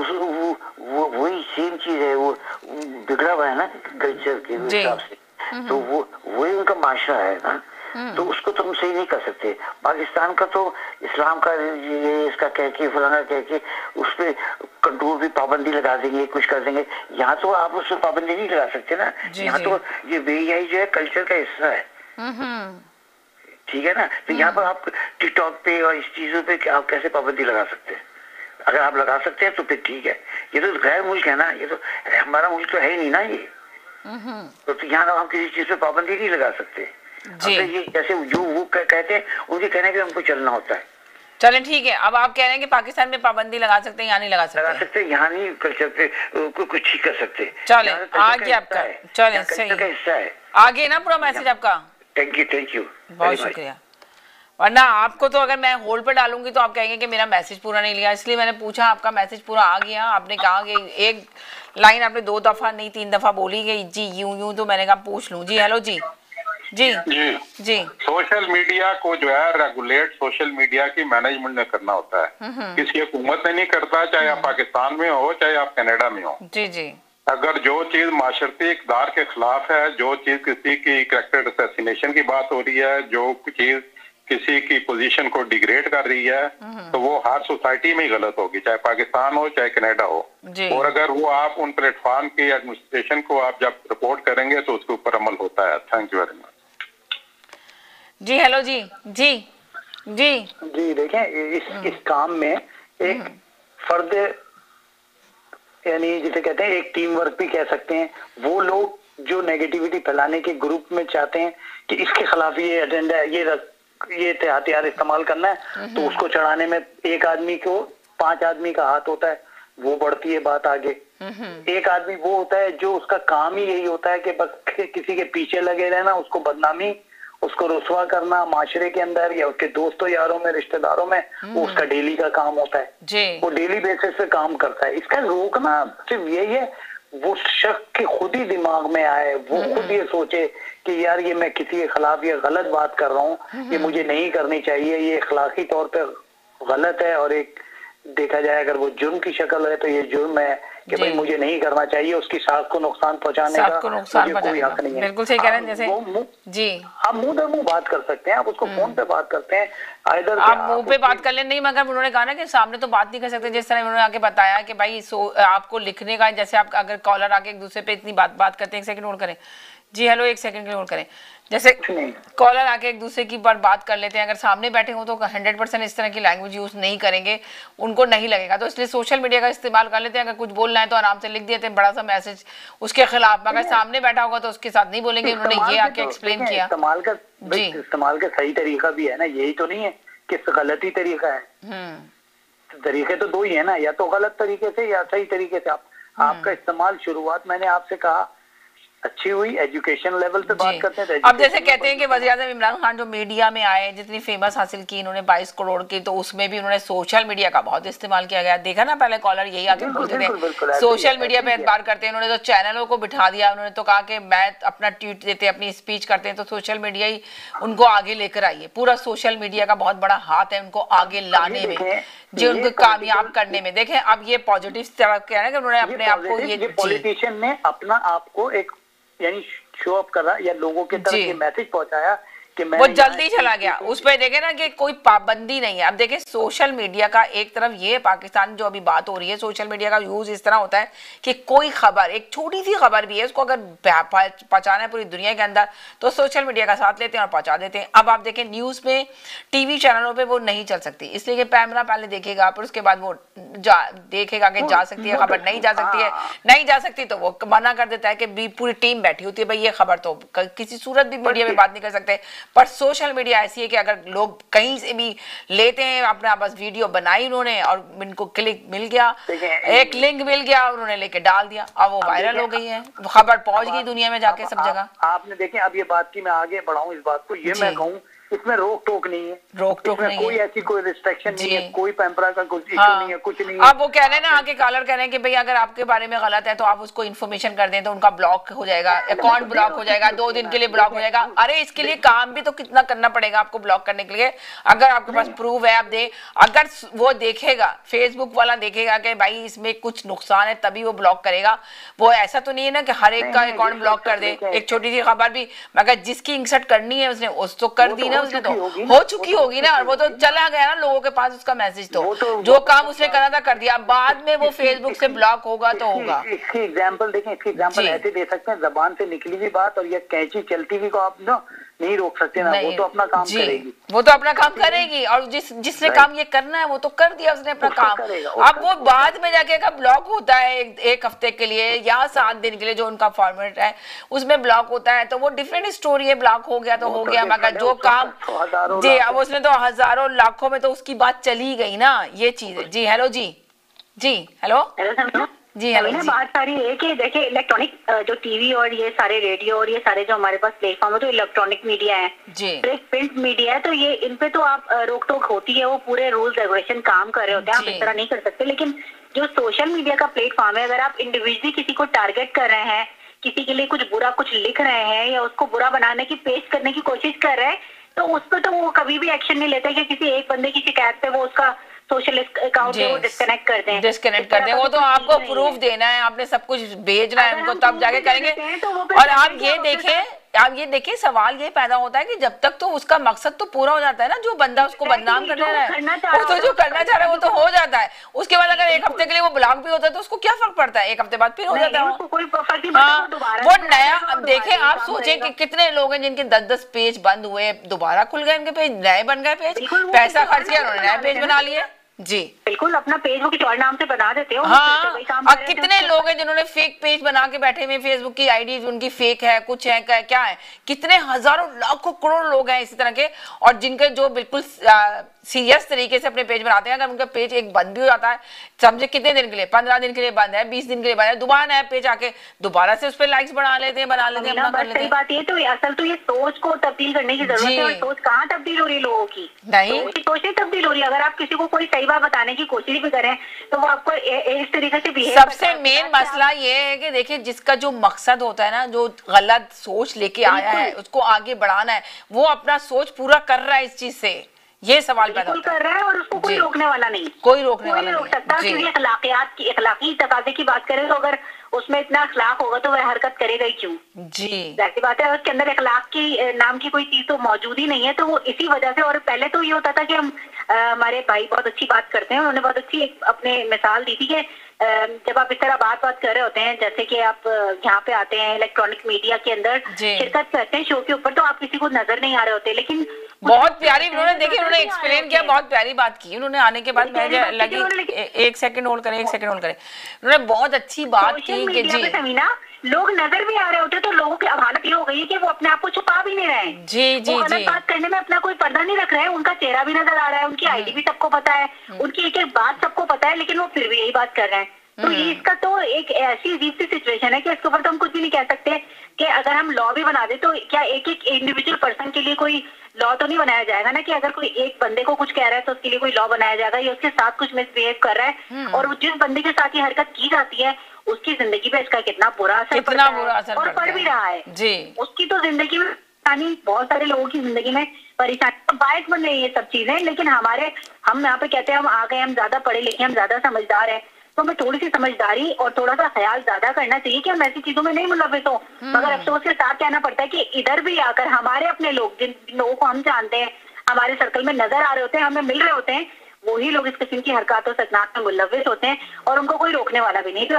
वही सेम चीज है, वो बिगड़ा हुआ है ना कल्चर के हिसाब से, तो वो वही उनका माशरा है ना, तो उसको तो हम सही नहीं कर सकते। पाकिस्तान का तो इस्लाम का ये इसका कह के फलाना कह के उस पर कंट्रोल भी पाबंदी लगा देंगे, कुछ कर देंगे। यहाँ तो आप उस पर पाबंदी नहीं लगा सकते ना, यहाँ तो ये बेहयाई जो है कल्चर का हिस्सा है, ठीक है ना। तो यहाँ पर आप टिकटॉक पे और इस चीजों पे आप कैसे पाबंदी लगा सकते हैं? अगर आप लगा सकते हैं तो फिर ठीक है। ये तो गैर मुल्क है ना, ये तो हमारा मुल्क तो है ही नहीं ना ये, तो यहाँ हम किसी चीज पे पाबंदी नहीं लगा सकते। ये जैसे जो वो कहते हैं उनके कहने पे हमको चलना होता है। चले ठीक है, अब आप कह रहे हैं कि पाकिस्तान में पाबंदी लगा सकते हैं, यहाँ नहीं लगा सकते? यहाँ नहीं कल्चर पे कुछ ठीक कर सकते। चले आगे आपका, चले सही हिस्सा है, आगे ना पूरा मैसेज आपका। थैंक यू बहुत शुक्रिया। वरना आपको तो अगर मैं होल्ड पे डालूंगी तो आप कहेंगे कि मेरा मैसेज पूरा नहीं लिया, इसलिए मैंने पूछा। आपका मैसेज पूरा आ गया। आपने कहा कि एक लाइन आपने 2 दफा नहीं 3 दफा बोली गई जी, यूं तो मैंने कहा पूछ लूं। जी हेलो जी। जी जी जी। सोशल मीडिया को जो है रेगुलेट सोशल मीडिया की मैनेजमेंट ने करना होता है, किसी हुकूमत ने नहीं करता, चाहे आप पाकिस्तान में हो चाहे आप कनाडा में हो। जी जी। अगर जो चीज माशरती इक़दार के खिलाफ है, जो चीज किसी की कैरेक्टर असैसिनेशन की बात हो रही है, जो चीज किसी की पोजीशन को डिग्रेड कर रही है, तो वो हर सोसाइटी में ही गलत होगी, चाहे पाकिस्तान हो चाहे कनाडा हो। और अगर वो आप उन प्लेटफॉर्म की एडमिनिस्ट्रेशन को आप जब रिपोर्ट करेंगे तो उसके ऊपर अमल होता है। थैंक यू वेरी मच जी। हेलो जी। जी जी जी। देखें इस काम में एक फर्द यानी जिसे कहते हैं एक टीम वर्क भी कह सकते हैं। वो लोग जो नेगेटिविटी फैलाने के ग्रुप में चाहते हैं कि इसके खिलाफ ये एजेंडा है, ये हथियार इस्तेमाल करना है, तो उसको चढ़ाने में एक आदमी को 5 आदमी का हाथ होता है, वो बढ़ती है बात आगे। एक आदमी वो होता है जो उसका काम ही यही होता है कि बस किसी के पीछे लगे रहना, उसको बदनामी उसको रुसवा करना माशरे के अंदर या उसके दोस्तों यारों में रिश्तेदारों में, वो उसका डेली का काम होता है, वो डेली बेसिस पे काम करता है। इसका रोकना सिर्फ यही है, वो शख्स के खुद ही दिमाग में आए, वो खुद ये सोचे कि यार ये मैं किसी के खिलाफ ये गलत बात कर रहा हूँ, ये मुझे नहीं करनी चाहिए, ये अखलाकी तौर पे गलत है, और एक देखा जाए अगर वो जुर्म की शक्ल है तो ये जुर्म है कि भाई मुझे नहीं करना चाहिए, उसकी साख को नुकसान पहुंचाने का कोई हक नहीं है। बिल्कुल सही कह रहे हैं। जैसे जी आप मुंह दर मुंह बात कर सकते हैं, आप उसको फोन पे बात करते हैं, इधर आप मुंह पे बात कर ले नहीं, मगर उन्होंने कहा ना कि सामने तो बात नहीं कर सकते। जिस तरह उन्होंने आके बताया कि भाई आपको लिखने का, जैसे आप अगर कॉलर आके एक दूसरे पे इतनी बात करते हैं, एक सेकंड होल्ड करें जी, हेलो, एक सेकंड के लिए होल्ड करें। जैसे कॉलर आके एक दूसरे की बात कर लेते हैं, अगर सामने बैठे हो तो 100% इस तरह की लैंग्वेज यूज नहीं करेंगे, उनको नहीं लगेगा। तो इसलिए सोशल मीडिया का इस्तेमाल कर लेते हैं, अगर कुछ बोलना है तो आराम से लिख देते हैं बड़ा सा मैसेज उसके खिलाफ, अगर सामने बैठा होगा तो उसके साथ नहीं बोलेंगे। उन्होंने ये आके एक्सप्लेन किया। इस्तेमाल का सही तरीका भी है ना, यही तो नहीं है कि गलत ही तरीका है। तरीके तो दो ही है ना, या तो गलत तरीके से या सही तरीके से। आपका इस्तेमाल शुरुआत मैंने आपसे कहा अच्छी हुई, एजुकेशन लेवल पे बात करते हैं। अब जैसे कहते हैं कि वज़ीर-ए-आज़म इमरान खान जो मीडिया में आए, जितनी फेमस हासिल की इन्होंने 22 करोड़ की, तो उसमें भी उन्होंने सोशल मीडिया का बहुत इस्तेमाल किया गया। देखा ना, पहले कॉलर यही आके बोलते थे सोशल मीडिया पे एतबार करते हैं। उन्होंने तो चैनलों को बिठा दिया, उन्होंने तो कहा कि मैं अपना ट्वीट देते, अपनी स्पीच करते हैं तो सोशल मीडिया ही उनको आगे लेकर आई है। पूरा सोशल मीडिया का बहुत बड़ा हाथ है उनको आगे लाने में, जो उनको कामयाब करने में। देखें अब ये पॉजिटिव तरह क्या है कि उन्होंने अपने आप को, ये पॉलिटिशियन ने अपना आपको एक यानी शो अप करा या लोगों के तरफ ये मैसेज पहुंचाया कि वो जल्दी चला गया। उस पर देखे ना कि कोई पाबंदी नहीं है। अब देखे सोशल मीडिया का एक तरफ ये पाकिस्तान जो अभी बात हो रही है, सोशल मीडिया का यूज इस तरह होता है कि कोई खबर, एक छोटी सी खबर भी है, उसको अगर पहुंचाना है पूरी दुनिया के अंदर तो सोशल मीडिया का साथ लेते हैं और पहुंचा देते हैं। अब आप देखें न्यूज में, टीवी चैनलों पे वो नहीं चल सकती, इसलिए कि कैमरा पहले देखेगा, फिर उसके बाद वो देखेगा कि जा सकती है खबर, नहीं जा सकती है, नहीं जा सकती तो वो मना कर देता है कि पूरी टीम बैठी होती है, भाई ये खबर तो किसी सूरत भी मीडिया में बात नहीं कर सकते। पर सोशल मीडिया ऐसी है कि अगर लोग कहीं से भी लेते हैं, अपना बस वीडियो बनाई उन्होंने और इनको क्लिक मिल गया, एक लिंक मिल गया, उन्होंने लेके डाल दिया, अब वो वायरल हो गई है, खबर पहुंच गई दुनिया में जाके सब जगह। आपने देखे, अब ये बात की मैं आगे बढ़ाऊं इस बात को, ये मैं कहूँ इसमें रोक टोक नहीं है, रोक टोक नहीं कोई ऐसी कोई रिस्ट्रिक्शन नहीं है, कोई पैम्परा का कुछ इशू नहीं है, कुछ नहीं है। अब वो कह रहे हैं ना, आगे कॉलर कह रहे हैं कि भाई अगर आपके बारे में गलत है तो आप उसको इन्फॉर्मेशन कर दें तो उनका ब्लॉक हो जाएगा, अकाउंट ब्लॉक हो जाएगा, 2 दिन के लिए ब्लॉक हो जाएगा। अरे इसके लिए काम भी तो कितना करना पड़ेगा आपको ब्लॉक करने के लिए। अगर आपके पास प्रूफ है आप दे, अगर वो देखेगा, फेसबुक वाला देखेगा कि भाई इसमें कुछ नुकसान है तभी वो ब्लॉक करेगा। वो ऐसा तो नहीं है ना कि हर एक का अकाउंट ब्लॉक कर दे। एक छोटी सी खबर भी मगर जिसकी इंसर्ट करनी है उसने उस तो कर दी ना, उसने तो हो चुकी होगी ना, और वो तो चला गया ना लोगों के पास उसका मैसेज, तो जो काम उसने करना था कर दिया। बाद में वो फेसबुक से ब्लॉक होगा तो होगा। इसकी एग्जांपल देखें, इसकी एग्जांपल ऐसे दे सकते हैं, जबान से निकली हुई बात और ये कैंची चलती हुई को आप ना नहीं रोक सकते ना, वो तो अपना काम करेगी, वो तो अपना काम करेगी, और जिसने काम ये करना है वो तो कर दिया उसने अपना काम। अब वो बाद में जाके का ब्लॉक होता है एक हफ्ते के लिए या 7 दिन के लिए, जो उनका फॉर्मेट है उसमें ब्लॉक होता है, तो वो डिफरेंट स्टोरी है। ब्लॉक हो गया तो हो गया, मगर जो काम जी अब उसने तो हजारों लाखों में तो उसकी बात चली गई ना, ये चीज है। जी हेलो, जी हेलो जी हेलो। बात सारी है कि देखिए इलेक्ट्रॉनिक जो टीवी और ये सारे रेडियो और ये सारे जो हमारे पास प्लेटफॉर्म है तो इलेक्ट्रॉनिक मीडिया है, प्रिंट मीडिया है, तो ये इन पे तो आप रोक टोक होती है, वो पूरे रूल्स रेगुलेशन काम कर रहे होते हैं, आप इस तरह नहीं कर सकते। लेकिन जो सोशल मीडिया का प्लेटफॉर्म है, अगर आप इंडिविजुअली किसी को टारगेट कर रहे हैं, किसी के लिए कुछ बुरा कुछ लिख रहे हैं या उसको बुरा बनाने की पेश करने की कोशिश कर रहे हैं, तो उस पर तो वो कभी भी एक्शन नहीं लेते कि किसी एक बंदे की शिकायत पे वो उसका सोशल अकाउंट से वो डिस्कनेक्ट कर दें। वो तो आपको प्रूफ देना है, आपने सब कुछ भेजना है उनको, तब जाके करेंगे। और आप ये देखें सवाल ये पैदा होता है कि जब तक तो उसका मकसद तो पूरा हो जाता है ना, जो बंदा उसको बदनाम करने रहा है वो तो जो करना चाह रहा है वो तो हो जाता है। उसके बाद अगर एक हफ्ते के लिए वो ब्लॉक भी होता है तो उसको क्या फर्क पड़ता है, एक हफ्ते बाद फिर हो जाता है वो नया। अब देखें, आप सोचें कि कितने लोग हैं जिनके 10-10 पेज बंद हुए, दोबारा खुल गए उनके पेज, नए बन गए पेज, पैसा खर्च किया उन्होंने नए पेज बना लिए। जी बिल्कुल, अपना पेज वो किसी और नाम से बना देते हो। हाँ, और कितने लोग हैं जिन्होंने फेक पेज बना के बैठे हुए, फेसबुक की आईडी उनकी फेक है, कुछ है क्या है, कितने हजारों लाखों करोड़ लोग हैं इसी तरह के, और जिनके जो बिल्कुल सीरियस तरीके से अपने पेज बनाते हैं। अगर उनका पेज एक बंद भी हो जाता है, समझे कितने दिन के लिए, 15 दिन के लिए बंद है, 20 दिन के लिए बंद है, दोबारा नया पेज आके दोबारा से उस पर लाइक्स बना लेते हैं, अपना कर लेते हैं। बात ये तो असल तो ये सोच को तब्दील करने की जरूरत है, और सोच कहाँ तब्दील हो रही है लोगों की? नहीं, सोच नहीं तब्दील हो रही है। अगर आप किसी को कोई सही बात बताने की कोशिश भी करें तो वो आपको इस तरीके से बिहेव। सबसे मेन मसला ये है कि देखिए, जिसका जो मकसद होता है ना, जो गलत सोच लेके आया है उसको आगे बढ़ाना है, वो अपना सोच पूरा कर रहा है इस चीज से, ये सवाल पैदा होता है। कर रहा है और उसको कोई रोकने वाला नहीं, कोई रोकने वाला नहीं रोक सकता। क्योंकि अखलाकी तकाजे की बात करें तो अगर उसमें इतना अखलाक होगा तो वह हरकत करेगा ही क्यों? जी, ऐसी बात है। उसके अंदर अखलाक की नाम की कोई चीज तो मौजूद ही नहीं है, तो वो इसी वजह से। और पहले तो ये होता था कि हम हमारे भाई बहुत अच्छी बात करते हैं, उन्होंने बहुत अच्छी अपने मिसाल दी थी कि जब आप इस तरह बात कर रहे होते हैं, जैसे कि आप यहाँ पे आते हैं इलेक्ट्रॉनिक मीडिया के अंदर शिरकत करते हैं शो के ऊपर, तो आप किसी को नजर नहीं आ रहे होते, लेकिन बहुत प्यारी उन्होंने देखिए, उन्होंने एक्सप्लेन किया, बहुत प्यारी बात की उन्होंने। आने के बाद मैं लगी एक सेकंड होल्ड करें, उन्होंने बहुत अच्छी बात की कि जी समीना, लोग नजर भी आ रहे होते तो लोगों की अब हालत ये हो गई है कि वो अपने आप को छुपा भी नहीं रहे हैं। जी, बात करने में अपना कोई पर्दा नहीं रख रहे हैं, उनका चेहरा भी नजर आ रहा है, उनकी आईडी भी सबको पता है, उनकी एक एक बात सबको पता है, लेकिन वो फिर भी यही बात कर रहे हैं। तो ये इसका तो एक ऐसी अजीब सी सिचुएशन है कि इसके ऊपर तो हम कुछ भी नहीं कह सकते कि अगर हम लॉ भी बना दे तो क्या एक एक इंडिविजुअल पर्सन के लिए कोई लॉ तो नहीं बनाया जाएगा ना, कि अगर कोई एक बंदे को कुछ कह रहा है तो उसके लिए कोई लॉ बनाया जाएगा, या उसके साथ कुछ मिसबिहेव कर रहा है और जिस बंदे के साथ ये हरकत की जाती है उसकी जिंदगी पे इसका कितना बुरा असर पड़ता है और पड़ भी रहा है जी। उसकी तो जिंदगी में बहुत सारे लोगों की जिंदगी में परेशानी बायस बन रही है ये सब चीजें। लेकिन हम यहाँ पे कहते हैं हम आ गए, हम ज्यादा पढ़े लिखे, हम ज्यादा समझदार हैं, तो हमें थोड़ी सी समझदारी और थोड़ा सा ख्याल ज्यादा करना चाहिए कि हम ऐसी चीजों में नहीं मुलविस हो। मगर अफसोस के साथ कहना पड़ता है कि इधर भी आकर हमारे अपने लोग, जिन लोगों को हम जानते हैं, हमारे सर्कल में नजर आ रहे होते हैं, हमें मिल रहे होते हैं, वही लोग इस किस्म की हरकतों सकनात में मुलविस होते हैं और उनको कोई रोकने वाला भी नहीं। तो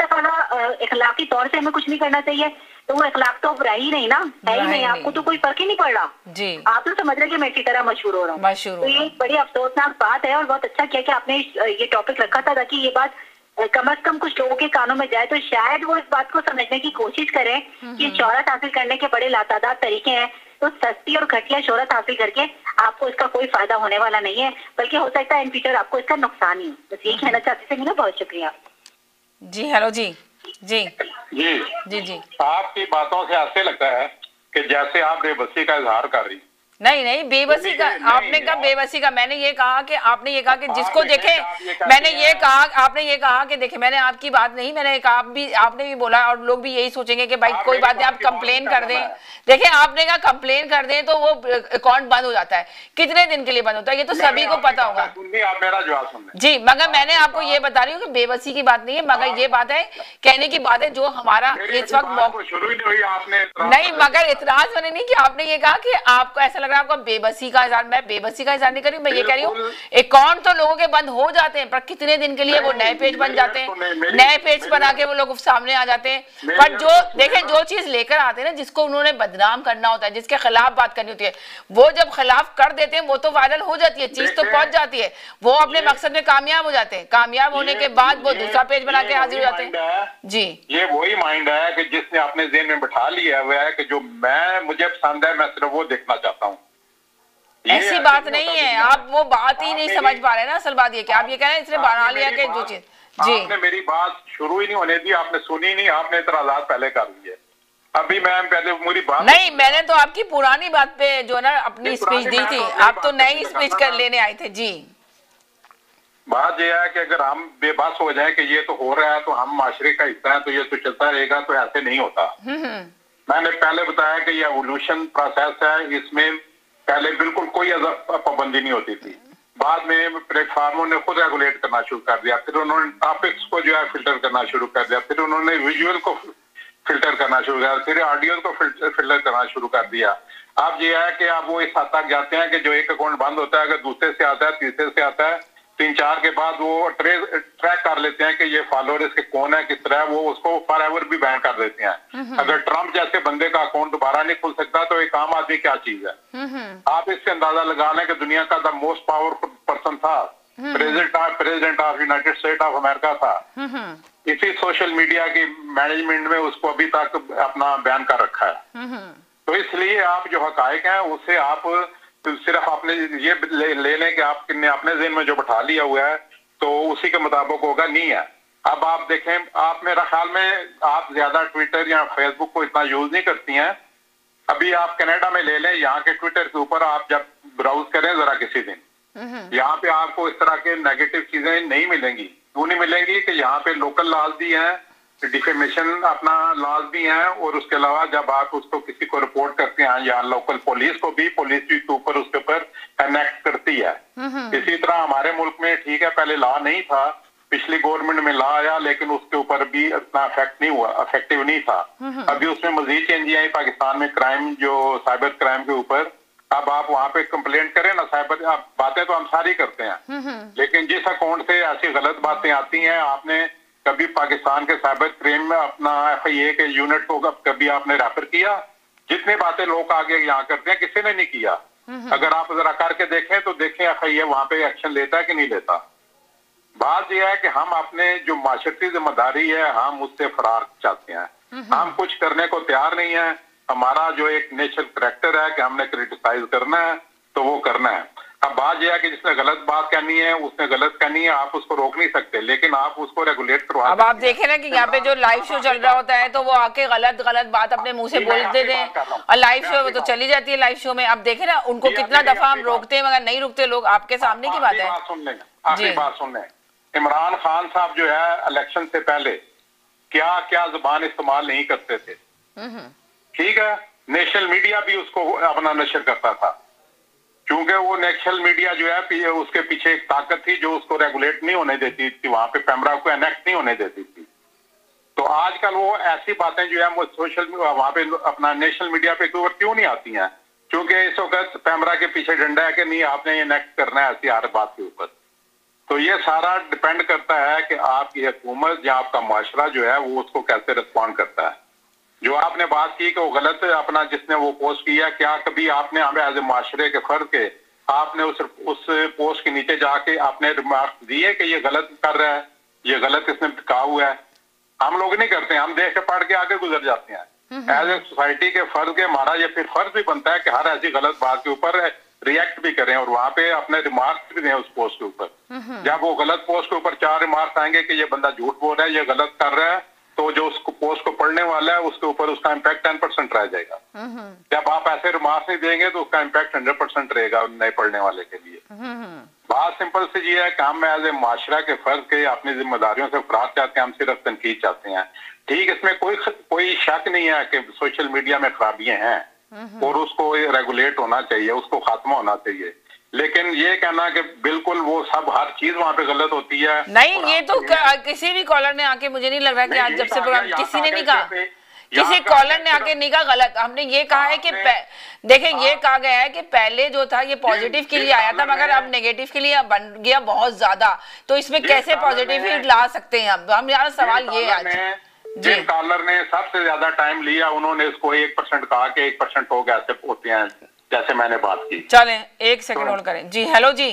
अखलाकी तौर से हमें कुछ नहीं करना चाहिए, तो वो अखलाक तो अब रह ही नहीं ना, है ही नहीं, आपको तो कोई फर्क ही नहीं पड़ रहा जी। आप तो समझ रहे कि मैं इसी तरह मशहूर हो रहा हूँ, तो ये बड़ी अफसोसनाक बात है। और बहुत अच्छा किया कि आपने ये टॉपिक रखा था ताकि ये बात कम से कम कुछ लोगों के कानों में जाए, तो शायद वो इस बात को समझने की कोशिश करें कि शोहरत हासिल करने के बड़े लातादार तरीके हैं, तो सस्ती और घटिया शोहरत हासिल करके आपको इसका कोई फायदा होने वाला नहीं है, बल्कि हो सकता है इन फ्यूचर आपको इसका नुकसान ही हो। बस यही कहना चाहते थे। बहुत शुक्रिया जी। हेलो जी जी जी जी जी। आपकी बातों से ऐसे लगता है कि जैसे आप बेबसी का इजहार कर रही। नहीं, बेबसी का आपने कहा, बेबसी का मैंने ये कहा कि आपने ये कहा कि जिसको देखे, मैंने ये कहा, आपने ये कहा कि देखे, मैंने आपकी बात नहीं, मैंने कहा आपने भी बोला और लोग भी यही सोचेंगे कि भाई कोई बात नहीं, आप कंप्लेन कर दें। देखिए, आपने कहा कंप्लेन कर दें तो वो अकाउंट बंद हो जाता है, कितने दिन के लिए बंद होता है ये तो सभी को पता होगा जी। मगर मैंने आपको ये बता रही हूँ कि बेबसी की बात नहीं है, मगर ये बात है, कहने की बात है जो हमारा इस वक्त नहीं, मगर इतराज मैंने नहीं कि आपने ये कहा कि आपको ऐसा आपका बेबसी का इज़हार, मैं बेबसी का इज़हार नहीं कर रही हूँ, मैं ये कह रही हूँ अकाउंट तो लोगों के बंद हो जाते हैं, पर कितने दिन के लिए वो नए पेज बन जाते हैं, नए पेज बना के वो लोग सामने आ जाते हैं। पर जो देखें, जो चीज लेकर आते हैं ना, जिसको उन्होंने बदनाम करना होता है, जिसके खिलाफ बात करनी होती है, वो जब खिलाफ कर देते हैं वो तो वायरल हो जाती है, चीज तो पहुंच जाती है, वो अपने मकसद में कामयाब हो जाते हैं, कामयाब होने के बाद वो दूसरा पेज बना के हाजिर हो जाते हैं जी। ये वही माइंड है कि जिसने अपने ज़हन में बिठा लिया है कि जो मुझे पसंद है मैं सिर्फ वो देखना चाहता हूँ। ऐसी बात नहीं है, आप वो बात ही नहीं समझ पा रहे ना। असल बात ये कि आप ये कह रहे हैं इसने बना लिया कि जो चीज जी। आपने मेरी बात शुरू ही नहीं होने दी, आपने सुनी नहीं, आपने इतराज़ात पहले कर दिए। अभी मैं पहले मेरी बात नहीं, मैंने तो आपकी पुरानी बात पे जो ना अपनी स्पीच दी थी, आप तो नई स्पीच कर लेने आए थे जी। बात यह है कि अगर हम बेबस हो जाए कि ये तो हो रहा है तो हम माशरे का हिस्सा है तो ये तो चलता रहेगा, तो ऐसे नहीं होता। मैंने पहले बताया कि ये एवोल्यूशन प्रोसेस है, इसमें पहले बिल्कुल कोई पाबंदी नहीं होती थी, बाद में प्लेटफार्मों ने खुद रेगुलेट करना शुरू कर दिया, फिर उन्होंने टॉपिक्स को जो है फिल्टर करना शुरू कर दिया, फिर उन्होंने विजुअल को फिल्टर करना शुरू कर दिया, फिर ऑडियो को फिल्टर करना शुरू कर दिया। अब ये है कि आप वो इस हद तक जाते हैं कि जो एक अकाउंट बंद होता है, अगर दूसरे से आता है, तीसरे से आता है, 3-4 के बाद वो ट्रैक कर लेते हैं कि ये फॉलोअर इसके कौन है, किस तरह है, वो उसको फॉर एवर भी बैन कर देते हैं। अगर ट्रम्प जैसे बंदे का अकाउंट दोबारा नहीं खुल सकता तो एक आम आदमी क्या चीज है। आप इससे अंदाजा लगा लें कि दुनिया का द मोस्ट पावरफुल पर्सन था, president of United State of America था, इसी सोशल मीडिया की मैनेजमेंट में उसको अभी तक अपना बैन कर रखा है। तो इसलिए आप जो हकायक हैं उसे आप सिर्फ आपने ये ले लें कि आपने अपने ज़हन में जो बैठा लिया हुआ है तो उसी के मुताबिक होगा, नहीं है। अब आप देखें, आप मेरा ख्याल में आप ज्यादा ट्विटर या फेसबुक को इतना यूज नहीं करती हैं। अभी आप कनाडा में ले लें, यहाँ के ट्विटर के ऊपर आप जब ब्राउज करें जरा किसी दिन, यहाँ पे आपको इस तरह के नेगेटिव चीजें नहीं मिलेंगी। क्यों नहीं मिलेंगी कि यहाँ पे लोकल लॉज भी हैं, डिफेमेशन अपना लॉज भी हैं, और उसके अलावा जब आप उसको किसी को रिपोर्ट करते हैं, यहाँ लोकल पुलिस को भी, पुलिस भी ऊपर उसके ऊपर कनेक्ट करती है। इसी तरह हमारे मुल्क में ठीक है, पहले लॉ नहीं था, पिछली गवर्नमेंट में लॉ आया, लेकिन उसके ऊपर भी इतना इफेक्टिव नहीं था। अभी उसमें मजीद चेंज आई पाकिस्तान में, क्राइम जो साइबर क्राइम के ऊपर। अब आप वहाँ पे कंप्लेंट करें ना, साइबर बातें तो हम सारी करते हैं, लेकिन जिस अकाउंट से ऐसी गलत बातें आती हैं, आपने कभी पाकिस्तान के साइबर क्राइम में अपना FIA के यूनिट को कभी आपने रेफर किया? जितनी बातें लोग आगे यहाँ करते हैं, किसी ने नहीं किया। अगर आप जरा करके देखें तो देखें FIA वहाँ पे एक्शन लेता है कि नहीं लेता। बात यह है कि हम अपने जो माशरती जिम्मेदारी है, हम उससे फरार चाहते हैं। हम कुछ करने को तैयार नहीं है। हमारा जो एक नेचर करैक्टर है कि हमने क्रिटिसाइज करना है तो वो करना है। अब बात यह है कि जिसने गलत बात कहनी है उसने गलत कहनी है, आप उसको रोक नहीं सकते, लेकिन आप उसको रेगुलेट करवा। अब आप देखें ना कि यहाँ पे जो लाइव शो चल रहा होता है तो वो आके गलत बात अपने मुंह से बोल देते हैं, और लाइव शो तो चली जाती है। लाइव शो में आप देखें ना, उनको कितना दफा हम रोकते हैं मगर नहीं रुकते लोग। आपके सामने की बात है। आखिरी बात सुन लें, इमरान खान साहब जो है इलेक्शन से पहले क्या क्या जुबान इस्तेमाल नहीं करते थे, ठीक है। नेशनल मीडिया भी उसको अपना नशर करता था, क्योंकि वो नेशनल मीडिया जो है उसके पीछे एक ताकत थी जो उसको रेगुलेट नहीं होने देती थी, वहां पे पैमरा को एनेक्ट नहीं होने देती थी। तो आजकल वो ऐसी बातें जो है वो सोशल वहां पे अपना नेशनल मीडिया पे क्यों नहीं आती हैं? क्योंकि इस वक्त पैमरा के पीछे डंडा है कि नहीं आपने एनेक्ट करना है ऐसी हर बात के ऊपर। तो ये सारा डिपेंड करता है कि आपकी हुकूमत या आपका माशरा जो है वो उसको कैसे रिस्पॉन्ड करता है। जो आपने बात की कि वो गलत अपना जिसने वो पोस्ट किया, क्या कभी आपने हमें एज ए माशरे के फर्ज के आपने उस पोस्ट के नीचे जाके आपने रिमार्क दिए कि ये गलत कर रहा है, ये गलत इसने कहा हुआ है? हम लोग नहीं करते, हम देख के पढ़ के आगे गुजर जाते हैं। एज ए सोसाइटी के फर्ज के हमारा ये फिर फर्ज भी बनता है कि हर ऐसी गलत बात के ऊपर रिएक्ट भी करें और वहां पे अपने रिमार्क्स भी दें उस पोस्ट के ऊपर। जब वो गलत पोस्ट के ऊपर 4 रिमार्क्स आएंगे कि ये बंदा झूठ बोल रहा है, ये गलत कर रहा है, तो जो उसको पोस्ट को पढ़ने वाला है उसके ऊपर उसका इम्पैक्ट 10% रह जाएगा। जब आप ऐसे रिमार्क्स नहीं देंगे तो उसका इम्पैक्ट 100% रहेगा नए पढ़ने वाले के लिए। बात सिंपल सी ये है कि हम एज ए माशरा के फर्ज के अपनी जिम्मेदारियों से फरार चाहते हैं, हम सिर्फ तनकीद चाहते हैं। ठीक, इसमें कोई शक नहीं है कि सोशल मीडिया में खराबियां हैं और उसको रेगुलेट होना चाहिए, उसको खात्मा होना चाहिए। लेकिन ये कहना कि बिल्कुल वो सब हर चीज वहाँ पे गलत होती है, नहीं, ये तो किसी भी कॉलर ने आके, मुझे नहीं लग रहा कि आज जब से प्रोग्राम किसी ने नहीं कहा, किसी कॉलर ने आके नहीं कहा गलत। हमने ये कहा है कि देखें, ये कहा गया है कि पहले जो था ये पॉजिटिव के लिए आया था मगर अब नेगेटिव के लिए बन गया बहुत ज्यादा। तो इसमें कैसे पॉजिटिव ला सकते हैं? अब हमारा सवाल ये है आज। जिन कॉलर ने सबसे ज्यादा टाइम लिया उन्होंने इसको 1% कहा कि 1% हो गया, ऐसे होते हैं जैसे मैंने बात की। चलें 1 सेकंड होल्ड करें। जी हेलो जी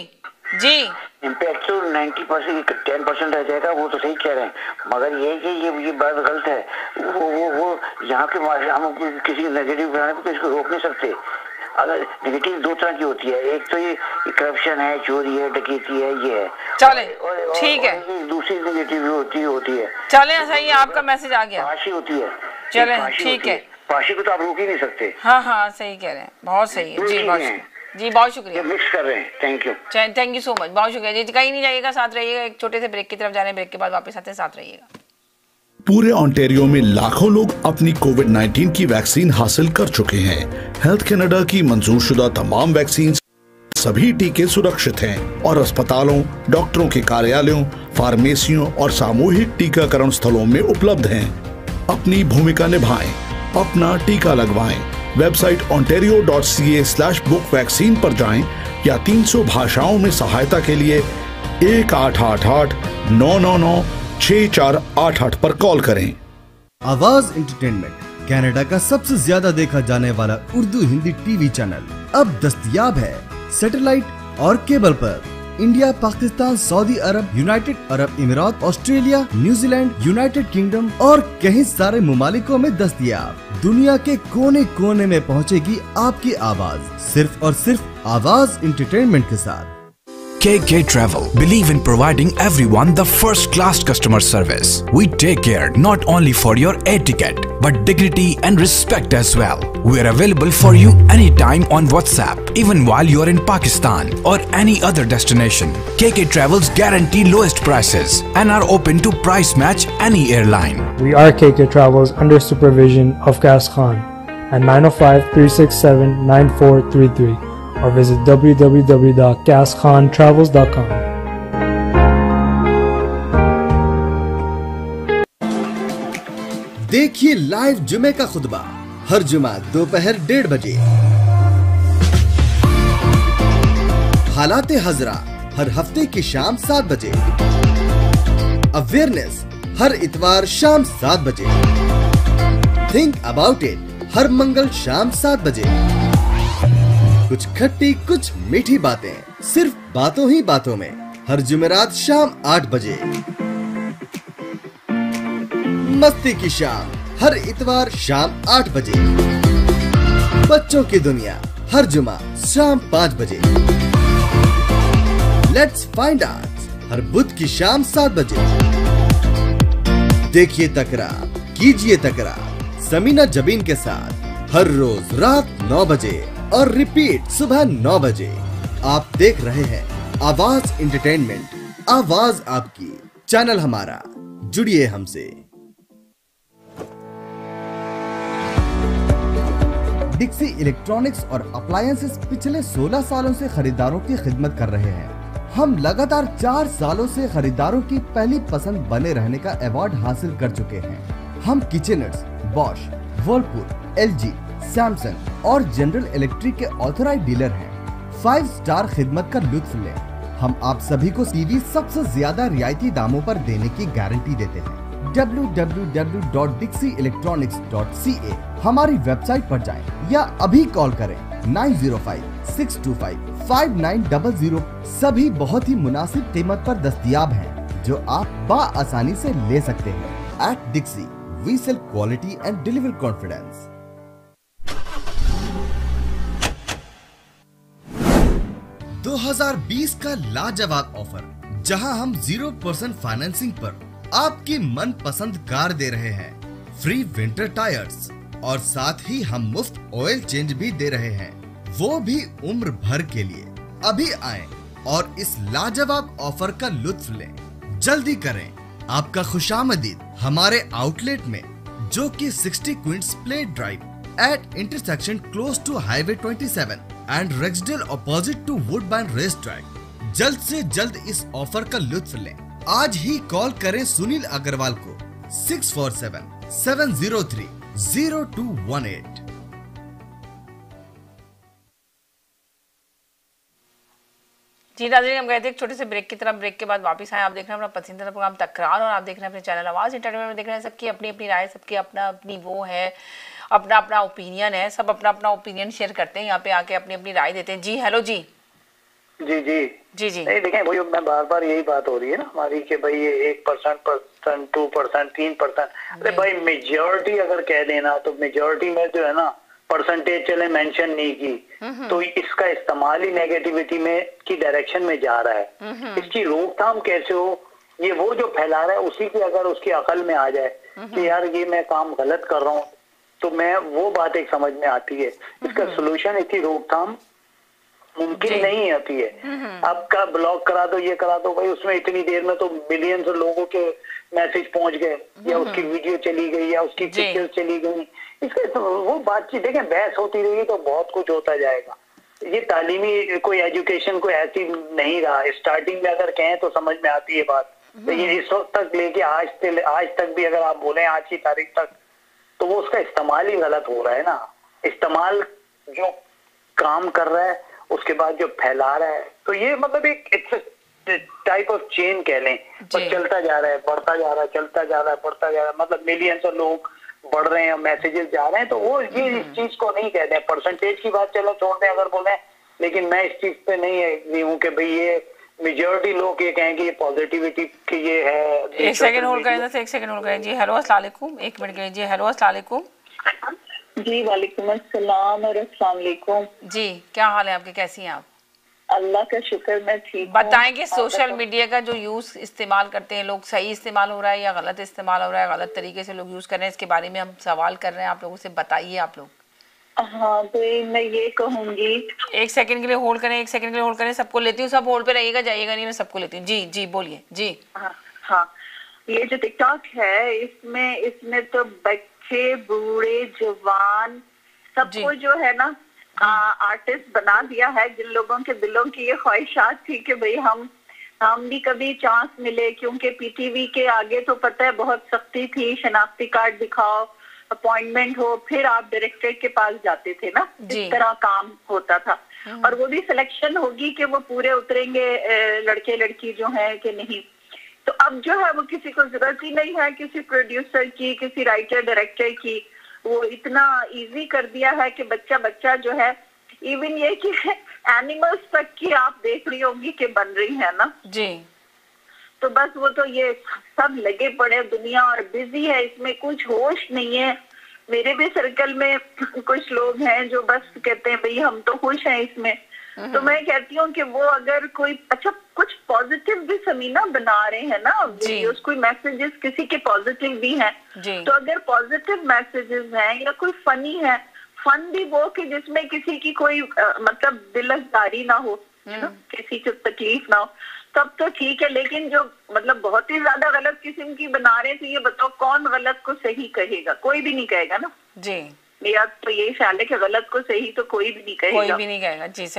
इम्पैक्ट तो 90% 10% रह जाएगा, वो तो सही कह रहे हैं, मगर ये बात गलत है। वो यहाँ के हम किसी नेगेटिव बनाने को तो इसको रोक नहीं सकते। अगर नेगेटिव 2 तरह की होती है, एक तो ये करप्शन है, चोरी है, डकैती है, ये है। चले ठीक है। दूसरी नेगेटिव होती है। चले सही है, आपका मैसेज आ गया। फांसी होती है। चले ठीक है, फांसी को तो आप रोक ही नहीं सकते। हाँ सही कह रहे हैं, बहुत सही है जी, बहुत शुक्रिया। मिक्स कर रहे हैं, थैंक यू सो मच, बहुत शुक्रिया जी। कहीं नहीं जाइएगा, साथ रहिएगा। एक छोटे से ब्रेक की तरफ जा रहे हैं, ब्रेक के बाद वापस आते हैं, साथ रहिएगा। पूरे ओंटारियो में लाखों लोग अपनी कोविड-19 की वैक्सीन हासिल कर चुके हैं। हेल्थ कनाडा की मंजूर शुदा तमाम वैक्सीन सभी टीके सुरक्षित हैं और अस्पतालों, डॉक्टरों के कार्यालयों, फार्मेसियों और सामूहिक टीकाकरण स्थलों में उपलब्ध हैं। अपनी भूमिका निभाएं, अपना टीका लगवाएं। वेबसाइट ontario.ca/book वैक्सीन पर जाएं या 300 भाषाओं में सहायता के लिए 1-888-999-6488 पर कॉल करें। आवाज एंटरटेनमेंट कनाडा का सबसे ज्यादा देखा जाने वाला उर्दू हिंदी टीवी चैनल अब दस्तयाब है सैटेलाइट और केबल पर। India, Pakistan, Saudi Arab, United Arab emirates, Australia, New Zealand, United Kingdom और कई सारे ममालिकों में दस्तयाब। दुनिया के कोने कोने में पहुंचेगी आपकी आवाज, सिर्फ और सिर्फ आवाज एंटरटेनमेंट के साथ। KK Travel believe in providing everyone the first class customer service. We take care not only for your air ticket but dignity and respect as well. We are available for you anytime on WhatsApp, even while you are in Pakistan or any other destination. KK Travels guarantee lowest prices and are open to price match any airline. We are KK Travels under supervision of Gas Khan at 905-367-9433 or visit www.gaskhontravels.com. देखिए live जुमे का खुतबा हर जुमा दोपहर 1:30 बजे। हालात हजरा हर हफ्ते की शाम 7 बजे। अवेयरनेस हर इतवार शाम 7 बजे। थिंक अबाउट इट हर मंगल शाम 7 बजे। कुछ खट्टी कुछ मीठी बातें, सिर्फ बातों ही बातों में हर जुमेरात शाम 8 बजे। मस्ती की शाम हर इतवार शाम 8 बजे। बच्चों की दुनिया हर जुमा शाम 5 बजे। लेट्स फाइंड आउट हर बुध की शाम 7 बजे। देखिए तकरार, कीजिए तकरार समीना जबीन के साथ हर रोज रात 9 बजे और रिपीट सुबह 9 बजे। आप देख रहे हैं आवाज एंटरटेनमेंट, आवाज आपकी, चैनल हमारा, जुड़िए हमसे। डिक्सी इलेक्ट्रॉनिक्स और अप्लायंसेस पिछले 16 सालों से खरीदारों की खिदमत कर रहे हैं। हम लगातार 4 सालों से खरीदारों की पहली पसंद बने रहने का अवार्ड हासिल कर चुके हैं। हम Kitcheners, Bosch, Whirlpool, LG, Samsung और जनरल इलेक्ट्रिक के ऑथराइज्ड डीलर हैं। 5 स्टार खिदमत का लुत्फ लें। हम आप सभी को टीवी सबसे ज्यादा रियायती दामों पर देने की गारंटी देते हैं। www.dixieelectronics.ca हमारी वेबसाइट पर जाएं या अभी कॉल करें 905-625-5900। सभी बहुत ही मुनासिब कीमत पर दस्तयाब हैं जो आप बाआसानी से ले सकते हैं। At Dixie, we sell quality and deliver confidence. 2020 का लाजवाब ऑफर, जहां हम 0% फाइनेंसिंग पर आपकी मनपसंद कार दे रहे हैं, फ्री विंटर टायर्स और साथ ही हम मुफ्त ऑयल चेंज भी दे रहे हैं, वो भी उम्र भर के लिए। अभी आएं और इस लाजवाब ऑफर का लुत्फ लें। जल्दी करें, आपका खुशामदीद हमारे आउटलेट में, जो कि 60 Queens Plate Drive at intersection close to highway 27 and Rexdale opposite to Woodbine race track. जल्द से जल्द इस ऑफर का लुत्फ लें। आज ही कॉल करें सुनील अग्रवाल को 647-703-0218। जी नाज़रीन, हम गए थे एक छोटे से ब्रेक की तरफ। ब्रेक के बाद वापस आए। आप देख रहे हैं अपना पसंदीदा प्रोग्राम तकरार और आप देख रहे हैं अपने चैनल आवाज़ एंटरटेनमेंट में। देख रहे हैं सबकी अपनी अपनी राय, सबकी अपना अपनी वो है, अपना अपना ओपिनियन है। सब अपना अपना ओपिनियन शेयर करते हैं, यहाँ पे आके अपनी अपनी राय देते हैं। जी हेलो जी जी जी जी जी नहीं देखें, वही मैं बार बार यही बात हो रही है ना हमारी कि भाई ये 1%, 2%, 3%। अरे भाई मेजॉरिटी अगर कह देना तो मेजॉरिटी में जो है ना परसेंटेज चले मेंशन नहीं की तो इसका इस्तेमाल ही नेगेटिविटी में की डायरेक्शन में जा रहा है। इसकी रोकथाम कैसे हो, ये वो जो फैला रहा है उसी की अगर उसकी अकल में आ जाए कि यार ये मैं काम गलत कर रहा हूँ, तो मैं वो बात एक समझ में आती है। इसका सोल्यूशन, इसकी रोकथाम मुमकिन नहीं होती है। आपका ब्लॉक करा दो, ये करा दो, भाई उसमें इतनी देर में तो मिलियंस लोगों के मैसेज पहुंच गए, या उसकी वीडियो चली गई, या उसकी पिक्चर चली गई। इसके तो वो बातचीत देखें, बहस होती रही तो बहुत कुछ होता जाएगा। ये तालीमी कोई एजुकेशन कोई ऐसी नहीं रहा। स्टार्टिंग में अगर कहें तो समझ में आती है बात, तो ये इस वक्त तक लेके आज तक भी अगर आप बोले आज की तारीख तक, तो वो उसका इस्तेमाल ही गलत हो रहा है ना। इस्तेमाल जो काम कर रहा है उसके बाद जो फैला रहा है, तो ये मतलब एक टाइप ऑफ चेन कह लें, पर चलता जा रहा है, बढ़ता जा रहा है, चलता जा रहा है, बढ़ता जा रहा है। मतलब मिलियंस ऑफ लोग बढ़ रहे हैं, मैसेजेस जा रहे हैं, तो वो ये इस चीज को नहीं कहते हैं। परसेंटेज की बात चलो छोड़ दें अगर बोले, लेकिन मैं इस चीज पे नहीं एग्री हूँ कि भाई ये मेजॉरिटी लोग ये कहेंगे ये पॉजिटिविटी की ये है। एक सेकंड होल्ड करें, एक सेकंड होल्ड करें जी। हेलो अस्सलाम वालेकुम, एक मिनट के जी। हेलो अस्सलाम वालेकुम जी। वालेकुम अस्सलाम और अस्सलाम वालेकुम जी। क्या हाल है आपके, कैसी हैं आप? अल्लाह का शुक्र, मैं ठीक। बताएं कि सोशल मीडिया का जो यूज इस्तेमाल करते हैं लोग, सही इस्तेमाल हो रहा है या गलत इस्तेमाल हो रहा है, गलत तरीके से लोग यूज कर रहे हैं, इसके बारे में हम सवाल कर रहे हैं आप लोगों से, बताइए आप लोग। हाँ तो मैं ये कहूंगी, एक सेकंड के लिए होल्ड करें, एक सेकंड के लिए होल्ड करें, सबको लेती हूँ, सब होल्ड पे रहिएगा, जाइएगा नहीं, मैं सबको लेती हूँ जी। जी बोलिए जी। हाँ ये जो टिकटॉक है इसमें तो बच्चे बूढ़े जवान सबको जो है ना आर्टिस्ट बना दिया है। जिन लोगों के दिलों की ये ख्वाहिशात थी कि भाई हम भी कभी चांस मिले, क्योंकि पीटीवी के आगे तो पता है बहुत सख्ती थी, शनाख्ती कार्ड दिखाओ, अपॉइंटमेंट हो, फिर आप डायरेक्टर के पास जाते थे ना, इस तरह काम होता था। और वो भी सिलेक्शन होगी कि वो पूरे उतरेंगे लड़के लड़की जो है कि नहीं। तो अब जो है वो किसी को जरूरत ही नहीं है किसी प्रोड्यूसर की, किसी राइटर डायरेक्टर की। वो इतना इजी कर दिया है कि बच्चा जो है, इवन ये कि एनिमल्स तक की आप देख रही होंगी कि बन रही है ना जी। तो बस वो तो ये सब लगे पड़े दुनिया और बिजी है, इसमें कुछ होश नहीं है। मेरे भी सर्कल में कुछ लोग हैं जो बस कहते हैं भाई हम तो खुश हैं इसमें। तो मैं कहती हूँ कि वो अगर कोई अच्छा कुछ पॉजिटिव भी समीना बना रहे हैं ना वीडियोस, कोई मैसेजेस किसी के पॉजिटिव भी हैं, तो अगर पॉजिटिव मैसेजेस हैं या कोई फनी है, फन भी वो कि जिसमें किसी की कोई मतलब दिलदारी ना हो, किसी को तकलीफ ना हो, तब तो ठीक है। लेकिन जो मतलब बहुत ही ज्यादा गलत किस्म की बना रहे, तो ये बताओ कौन गलत को सही कहेगा? कोई भी नहीं कहेगा ना जी। मेरा तो यही ख्याल है कि गलत को सही तो कोई भी नहीं कहेगा। कोई भी नहीं कहेगा जी।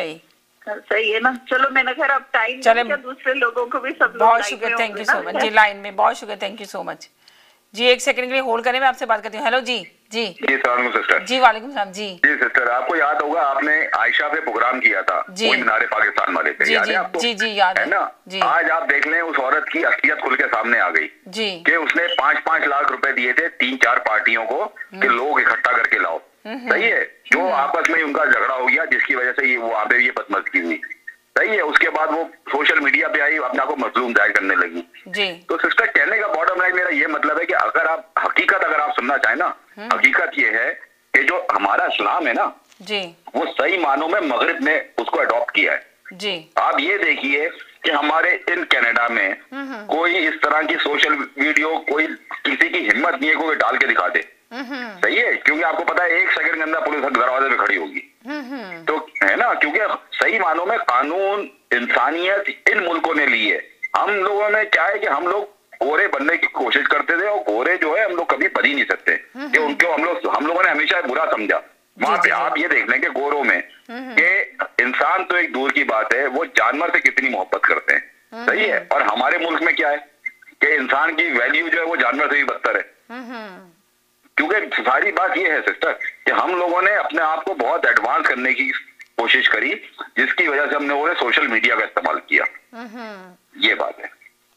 सही है ना। चलो मैंने खैर अब टाइम चले, दूसरे लोगों को भी सब बहुत शुक्रिया, थैंक यू सो मच जी। लाइन में बहुत शुक्रिया, थैंक यू सो मच जी। एक सेकंड के लिए होल्ड करें, मैं आपसे बात करती हूँ। हेलो जी। जी सिस्टर जी। वालेकुम सलाम जी। जी सिस्टर, आपको याद होगा आपने आयशा पे प्रोग्राम किया था मीनारे पाकिस्तान वाले पे, याद है आपको? जी याद है ना जी। आज आप देख लें उस औरत की असलियत खुल के सामने आ गई जी कि उसने 5-5 लाख रुपए दिए थे 3-4 पार्टियों को कि लोग इकट्ठा करके लाओ। सही है। जो आपस में उनका झगड़ा हो गया जिसकी वजह से वो आप ये बदमज़गी हुई। सही है। उसके बाद वो सोशल मीडिया पे आई, अपने आप को मजलूम जाहिर करने लगी जी। तो सिस्टर कहने का बॉटम लाइन मेरा ये मतलब है कि अगर आप हकीकत अगर आप सुनना चाहें ना, हकीकत ये है कि जो हमारा इस्लाम है ना जी, वो सही मानों में मगरिब ने उसको अडॉप्ट किया है जी। आप ये देखिए कि हमारे इन कनाडा में कोई इस तरह की सोशल वीडियो कोई किसी की हिम्मत नहीं है कोई डाल के दिखा दे। सही है। क्योंकि आपको पता है 1 सेकंड के अंदर पुलिस दरवाजे पे खड़ी होगी तो है ना, क्योंकि सही मानों में कानून इंसानियत इन मुल्कों ने ली है। हम लोगों में क्या है कि हम लोग गोरे बनने की कोशिश करते थे और गोरे जो है हम लोग कभी बन ही नहीं सकते कि उनको हम लोगों ने हमेशा बुरा समझा। वहां पे आप ये देख लें कि गोरों में कि इंसान तो एक दूर की बात है, वो जानवर से कितनी मोहब्बत करते हैं। सही है। और हमारे मुल्क में क्या है कि इंसान की वैल्यू जो है वो जानवर से भी बदतर है। क्योंकि सारी बात ये है सिस्टर कि हम लोगों ने अपने आप को बहुत एडवांस करने की कोशिश करी जिसकी वजह से हम लोगों ने सोशल मीडिया का इस्तेमाल किया। ये बात है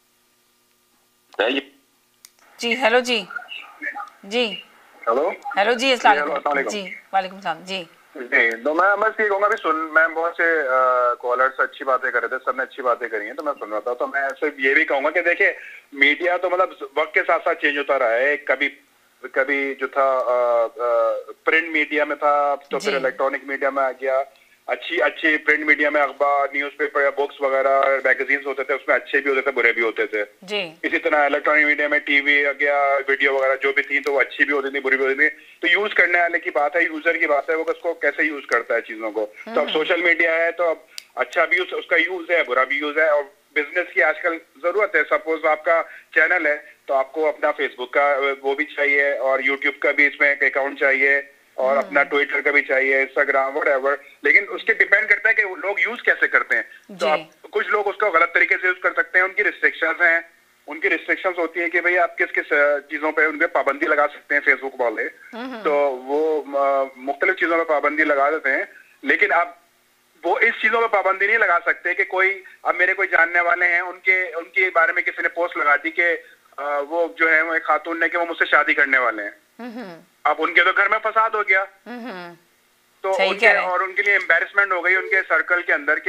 जी। हेलो जी। जी हेलो जी। अस्सलाम वालेकुम जी। वालेकुम सलाम जी। जी तो मैं बस ये कहूँगा मैं बहुत से कॉलर्स अच्छी बातें कर रहे थे, सबने अच्छी बातें करी हैं तो मैं सुन रहा था। तो मैं सिर्फ ये भी कहूँगा कि देखिए मीडिया तो मतलब वक्त के साथ साथ चेंज होता रहा है। कभी जो था प्रिंट मीडिया में था तो फिर इलेक्ट्रॉनिक मीडिया में आ गया। अच्छी प्रिंट मीडिया में अखबार न्यूज़पेपर या बुक्स वगैरह मैगजीन्स होते थे, उसमें अच्छे भी होते थे बुरे भी होते थे जी। इसी तरह इलेक्ट्रॉनिक मीडिया में टीवी आ गया, वीडियो वगैरह जो भी थी तो वो अच्छी भी होती थी बुरी भी होती थी। तो यूज करने वाले की बात है, यूजर की बात है, वो उसको कैसे यूज करता है चीजों को। तो अब सोशल मीडिया है तो अब अच्छा भी उसका यूज है, बुरा भी यूज है। और बिजनेस की आजकल जरूरत है। सपोज आपका चैनल है तो आपको अपना फेसबुक का वो भी चाहिए और यूट्यूब का भी इसमें एक अकाउंट चाहिए और अपना ट्विटर का भी चाहिए, इंस्टाग्राम व्हाटएवर। लेकिन उसके डिपेंड करता है कि लोग यूज कैसे करते हैं। तो आप कुछ लोग उसको गलत तरीके से यूज कर सकते हैं, उनकी रिस्ट्रिक्शंस हैं। उनकी रिस्ट्रिक्शंस होती है कि भाई आप किस किस चीजों पे उनपे पाबंदी लगा सकते हैं फेसबुक वाले। तो वो मुख्तलिफ चीजों पे पाबंदी लगा देते हैं। लेकिन अब वो इस चीजों पे पाबंदी नहीं लगा सकते कि कोई अब मेरे कोई जानने वाले हैं उनके बारे में किसी ने पोस्ट लगा दी कि वो जो है वो एक खातून ने कि वो मुझसे शादी करने वाले हैं। अब उनके तो घर में फसाद हो गया तो उनके लिए एम्बैरेसमेंट हो गई उनके सर्कल के अंदर के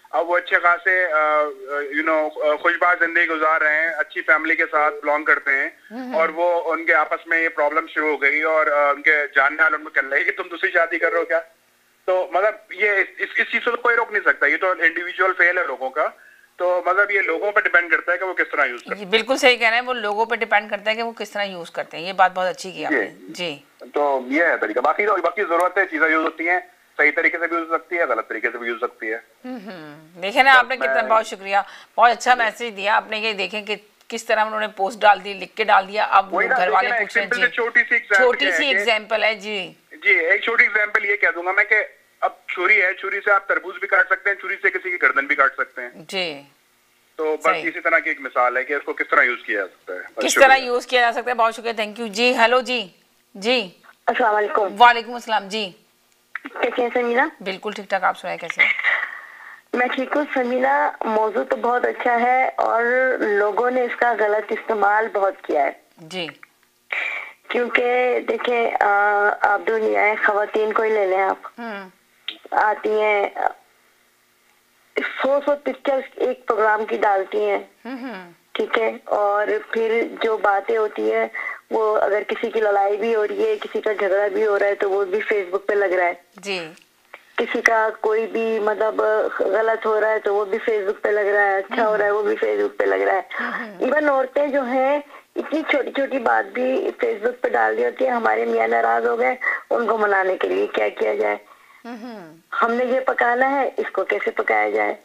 अब वो अच्छे खासे खुशबाज जिंदगी गुजार रहे हैं, अच्छी फैमिली के साथ बिलोंग करते हैं, और वो उनके आपस में ये प्रॉब्लम शुरू हो गई और उनके जानने वाले उनको कहने लगे कि तुम दूसरी शादी कर रहे हो क्या। तो मतलब ये इस चीज से तो कोई रोक नहीं सकता, ये तो इंडिविजुअल फेल है लोगों का। तो मतलब ये लोगों पर डिपेंड करता है कि वो किस तरह यूज करते हैं। बिल्कुल सही कह रहे हैं, वो लोगों पर डिपेंड करता है कि वो किस तरह यूज करते हैं। ये बात बहुत अच्छी की आपने जी। तो ये है तरीका, बाकी जरूरत है, चीजें यूज होती हैं, सही तरीके से भी यूज हो सकती है, गलत तरीके से भी यूज सकती है। देखे ना आपने कितना, बहुत शुक्रिया, बहुत अच्छा मैसेज दिया आपने। ये देखें कि किस तरह उन्होंने पोस्ट डाल दी, लिख के डाल दिया। अब वो घर वाले पूछ रहे हैं जी, छोटी सी एग्जांपल है जी। एक छोटी एग्जांपल ये कह दूंगा मैं कि अब छुरी है, छुरी से आप तरबूज भी काट सकते हैं, छुरी से किसी की गर्दन भी काट सकते हैं जी। तो बस इसी तरह की एक मिसाल है कि इसको किस तरह यूज किया जा सकता है, किस तरह यूज किया जा सकता है। बहुत शुक्रिया, थैंक यू जी। हेलो जी। जी अस्सलाम वालेकुम। वालेकुम अस्सलाम जी। कैसे हैं समीना? बिल्कुल ठीक ठाक, आप सुनाए कैसे? मैं ठीक हूँ समीना। मौजू तो बहुत अच्छा है और लोगों ने इसका गलत इस्तेमाल बहुत किया है जी। क्योंकि देखें, आप दुनिया खवातीन को ही ले लें, आप आती हैं 100 पिक्चर्स एक प्रोग्राम की डालती हैं, ठीक है, और फिर जो बातें होती है वो अगर किसी की लड़ाई भी हो रही है, किसी का झगड़ा भी हो रहा है तो वो भी फेसबुक पे लग रहा है जी। किसी का कोई भी मतलब गलत हो रहा है तो वो भी फेसबुक पे लग रहा है, अच्छा हो रहा है वो भी फेसबुक पे लग रहा है। इवन औरतें जो हैं इतनी छोटी छोटी बात भी फेसबुक पे डाल दी होती है, हमारे मियाँ नाराज हो गए, उनको मनाने के लिए क्या किया जाए, हमने ये पकाना है, इसको कैसे पकाया जाए,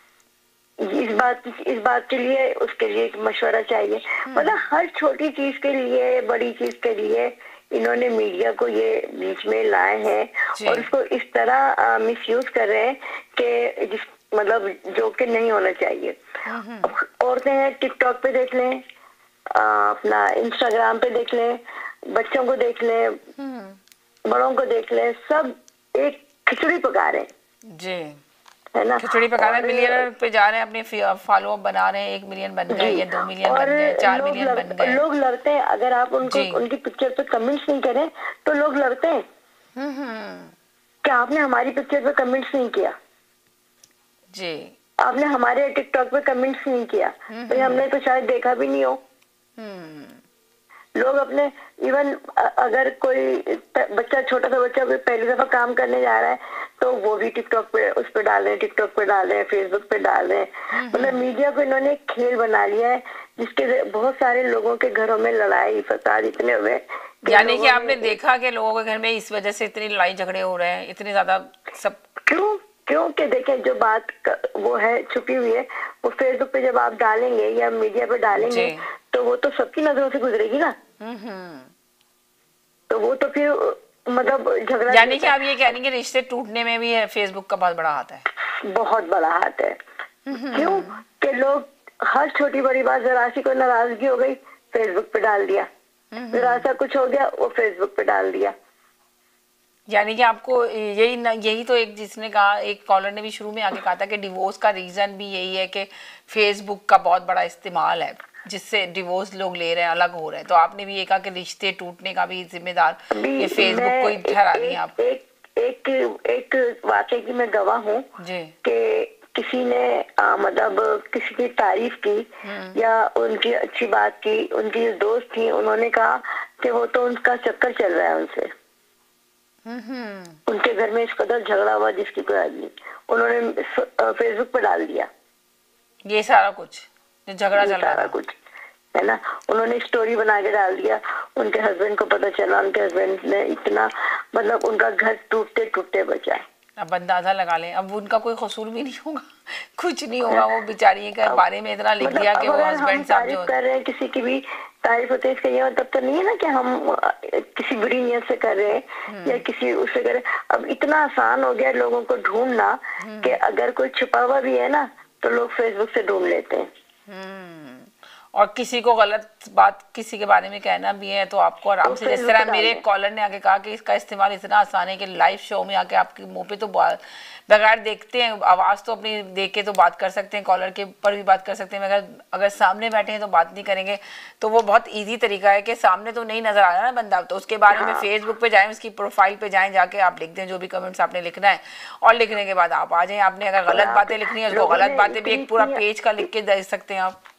इस बात के लिए उसके लिए एक मशवरा चाहिए। मतलब हर छोटी चीज के लिए, बड़ी चीज के लिए इन्होंने मीडिया को ये बीच में लाए हैं और उसको इस तरह मिसयूज कर रहे हैं कि जिस मतलब जो कि नहीं होना चाहिए। औरतें हैं, टिकटॉक पे देख लें, अपना इंस्टाग्राम पे देख लें, बच्चों को देख लें, बड़ों को देख लें, सब एक खिचड़ी पका रहे हैं जी, है ना। खिचड़ी पका रहे हैं, मिलियनर पे जा रहे हैं, अपने फॉलो बना रहे हैं, 1 मिलियन बन गए या 2 मिलियन बन गए, 4 मिलियन बन गए। लोग लड़ते हैं, अगर आप उनको उनकी पिक्चर पे कमेंट्स नहीं करें तो लोग लड़ते हैं कि आपने हमारी पिक्चर पे कमेंट्स नहीं किया जी, आपने हमारे टिकटॉक पे कमेंट्स नहीं किया, तो हमने तो शायद देखा भी नहीं हो। लोग अपने इवन अगर कोई बच्चा, छोटा सा बच्चा पहली दफा काम करने जा रहा है तो वो भी टिकटॉक पे उस पे डाल रहे हैं, टिकटॉक पे डाल रहे हैं, फेसबुक पे डाल रहे हैं। मतलब मीडिया को इन्होंने एक खेल बना लिया है जिसके बहुत सारे लोगों के घरों में लड़ाई फसाद इतने हुए। यानी कि आपने देखा कि लोगों के घर में इस वजह से इतनी लड़ाई झगड़े हो रहे हैं, इतने ज्यादा सब क्योंकि देखें जो बात वो है छुपी हुई है, वो फेसबुक पे जब आप डालेंगे या मीडिया पे डालेंगे तो वो तो सबकी नजरों से गुजरेगी ना, तो वो तो फिर मतलब झगड़ा। यानी कि आप ये कह रहे हैं कि रिश्ते टूटने में भी है फेसबुक का बहुत बड़ा हाथ है। बहुत बड़ा हाथ है। क्यों कि लोग हर छोटी बड़ी बात, जरा सी कोई नाराजगी हो गई फेसबुक पे डाल दिया, जरा सा कुछ हो गया वो फेसबुक पे डाल दिया। यानी कि आपको यही तो एक जिसने कहा, एक कॉलर ने भी शुरू में आके कहा था कि डिवोर्स का रीजन भी यही है कि फेसबुक का बहुत बड़ा इस्तेमाल है जिससे डिवोर्स लोग ले रहे हैं, अलग हो रहे हैं। तो आपने भी ये कहा कि रिश्ते टूटने का भी जिम्मेदार ये फेसबुक को ही ठहरा दिया आप। एक वाकये की मैं गवाह हूँ कि किसी ने मतलब किसी की तारीफ की या उनकी अच्छी बात की, उनकी जो दोस्त थी उन्होंने कहा कि वो तो उनका चक्कर चल रहा है उनसे, उनके घर में इस कदर झगड़ा हुआ जिसकी कोई आदमी, उन्होंने फेसबुक पर डाल दिया ये सारा कुछ जो झगड़ा चल रहा कुछ है ना। उन्होंने स्टोरी बना के डाल दिया, उनके हस्बैंड को पता चला, उनके हस्बैंड ने इतना मतलब उनका घर टूटते टूटते बचा। अब अंदाजा लगा लें, अब उनका कोई कसूर भी नहीं होगा, कुछ नहीं होगा, वो बेचारी के बारे में इतना लिख दिया कि वो हस्बैंड साहब जो कर रहे हैं, किसी की भी तारीफ होती है, इसका ये मतलब तो नहीं है ना कि हम किसी बुरी नियत से कर रहे हैं या किसी उससे कर रहे हैं। अब इतना आसान हो गया लोगों को ढूंढना कि अगर कोई छुपा हुआ भी है ना तो लोग फेसबुक से ढूंढ लेते हैं। और किसी को गलत बात किसी के बारे में कहना भी है तो आपको आराम से, जिस तरह मेरे कॉलर ने आके कहा कि इसका इस्तेमाल इतना आसान है कि लाइव शो में आके आपके मुंह पे तो बगैर देखते हैं आवाज़ तो अपनी देख के तो बात कर सकते हैं, कॉलर के पर भी बात कर सकते हैं, मगर अगर सामने बैठे हैं तो बात नहीं करेंगे। तो वो बहुत ईजी तरीका है कि सामने तो नहीं नजर आ रहा ना बंदा, तो उसके बारे में फेसबुक पे जाएं, उसकी प्रोफाइल पे जाएं, जाके आप लिख दें जो भी कमेंट्स आपने लिखना है, और लिखने के बाद आप आ जाएं। आपने अगर गलत बातें लिखनी है उसको गलत बातें भी एक पूरा पेज का लिख के दे सकते हैं आप।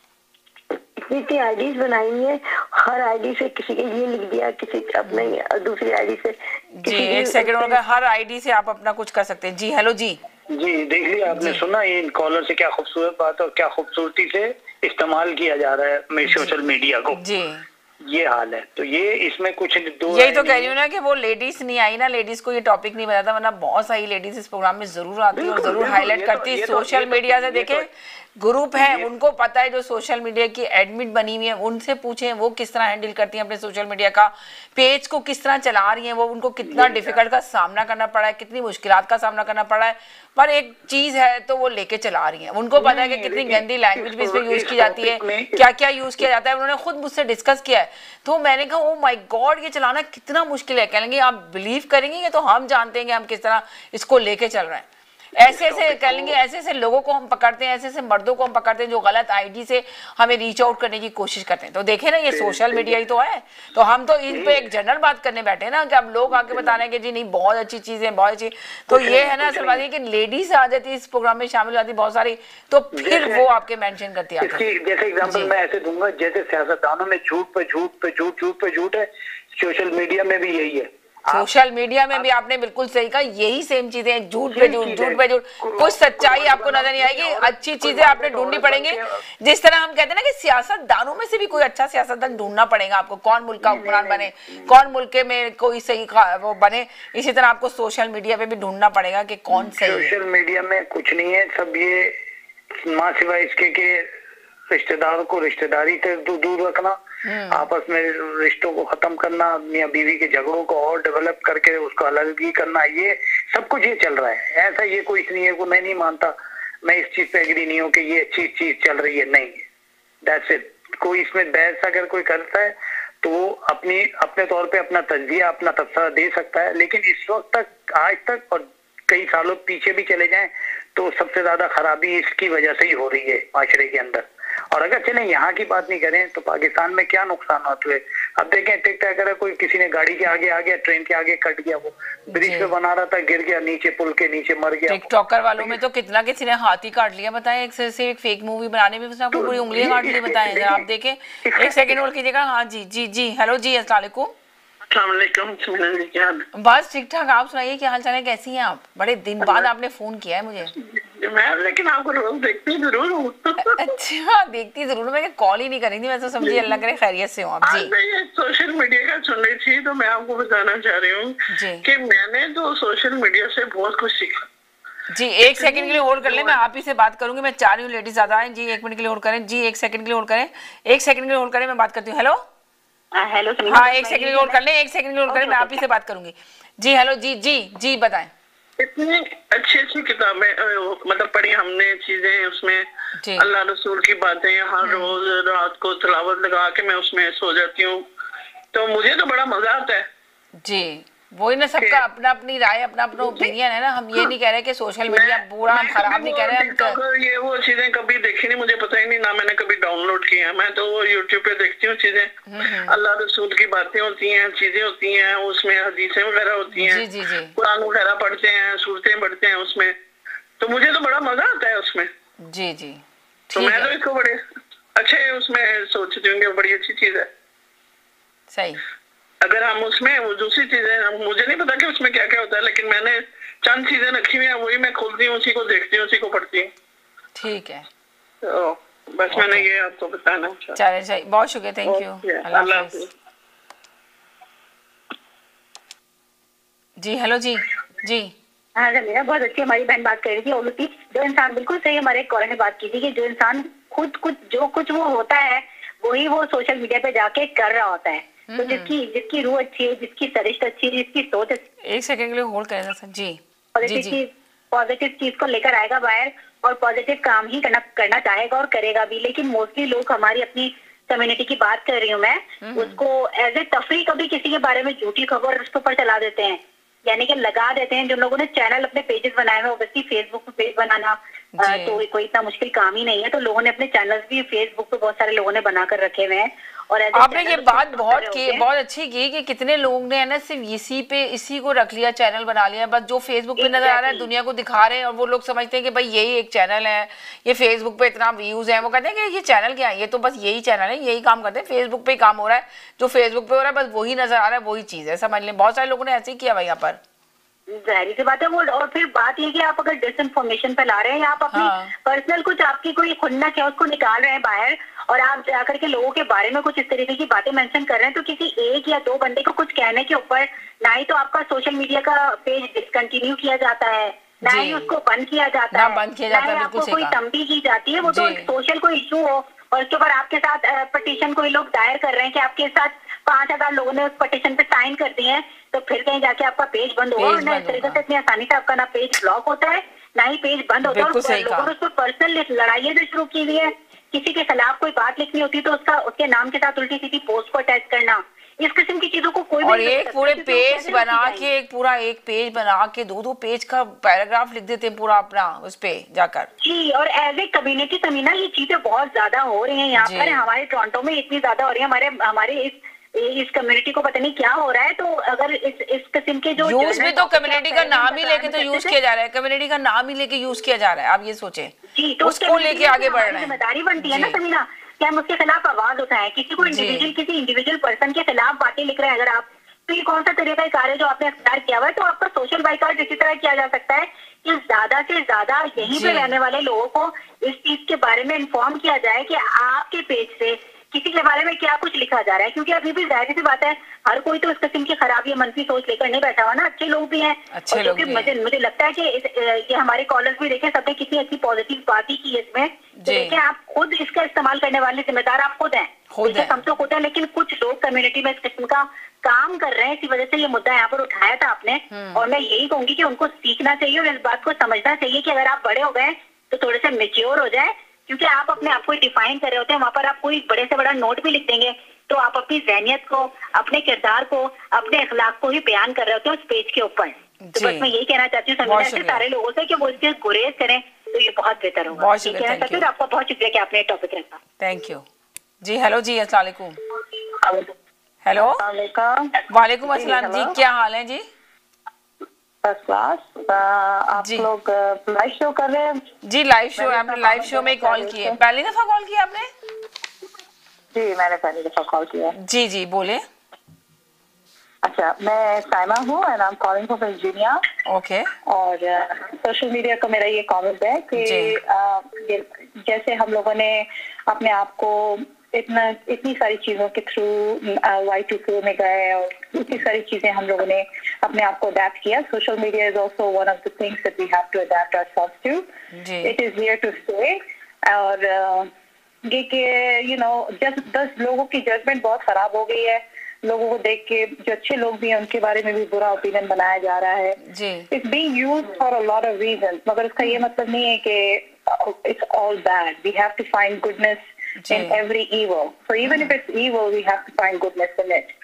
इतनी आईडीज बनाई है, हर आईडी से किसी के ये लिख दिया, किसी अपने दूसरी आईडी से। जी एक सेकंड होगा, हर आईडी से आप अपना कुछ कर सकते हैं। जी हेलो जी देख लिया आपने, सुना ये कॉलर से क्या खूबसूरत बात और क्या खूबसूरती से इस्तेमाल किया जा रहा है सोशल मीडिया को। जी ये हाल है, तो ये इसमें कुछ दो यही तो कह रही हूँ ना कि वो लेडीज नहीं आई ना, लेडीज को ये टॉपिक नहीं बताता, वरना बहुत सारी लेडीज इस प्रोग्राम में जरूर आती है और जरूर हाईलाइट करती है। सोशल मीडिया से देखे ग्रुप है, उनको पता है, जो सोशल मीडिया की एडमिट बनी हुई है उनसे पूछें वो किस तरह हैंडल करती हैं अपने सोशल मीडिया का पेज को, किस तरह चला रही हैं वो, उनको कितना डिफिकल्ट का सामना करना पड़ा है, कितनी मुश्किलात का सामना करना पड़ा है, पर एक चीज है तो वो लेके चला रही हैं। उनको पता है कि कितनी गंदी लैंग्वेज भी इसमें यूज की जाती है, क्या क्या यूज किया जाता है, उन्होंने खुद मुझसे डिस्कस किया है। तो मैंने कहा ओ माय गॉड, ये चलाना कितना मुश्किल है। कहेंगे आप बिलीव करेंगे तो हम जानते हैं कि हम किस तरह इसको लेके चल रहे हैं। ऐसे ऐसे कह लेंगे, ऐसे ऐसे लोगों को हम पकड़ते हैं, ऐसे ऐसे मर्दों को हम पकड़ते हैं जो गलत आईडी से हमें रीच आउट करने की कोशिश करते हैं। तो देखे ना, ये सोशल मीडिया ही तो है। तो हम तो इन पे एक जनरल बात करने बैठे हैं ना, कि अब लोग आके बता रहे हैं कि जी नहीं बहुत अच्छी चीज है, बहुत अच्छी। तो ये है ना असल बात है कि लेडीज आ जाती है इस प्रोग्राम में, शामिल हो जाती बहुत सारी, तो फिर वो आपके मेंशन करती है। जैसे एग्जाम्पल मैं ऐसे दूंगा, जैसे सियासतदानों में झूठ पे झूठ पे झूठ, झूठ पे झूठ है, सोशल मीडिया में भी यही है। सोशल मीडिया में भी आपने बिल्कुल सही कहा, यही सेम चीजें हैं, झूठ पे झूठ, झूठ पे झूठ, कुछ सच्चाई आपको नजर नहीं आएगी, अच्छी चीजें आपने ढूंढनी पड़ेंगी। जिस तरह हम कहते हैं ना कि सियासतदानों में से भी कोई अच्छा सियासतदान ढूंढना पड़ेगा आपको, कौन मुल्क का हुक्मरान बने, कौन मुल्क में कोई सही वो बने, इसी तरह आपको सोशल मीडिया पे भी ढूंढना पड़ेगा कि कौन सही है। सोशल मीडिया में कुछ नहीं है, सब ये माँ सिवाय इसके के रिश्तेदारों को रिश्तेदारी से दूर रखना, आपस में रिश्तों को खत्म करना, मियां बीवी के झगड़ों को और डेवलप करके उसको अलग करना, ये सब कुछ ये चल रहा है। ऐसा ये कोई नहीं है, मैं नहीं मानता, मैं इस चीज पे एग्री नहीं हूँ कि ये अच्छी चीज चल रही है, नहीं, दैट्स इट। कोई इसमें बहस अगर कोई करता है तो वो अपने तौर पे अपना तजजिया, अपना तबसरा दे सकता है, लेकिन इस वक्त तक, आज तक और कई सालों पीछे भी चले जाएं तो सबसे ज्यादा खराबी इसकी वजह से ही हो रही है माशरे के अंदर। और अगर चलें यहाँ की बात नहीं करें तो पाकिस्तान में क्या नुकसान हुए। अब देखें टिकटॉक अगर कोई किसी ने गाड़ी के आगे आ गया, ट्रेन के आगे कट गया, वो ब्रिज पे बना रहा था, गिर गया नीचे, पुल के नीचे मर गया। टिकटॉकर वालों में तो कितना किसी ने हाथ ही काट लिया, बताएं, एक फेक मूवी बनाने में उसने आपको पूरी उंगलियां काट ली, बताएं जरा आप देखें। एक सेकंड होल्ड कीजिएगा। हाँ जी जी जी हेलो जी, अस्सलाम वालेकुम। बस ठीक ठाक, आप सुनाइए क्या हाल चाल है, कैसी हैं आप? बड़े दिन बाद आपने फोन किया है मुझे। मैं लेकिन आपको रोज देखती जरूर हूँ। अच्छा देखती जरूर, मैं कॉल ही नहीं करी थी, मैं तो समझी अल्लाह करे खैरियत से हो आप। जी मैं सोशल मीडिया का सुन रही थी तो मैं आपको बताना चाह रही हूँ कि मैंने तो सोशल मीडिया से बहुत कुछ सीखा। जी एक सेकंड के लिए होल्ड कर ले, मैं आप ही से बात करूंगी, मैं चाह रही हूँ लेडीज ज्यादा है। जी 1 मिनट के लिए होल्ड करें, जी 1 सेकंड के लिए होल्ड करें, 1 सेकंड के लिए होल्ड करें, मैं बात करती हूँ। हेलो हेलो हाँ 1 सेकंड के लिए होल्ड कर ले, 1 सेकंड के लिए होल्ड करें, मैं आप ही से बात करूंगी। जी हेलो जी जी जी बताएं। इतनी अच्छी अच्छी किताबें मतलब पढ़ी हमने, चीजें उसमें अल्लाह रसूल की बातें, हर रोज रात को तिलावत लगा के मैं उसमें सो जाती हूँ, तो मुझे तो बड़ा मजा आता है। जी वही ना, सबका अपना अपनी राय, अपना अपना ओपिनियन है ना। हम ये नहीं कह रहे कि सोशल मीडिया बुरा, हम खराब नहीं कह रहे हैं। ये वो चीजें कभी देखी नहीं, मुझे पता ही नहीं, ना मैंने कभी डाउनलोड की है। मैं तो वो यूट्यूब पे देखती हूँ चीजें, अल्लाह रसूल की बातें होती हैं, चीजें होती हैं, उसमें हदीसें वगैरह होती हैं, कुरान वगैरह पढ़ते हैं, सूरतें पढ़ते हैं उसमें, तो मुझे तो बड़ा मजा आता है उसमें। जी जी तो मैं तो इसको बड़े अच्छे उसमें सोचती हूँ, बड़ी अच्छी चीज है। सही, अगर हम उसमें वो दूसरी चीजें, मुझे नहीं पता कि उसमें क्या क्या होता है, लेकिन मैंने चंद चीजें रखी हुई हैं, वही मैं खोलती हूँ, उसी को देखती हूँ, उसी को पढ़ती हूँ। ठीक है, तो बस मैंने ये आपको बताना। चलिए चलिए, बहुत शुक्रिया, थैंक यू, अल्लाह हाफ़िज़। जी हेलो जी जी हाँ जमीरा, बहुत अच्छी हमारी बहन बात कर रही थी औरत की, जो इंसान बिल्कुल सही, हमारे कॉलर ने बात की थी कि जो इंसान खुद कुछ जो कुछ वो होता है वही वो सोशल मीडिया पे जाके कर रहा होता है। तो जिसकी रूह अच्छी है, जिसकी सरिश्त अच्छी है, जिसकी सोच अच्छी। 1 सेकंड के लिए होल्ड करें सर। जी पॉजिटिव चीज को लेकर आएगा बाहर, और पॉजिटिव काम ही करना चाहेगा और करेगा भी। लेकिन मोस्टली लोग, हमारी अपनी कम्युनिटी की बात कर रही हूँ मैं, उसको एज ए तफरी कभी किसी के बारे में झूठी खबर उसके ऊपर चला देते हैं, यानी कि लगा देते हैं। जिन लोगों ने चैनल अपने पेजेस बनाए हुए, ऑब्वियसली फेसबुक पे पेज बनाना तो कोई इतना मुश्किल काम ही नहीं है, तो लोगों ने अपने चैनल्स भी फेसबुक पे बहुत सारे लोगों ने बनाकर रखे हुए हैं। और आपने ये बात बहुत अच्छी की कि कितने लोग ने है ना सिर्फ इसी को रख लिया, चैनल बना लिया, बस जो फेसबुक पे नजर आ रहा है दुनिया को दिखा रहे हैं, और वो लोग समझते हैं कि भाई यही एक चैनल है, ये फेसबुक पे इतना व्यूज है, वो कहते हैं कि ये चैनल क्या है, ये तो बस यही चैनल है, यही काम करते हैं, फेसबुक पे काम हो रहा है, जो फेसबुक पे हो रहा है बस वही नजर आ रहा है, वही चीज है, समझ लें। बहुत सारे लोगों ने ऐसे ही किया भाई यहाँ पर। जाहिर सी बात है वो। और फिर बात ये कि आप अगर डिसइंफॉर्मेशन फैला रहे हैं या आप अपनी पर्सनल कुछ आपकी कोई खुन्नस है उसको निकाल रहे हैं बाहर, और आप जाकर के लोगों के बारे में कुछ इस तरीके की बातें मेंशन कर रहे हैं, तो किसी एक या दो बंदे को कुछ कहने के ऊपर ना ही तो आपका सोशल मीडिया का पेज डिसकंटिन्यू किया जाता है, ना ही उसको बंद किया जाता है, ना ही आपको कोई तंबी की जाती है। वो तो सोशल कोई इशू हो और उसके ऊपर आपके साथ पिटीशन कोई लोग दायर कर रहे हैं कि आपके साथ 5000 लोगों ने उस पिटीशन पे साइन कर दिए हैं, तो फिर कहीं जाके आपका पेज बंद होगा। ना इस तरीके से इतनी आसानी से आपका ना पेज ब्लॉक होता है, ना ही पेज बंद होता है। और लोगों ने उस पर पर्सनल लड़ाइयाँ जो शुरू की हुई है, किसी के खिलाफ कोई बात लिखनी होती तो उसके नाम के साथ उल्टी सीधी पोस्ट को अटैच करना, इस किस्म की चीजों को कोई और एक पूरे पेज बना के एक पेज बना के 2-2 पेज का पैराग्राफ लिख देते हैं पूरा अपना उस पे जाकर। जी, और एज ए कम्युनिटी समीना ये चीजें बहुत ज्यादा हो रही हैं यहाँ पर, हमारे टोरंटो में इतनी ज्यादा हो रही है। हमारे इस कम्युनिटी को पता नहीं क्या हो रहा है। तो अगर इस किस्म के जो यूज में तो कम्युनिटी का नाम ही लेके तो यूज किया जा रहा है, कम्युनिटी का नाम ही लेके यूज किया जा रहा है। आप ये सोचें, उसको लेके आगे बढ़ रहे हैं। जिम्मेदारी बनती है ना समीना कि हम उसके खिलाफ आवाज उठाएं। किसी इंडिविजुअल पर्सन के खिलाफ बातें लिख रहे हैं अगर आप, तो ये कौन सा तरीका कार्य जो आपने अख्तियार किया हुआ है। तो आपका सोशल बाइकआउट इसी तरह किया जा सकता है कि ज्यादा से ज्यादा यहीं पे रहने वाले लोगों को इस चीज के बारे में इन्फॉर्म किया जाए कि आपके पेज से किसी के बारे में क्या कुछ लिखा जा रहा है। क्योंकि अभी भी जाहिर सी बात है हर कोई तो इस किस्म की खराब या मनफी सोच लेकर नहीं बैठा हुआ ना, अच्छे लोग भी हैं। और क्योंकि मुझे लगता है कि ये हमारे कॉलर्स भी देखें, सबने कितनी अच्छी पॉजिटिव बात ही की इसमें। तो देखें, आप खुद इसका इस्तेमाल करने वाले जिम्मेदार आप खुद हैं, हम तो खुद हैं, लेकिन कुछ लोग कम्युनिटी में इस किस्म का काम कर रहे हैं। इसी वजह से ये मुद्दा यहाँ पर उठाया था आपने, और मैं यही कहूंगी कि उनको सीखना चाहिए और इस बात को समझना चाहिए कि अगर आप बड़े हो गए तो थोड़े से मेच्योर हो जाए। क्योंकि आप अपने आप को डिफाइन कर रहे होते हैं, वहां पर आप कोई बड़े से बड़ा नोट भी लिख देंगे तो आप अपनी ज़हनियत को, अपने किरदार को, अपने अखलाक को ही बयान कर रहे होते हैं उस पेज के ऊपर। तो बस मैं यही कहना चाहती हूँ समीना सारे लोगों से कि वो इसके गुरेज करें तो ये बहुत बेहतर होगा। ये कहना चाहती हूँ। आपका बहुत शुक्रिया कि आपने टॉपिक रखा। थैंक यू जी। हेलो जी, अस्सलाम वालेकुम। हेलो, वालेकुम अस्सलाम जी, क्या हाल है जी? आप लोग लाइव शो कर रहे हैं? जी लाइव शो, आपने लाइव शो में कॉल किए, पहली दफा कॉल किया आपने? जी मैंने पहली दफा कॉल किया। जी जी बोले। अच्छा, मैं साइमा हूँ and I am calling from Virginia. Okay. और सोशल मीडिया का मेरा ये कमेंट है कि जैसे हम लोगों ने अपने आप को इतनी सारी चीजों के थ्रू Y2K में गए और इतनी सारी चीजें हम लोगों ने अपने आप को अडेप्ट किया। Social media is also one of the things that we have to adept ourselves to. It is here to stay. और ये कि यू नो 10 लोगों की जजमेंट बहुत खराब हो गई है। लोगों को देख के जो अच्छे लोग भी हैं उनके बारे में भी बुरा ओपिनियन बनाया जा रहा है। It's being used for a lot of reasons, मगर इसका ये मतलब नहीं है कि it's all bad. We have to find goodness in every evil. So even if it's evil, we have to find goodness in it.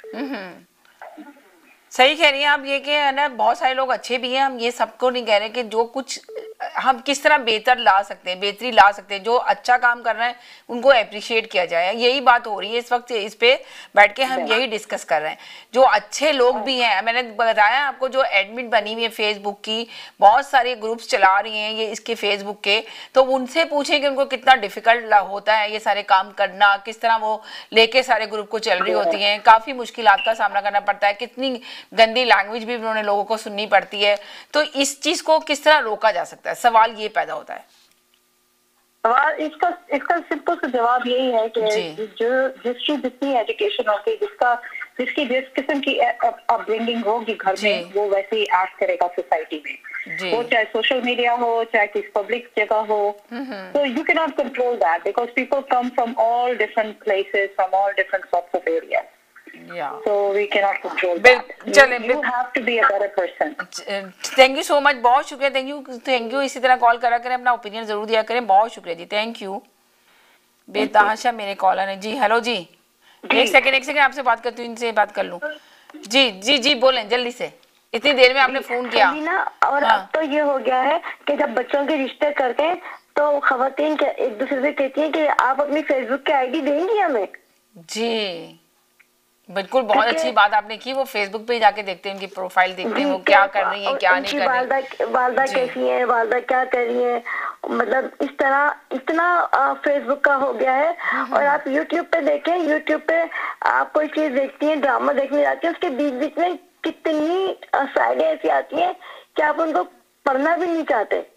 सही कह रही हैं आप, ये कि है ना बहुत सारे लोग अच्छे भी हैं। हम ये सबको नहीं कह रहे कि जो कुछ हम किस तरह बेहतर ला सकते हैं, बेहतरी ला सकते हैं, जो अच्छा काम कर रहे हैं उनको अप्रिशिएट किया जाए। यही बात हो रही है इस वक्त, इस पे बैठ के हम यही डिस्कस कर रहे हैं। जो अच्छे लोग भी हैं, मैंने बताया आपको, जो एडमिन बनी हुई है फेसबुक की, बहुत सारे ग्रुप्स चला रही हैं ये इसके फेसबुक के, तो उनसे पूछें कि उनको कितना डिफिकल्ट होता है ये सारे काम करना, किस तरह वो लेके सारे ग्रुप को चल रही होती हैं, काफ़ी मुश्किलात का सामना करना पड़ता है, कितनी गंदी लैंग्वेज भी उन्होंने लोगों को सुननी पड़ती है। तो इस चीज़ को किस तरह रोका जा सकता है, सवाल ये पैदा होता है। सवाल इसका सिंपल सा जवाब यही है कि जिसकी जितनी एजुकेशन होगी, जिसकी जिस किस्म की अपब्रिंगिंग होगी घर में, वो वैसे ही एक्ट करेगा सोसाइटी में। वो चाहे सोशल मीडिया हो, चाहे किसी पब्लिक जगह हो। तो you can not control that because people come from all different places, from all different sorts of areas. So we cannot control that. You have to be a better person. Thank you so much, बहुत शुक्रिया, thank you. इसी तरह call करा करें, अपना opinion जरूर दिया करें। बहुत शुक्रिया जी, थैंक यू। बेतहाशा मेरे कॉलर है जी। हेलो जी, एक सेकंड आपसे बात करती हूँ, इनसे बात कर लूँ। जी जी जी बोलें जल्दी से, इतनी देर में आपने फोन किया ना। और अब तो ये हो गया है कि जब बच्चों के रिश्ते करते हैं तो खवातीन एक दूसरे से कहती हैं कि आप अपनी फेसबुक की आईडी देंगी हमें। जी बिल्कुल, बहुत अच्छी बात आपने की। वो फेसबुक पे जाके देखते हैं, उनकी प्रोफाइल देखते हैं, वो क्या कर रही हैं, क्या नहीं कर रही, वालदा कैसी है, वालदा क्या कर रही है, मतलब इस तरह इतना फेसबुक का हो गया है। और आप यूट्यूब पे देखें, यूट्यूब पे आप कोई चीज देखती हैं, ड्रामा देखने जाती हैं, उसके बीच बीच में कितनी साइडें ऐसी आती हैं कि आप उनको पढ़ना भी नहीं चाहते।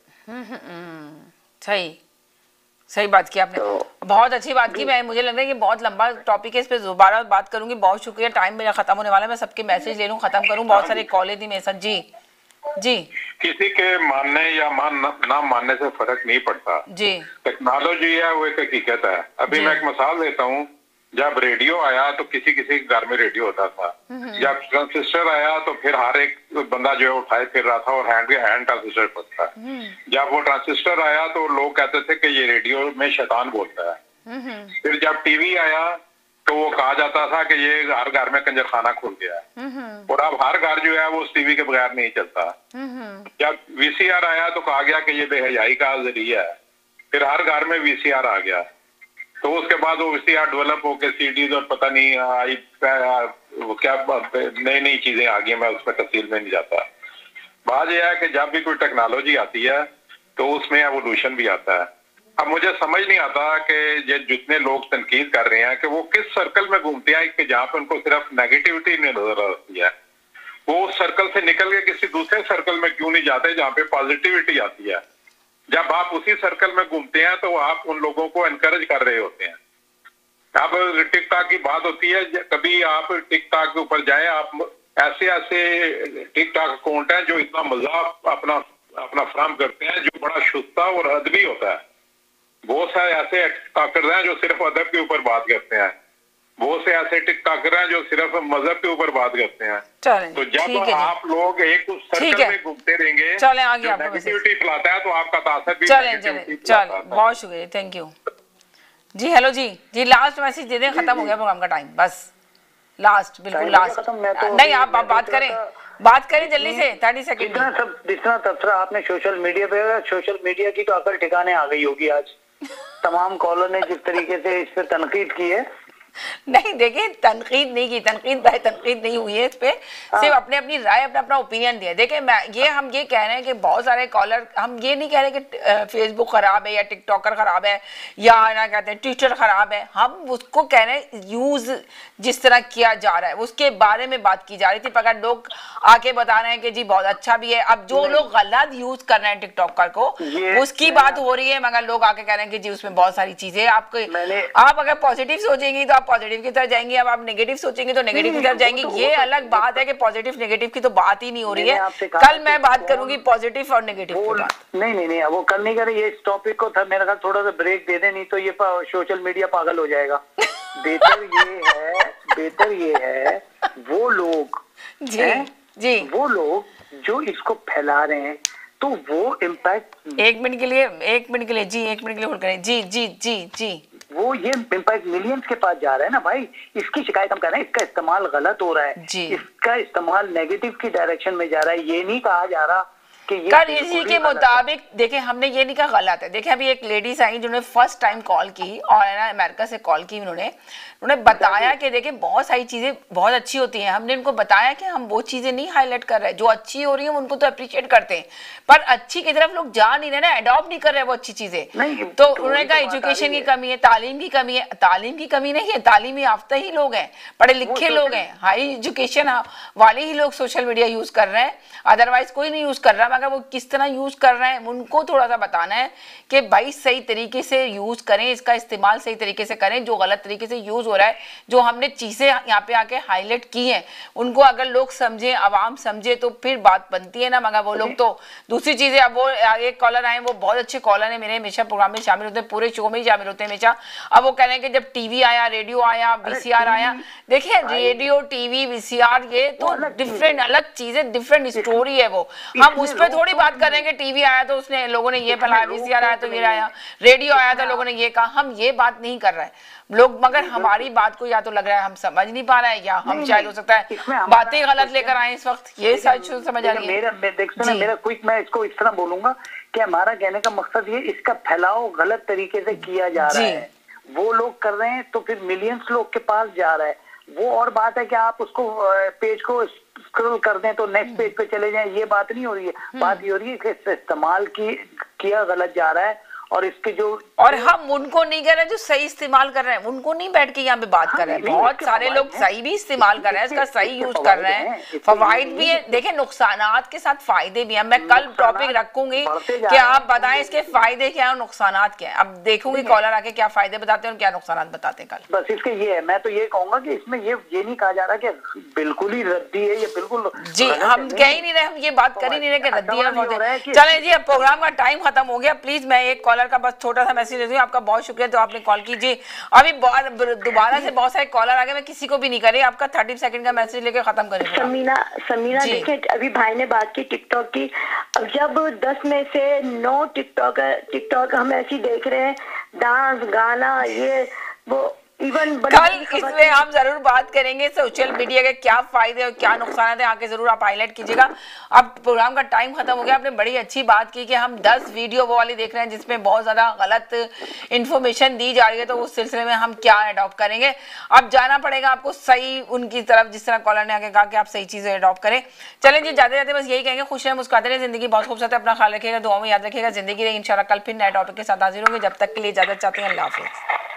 सही बात की आपने, बहुत अच्छी बात की। मैं मुझे लग रहा है कि बहुत लंबा टॉपिक है, इस पे दोबारा बात करूंगी। बहुत शुक्रिया, टाइम मेरा खत्म होने वाला है, मैं सबके मैसेज ले लूं, खत्म करूं। बहुत सारे कॉल थी मेरे साथ। जी जी, किसी के मानने या ना मानने से फर्क नहीं पड़ता जी। टेक्नोलॉजी है वो एक हकीकत है। अभी मैं एक मिसाल देता हूँ, जब रेडियो आया तो किसी किसी घर में रेडियो होता था। जब ट्रांजिस्टर आया तो फिर हर एक बंदा जो है उठाए फिर रहा था और हैंड ट्रांजिस्टर पर था। जब वो ट्रांजिस्टर आया तो लोग कहते थे कि ये रेडियो में शैतान बोलता है। फिर जब टीवी आया तो वो कहा जाता था कि ये हर घर में कंजरखाना खुल गया है। और अब हर घर जो है वो उस टीवी के बगैर नहीं चलता। जब वीसीआर आया तो कहा गया कि ये बेहयाई का जरिया है। फिर हर घर में वीसीआर आ गया। तो उसके बाद वो वीसीआर डेवलप होकर सीडीज और पता नहीं आई क्या नई नई चीजें आ गई। मैं उसमें तफसील में नहीं जाता। बात यह है कि जब भी कोई टेक्नोलॉजी आती है तो उसमें एवोल्यूशन भी आता है। अब मुझे समझ नहीं आता कि ये जितने लोग तनकीद कर रहे हैं कि वो किस सर्कल में घूमते हैं कि जहाँ पे उनको सिर्फ नेगेटिविटी नजर आती है। वो उस सर्कल से निकल के किसी दूसरे सर्कल में क्यों नहीं जाते जहाँ पे पॉजिटिविटी आती है। जब आप उसी सर्कल में घूमते हैं तो आप उन लोगों को एनकरेज कर रहे होते हैं। अब टिकटॉक की बात होती है, कभी आप टिकटॉक के ऊपर जाए, आप ऐसे टिकटॉक अकाउंट है जो इतना मजा अपना फराम करते हैं जो बड़ा शुस्ता और अदबी होता है। बहुत सारे ऐसे टिकटॉकर हैं जो सिर्फ अदब के ऊपर बात करते हैं। बहुत से ऐसे टिकटॉकर हैं जो सिर्फ मजहब के ऊपर बात करते हैं। तो जब आप लोग एक उस सर्कल में घूमते रहेंगे, चलें आगे, आपको नेगेटिविटी फैलाता है तो आपका तासर भी चलें। बहुत शुक्रिया, थैंक यू जी। हेलो जी जी, लास्ट मैसेज दे दें, खत्म हो गया प्रोग्राम का टाइम, बस लास्ट, बिल्कुल लास्ट। नहीं आप बात करें जल्दी से, 30 सेकंड। जितना तबसरा आपने सोशल मीडिया की तो अकल ठिकाने आ गई होगी आज। तमाम कॉलर ने जिस तरीके से इस पर तनकीद की है, नहीं देखिए तनकीद नहीं की, तनकीद नहीं हुई है इस पे, सिर्फ अपने अपनी राय, अपना ओपिनियन दिया। देखिए हम ये कह रहे हैं कि बहुत सारे कॉलर, हम ये नहीं कह रहे कि फेसबुक खराब है या टिकटॉकर खराब है या ना कहते हैं ट्विटर खराब है। हम उसको कह रहे हैं यूज जिस तरह किया जा रहा है उसके बारे में बात की जा रही थी। अगर लोग आके बता रहे हैं कि जी बहुत अच्छा भी है, अब जो लोग गलत यूज कर रहे हैं टिकटॉकर को उसकी बात हो रही है, मगर लोग आके कह रहे हैं कि जी उसमें बहुत सारी चीजें आप अगर पॉजिटिव सोचेंगी तो आप पॉजिटिव की तरफ जाएंगे, अब आप नेगेटिव सोचेंगे तो नेगेटिव की तरफ जाएंगे। ये अलग बात है कि पॉजिटिव नेगेटिव की तो बात ही नहीं हो रही है। कल मैं बात करूंगी पॉजिटिव और नेगेटिव की बात। नहीं वो कल नहीं करे। ये इस टॉपिक को था मेरे ख्याल थोड़ा सा ब्रेक दे दे, नहीं तो ये सोशल मीडिया पागल हो जाएगा। बेहतर ये है वो लोग जी वो लोग जो इसको फैला रहे हैं तो वो इम्पैक्ट एक मिनट के लिए होल्ड करें। जी वो ये इम्पैक्ट मिलियंस के पास जा रहा है ना भाई। इसकी शिकायत हम कर रहे हैं, इसका इस्तेमाल गलत हो रहा है, इसका इस्तेमाल नेगेटिव की डायरेक्शन में जा रहा है। ये नहीं कहा जा रहा कि ये इसी के मुताबिक देखिए, हमने ये नहीं कहा गलत है। देखिए अभी एक लेडीज आई जिन्होंने फर्स्ट टाइम कॉल की और है ना अमेरिका से कॉल की, उन्होंने बताया कि देखिए बहुत सारी चीजें बहुत अच्छी होती हैं। हमने उनको बताया कि हम वो चीजें नहीं हाईलाइट कर रहे, जो अच्छी हो रही है उनको तो अप्रिशिएट करते हैं, पर अच्छी की तरफ लोग जा नहीं रहे ना, अडॉप्ट नहीं कर रहे वो अच्छी चीजें। तो उन्होंने कहा एजुकेशन की कमी है, तालीम की कमी है। तालीम की कमी नहीं है, तालीमी याफ्ता ही लोग हैं, पढ़े लिखे लोग हैं, हाई एजुकेशन वाले ही लोग सोशल मीडिया यूज कर रहे हैं, अदरवाइज कोई नहीं यूज कर रहा। मगर वो किस तरह यूज कर रहे हैं उनको थोड़ा सा बताना है कि भाई सही तरीके से यूज करें, इसका इस्तेमाल सही तरीके से करें। जो गलत तरीके से यूज हो रहा है, जो हमने चीजें यहाँ पे आके हाईलाइट की हैं, उनको अगर लोग समझे, आवाम समझे तो फिर बात बनती है ना। मगर वो लोग तो दूसरी चीजें, अब वो एक कॉलर आए, वो बहुत अच्छे कॉलर है, मेरे हमेशा प्रोग्राम में शामिल होते हैं, पूरे शो में ही शामिल होते हैं हमेशा। अब वो कह रहे हैं कि जब टीवी आया, रेडियो आया, वीसीआर आया, देखिए रेडियो, टीवी, वीसीआर ये तो डिफरेंट अलग चीजें, डिफरेंट स्टोरी है वो। हम उस पर थोड़ी बात कर रहे हैं कि टीवी आया तो उसने लोगों ने ये फैलाया, वीसीआर आया तो ये आया, रेडियो आया तो लोगों ने ये कहा। हम ये बात नहीं कर रहे हैं लोग, मगर हमारी बात को या तो लग रहा है हम समझ नहीं पा रहे हैं, या हम शायद हो सकता है बातें गलत लेकर आए इस वक्त, ये सच समझ आ रही है। मेरा क्विक, मैं इसको इस तरह बोलूंगा कि हमारा कहने का मकसद ये, इसका फैलाव गलत तरीके से किया जा रहा है, वो लोग कर रहे हैं तो फिर मिलियंस लोग के पास जा रहा है। वो और बात है कि आप उसको पेज को स्क्रॉल कर दें तो नेक्स्ट पेज पे चले जाएं, ये बात नहीं हो रही है। बात ये हो रही है कि इस्तेमाल किया गलत जा रहा है, और इसके जो, और हम उनको नहीं कह रहे जो सही इस्तेमाल कर रहे हैं, उनको नहीं बैठ के यहाँ पे बात कर रहे हैं। बहुत सारे लोग सही भी इस्तेमाल कर रहे हैं, इसका सही यूज कर रहे हैं, फवाइद भी है। देखिए नुकसानात के साथ फायदे भी हैं। मैं कल टॉपिक रखूंगी कि आप बताएं इसके फायदे क्या है और नुकसानात क्या है। अब देखूंगी कॉलर आके क्या फायदे बताते हैं और क्या नुकसानात बताते हैं कल। बस इसके ये है, मैं तो ये कहूंगा कि इसमें ये नहीं कहा जा रहा कि बिल्कुल ही रद्दी है, ये बिल्कुल जी, हम कह ही नहीं रहे, हम ये बात कर ही नहीं रहे कि रद्दी है। चले जी, अब प्रोग्राम का टाइम खत्म हो गया। प्लीज मैं एक का बस छोटा सा मैसेज देती हूँ, आपका बहुत शुक्रिया तो आपने कॉल कीजिए। अभी दोबारा से बहुत सारे कॉलर आ गए, मैं किसी को भी नहीं करी, आपका 30 सेकंड का मैसेज लेके खत्म करें। समीना देखिए, अभी भाई ने बात की टिकटॉक की। अब जब 10 में से 9 टिकटॉक हम ऐसी देख रहे हैं, डांस, गाना, ये वो, कल इसमें हम जरूर बात करेंगे सोशल मीडिया के क्या फायदे और क्या नुकसान है, आके जरूर आप हाईलाइट कीजिएगा। अब प्रोग्राम का टाइम खत्म हो गया। आपने बड़ी अच्छी बात की कि हम 10 वीडियो वो वाली देख रहे हैं जिसमें बहुत ज्यादा गलत इंफॉर्मेशन दी जा रही है, तो उस सिलसिले में हम क्या अडॉप्ट करेंगे। अब जाना पड़ेगा आपको सही उनकी तरफ, जिस तरह कॉलर ने आके कहा कि आप सही चीजें अडॉप्ट करें। चलें जी, जाते जाते बस यही कहेंगे, खुश रहें, मुस्कुराते रहें, जिंदगी बहुत खूबसूरत है, अपना ख्याल रखिएगा, दुआ में याद रखिएगा। जिंदगी रही, इंशाल्लाह कल फिर नए टॉपिक के साथ हाजिर होंगे। जब तक के लिए इजाजत चाहते हैं, अल्लाह हाफिज़।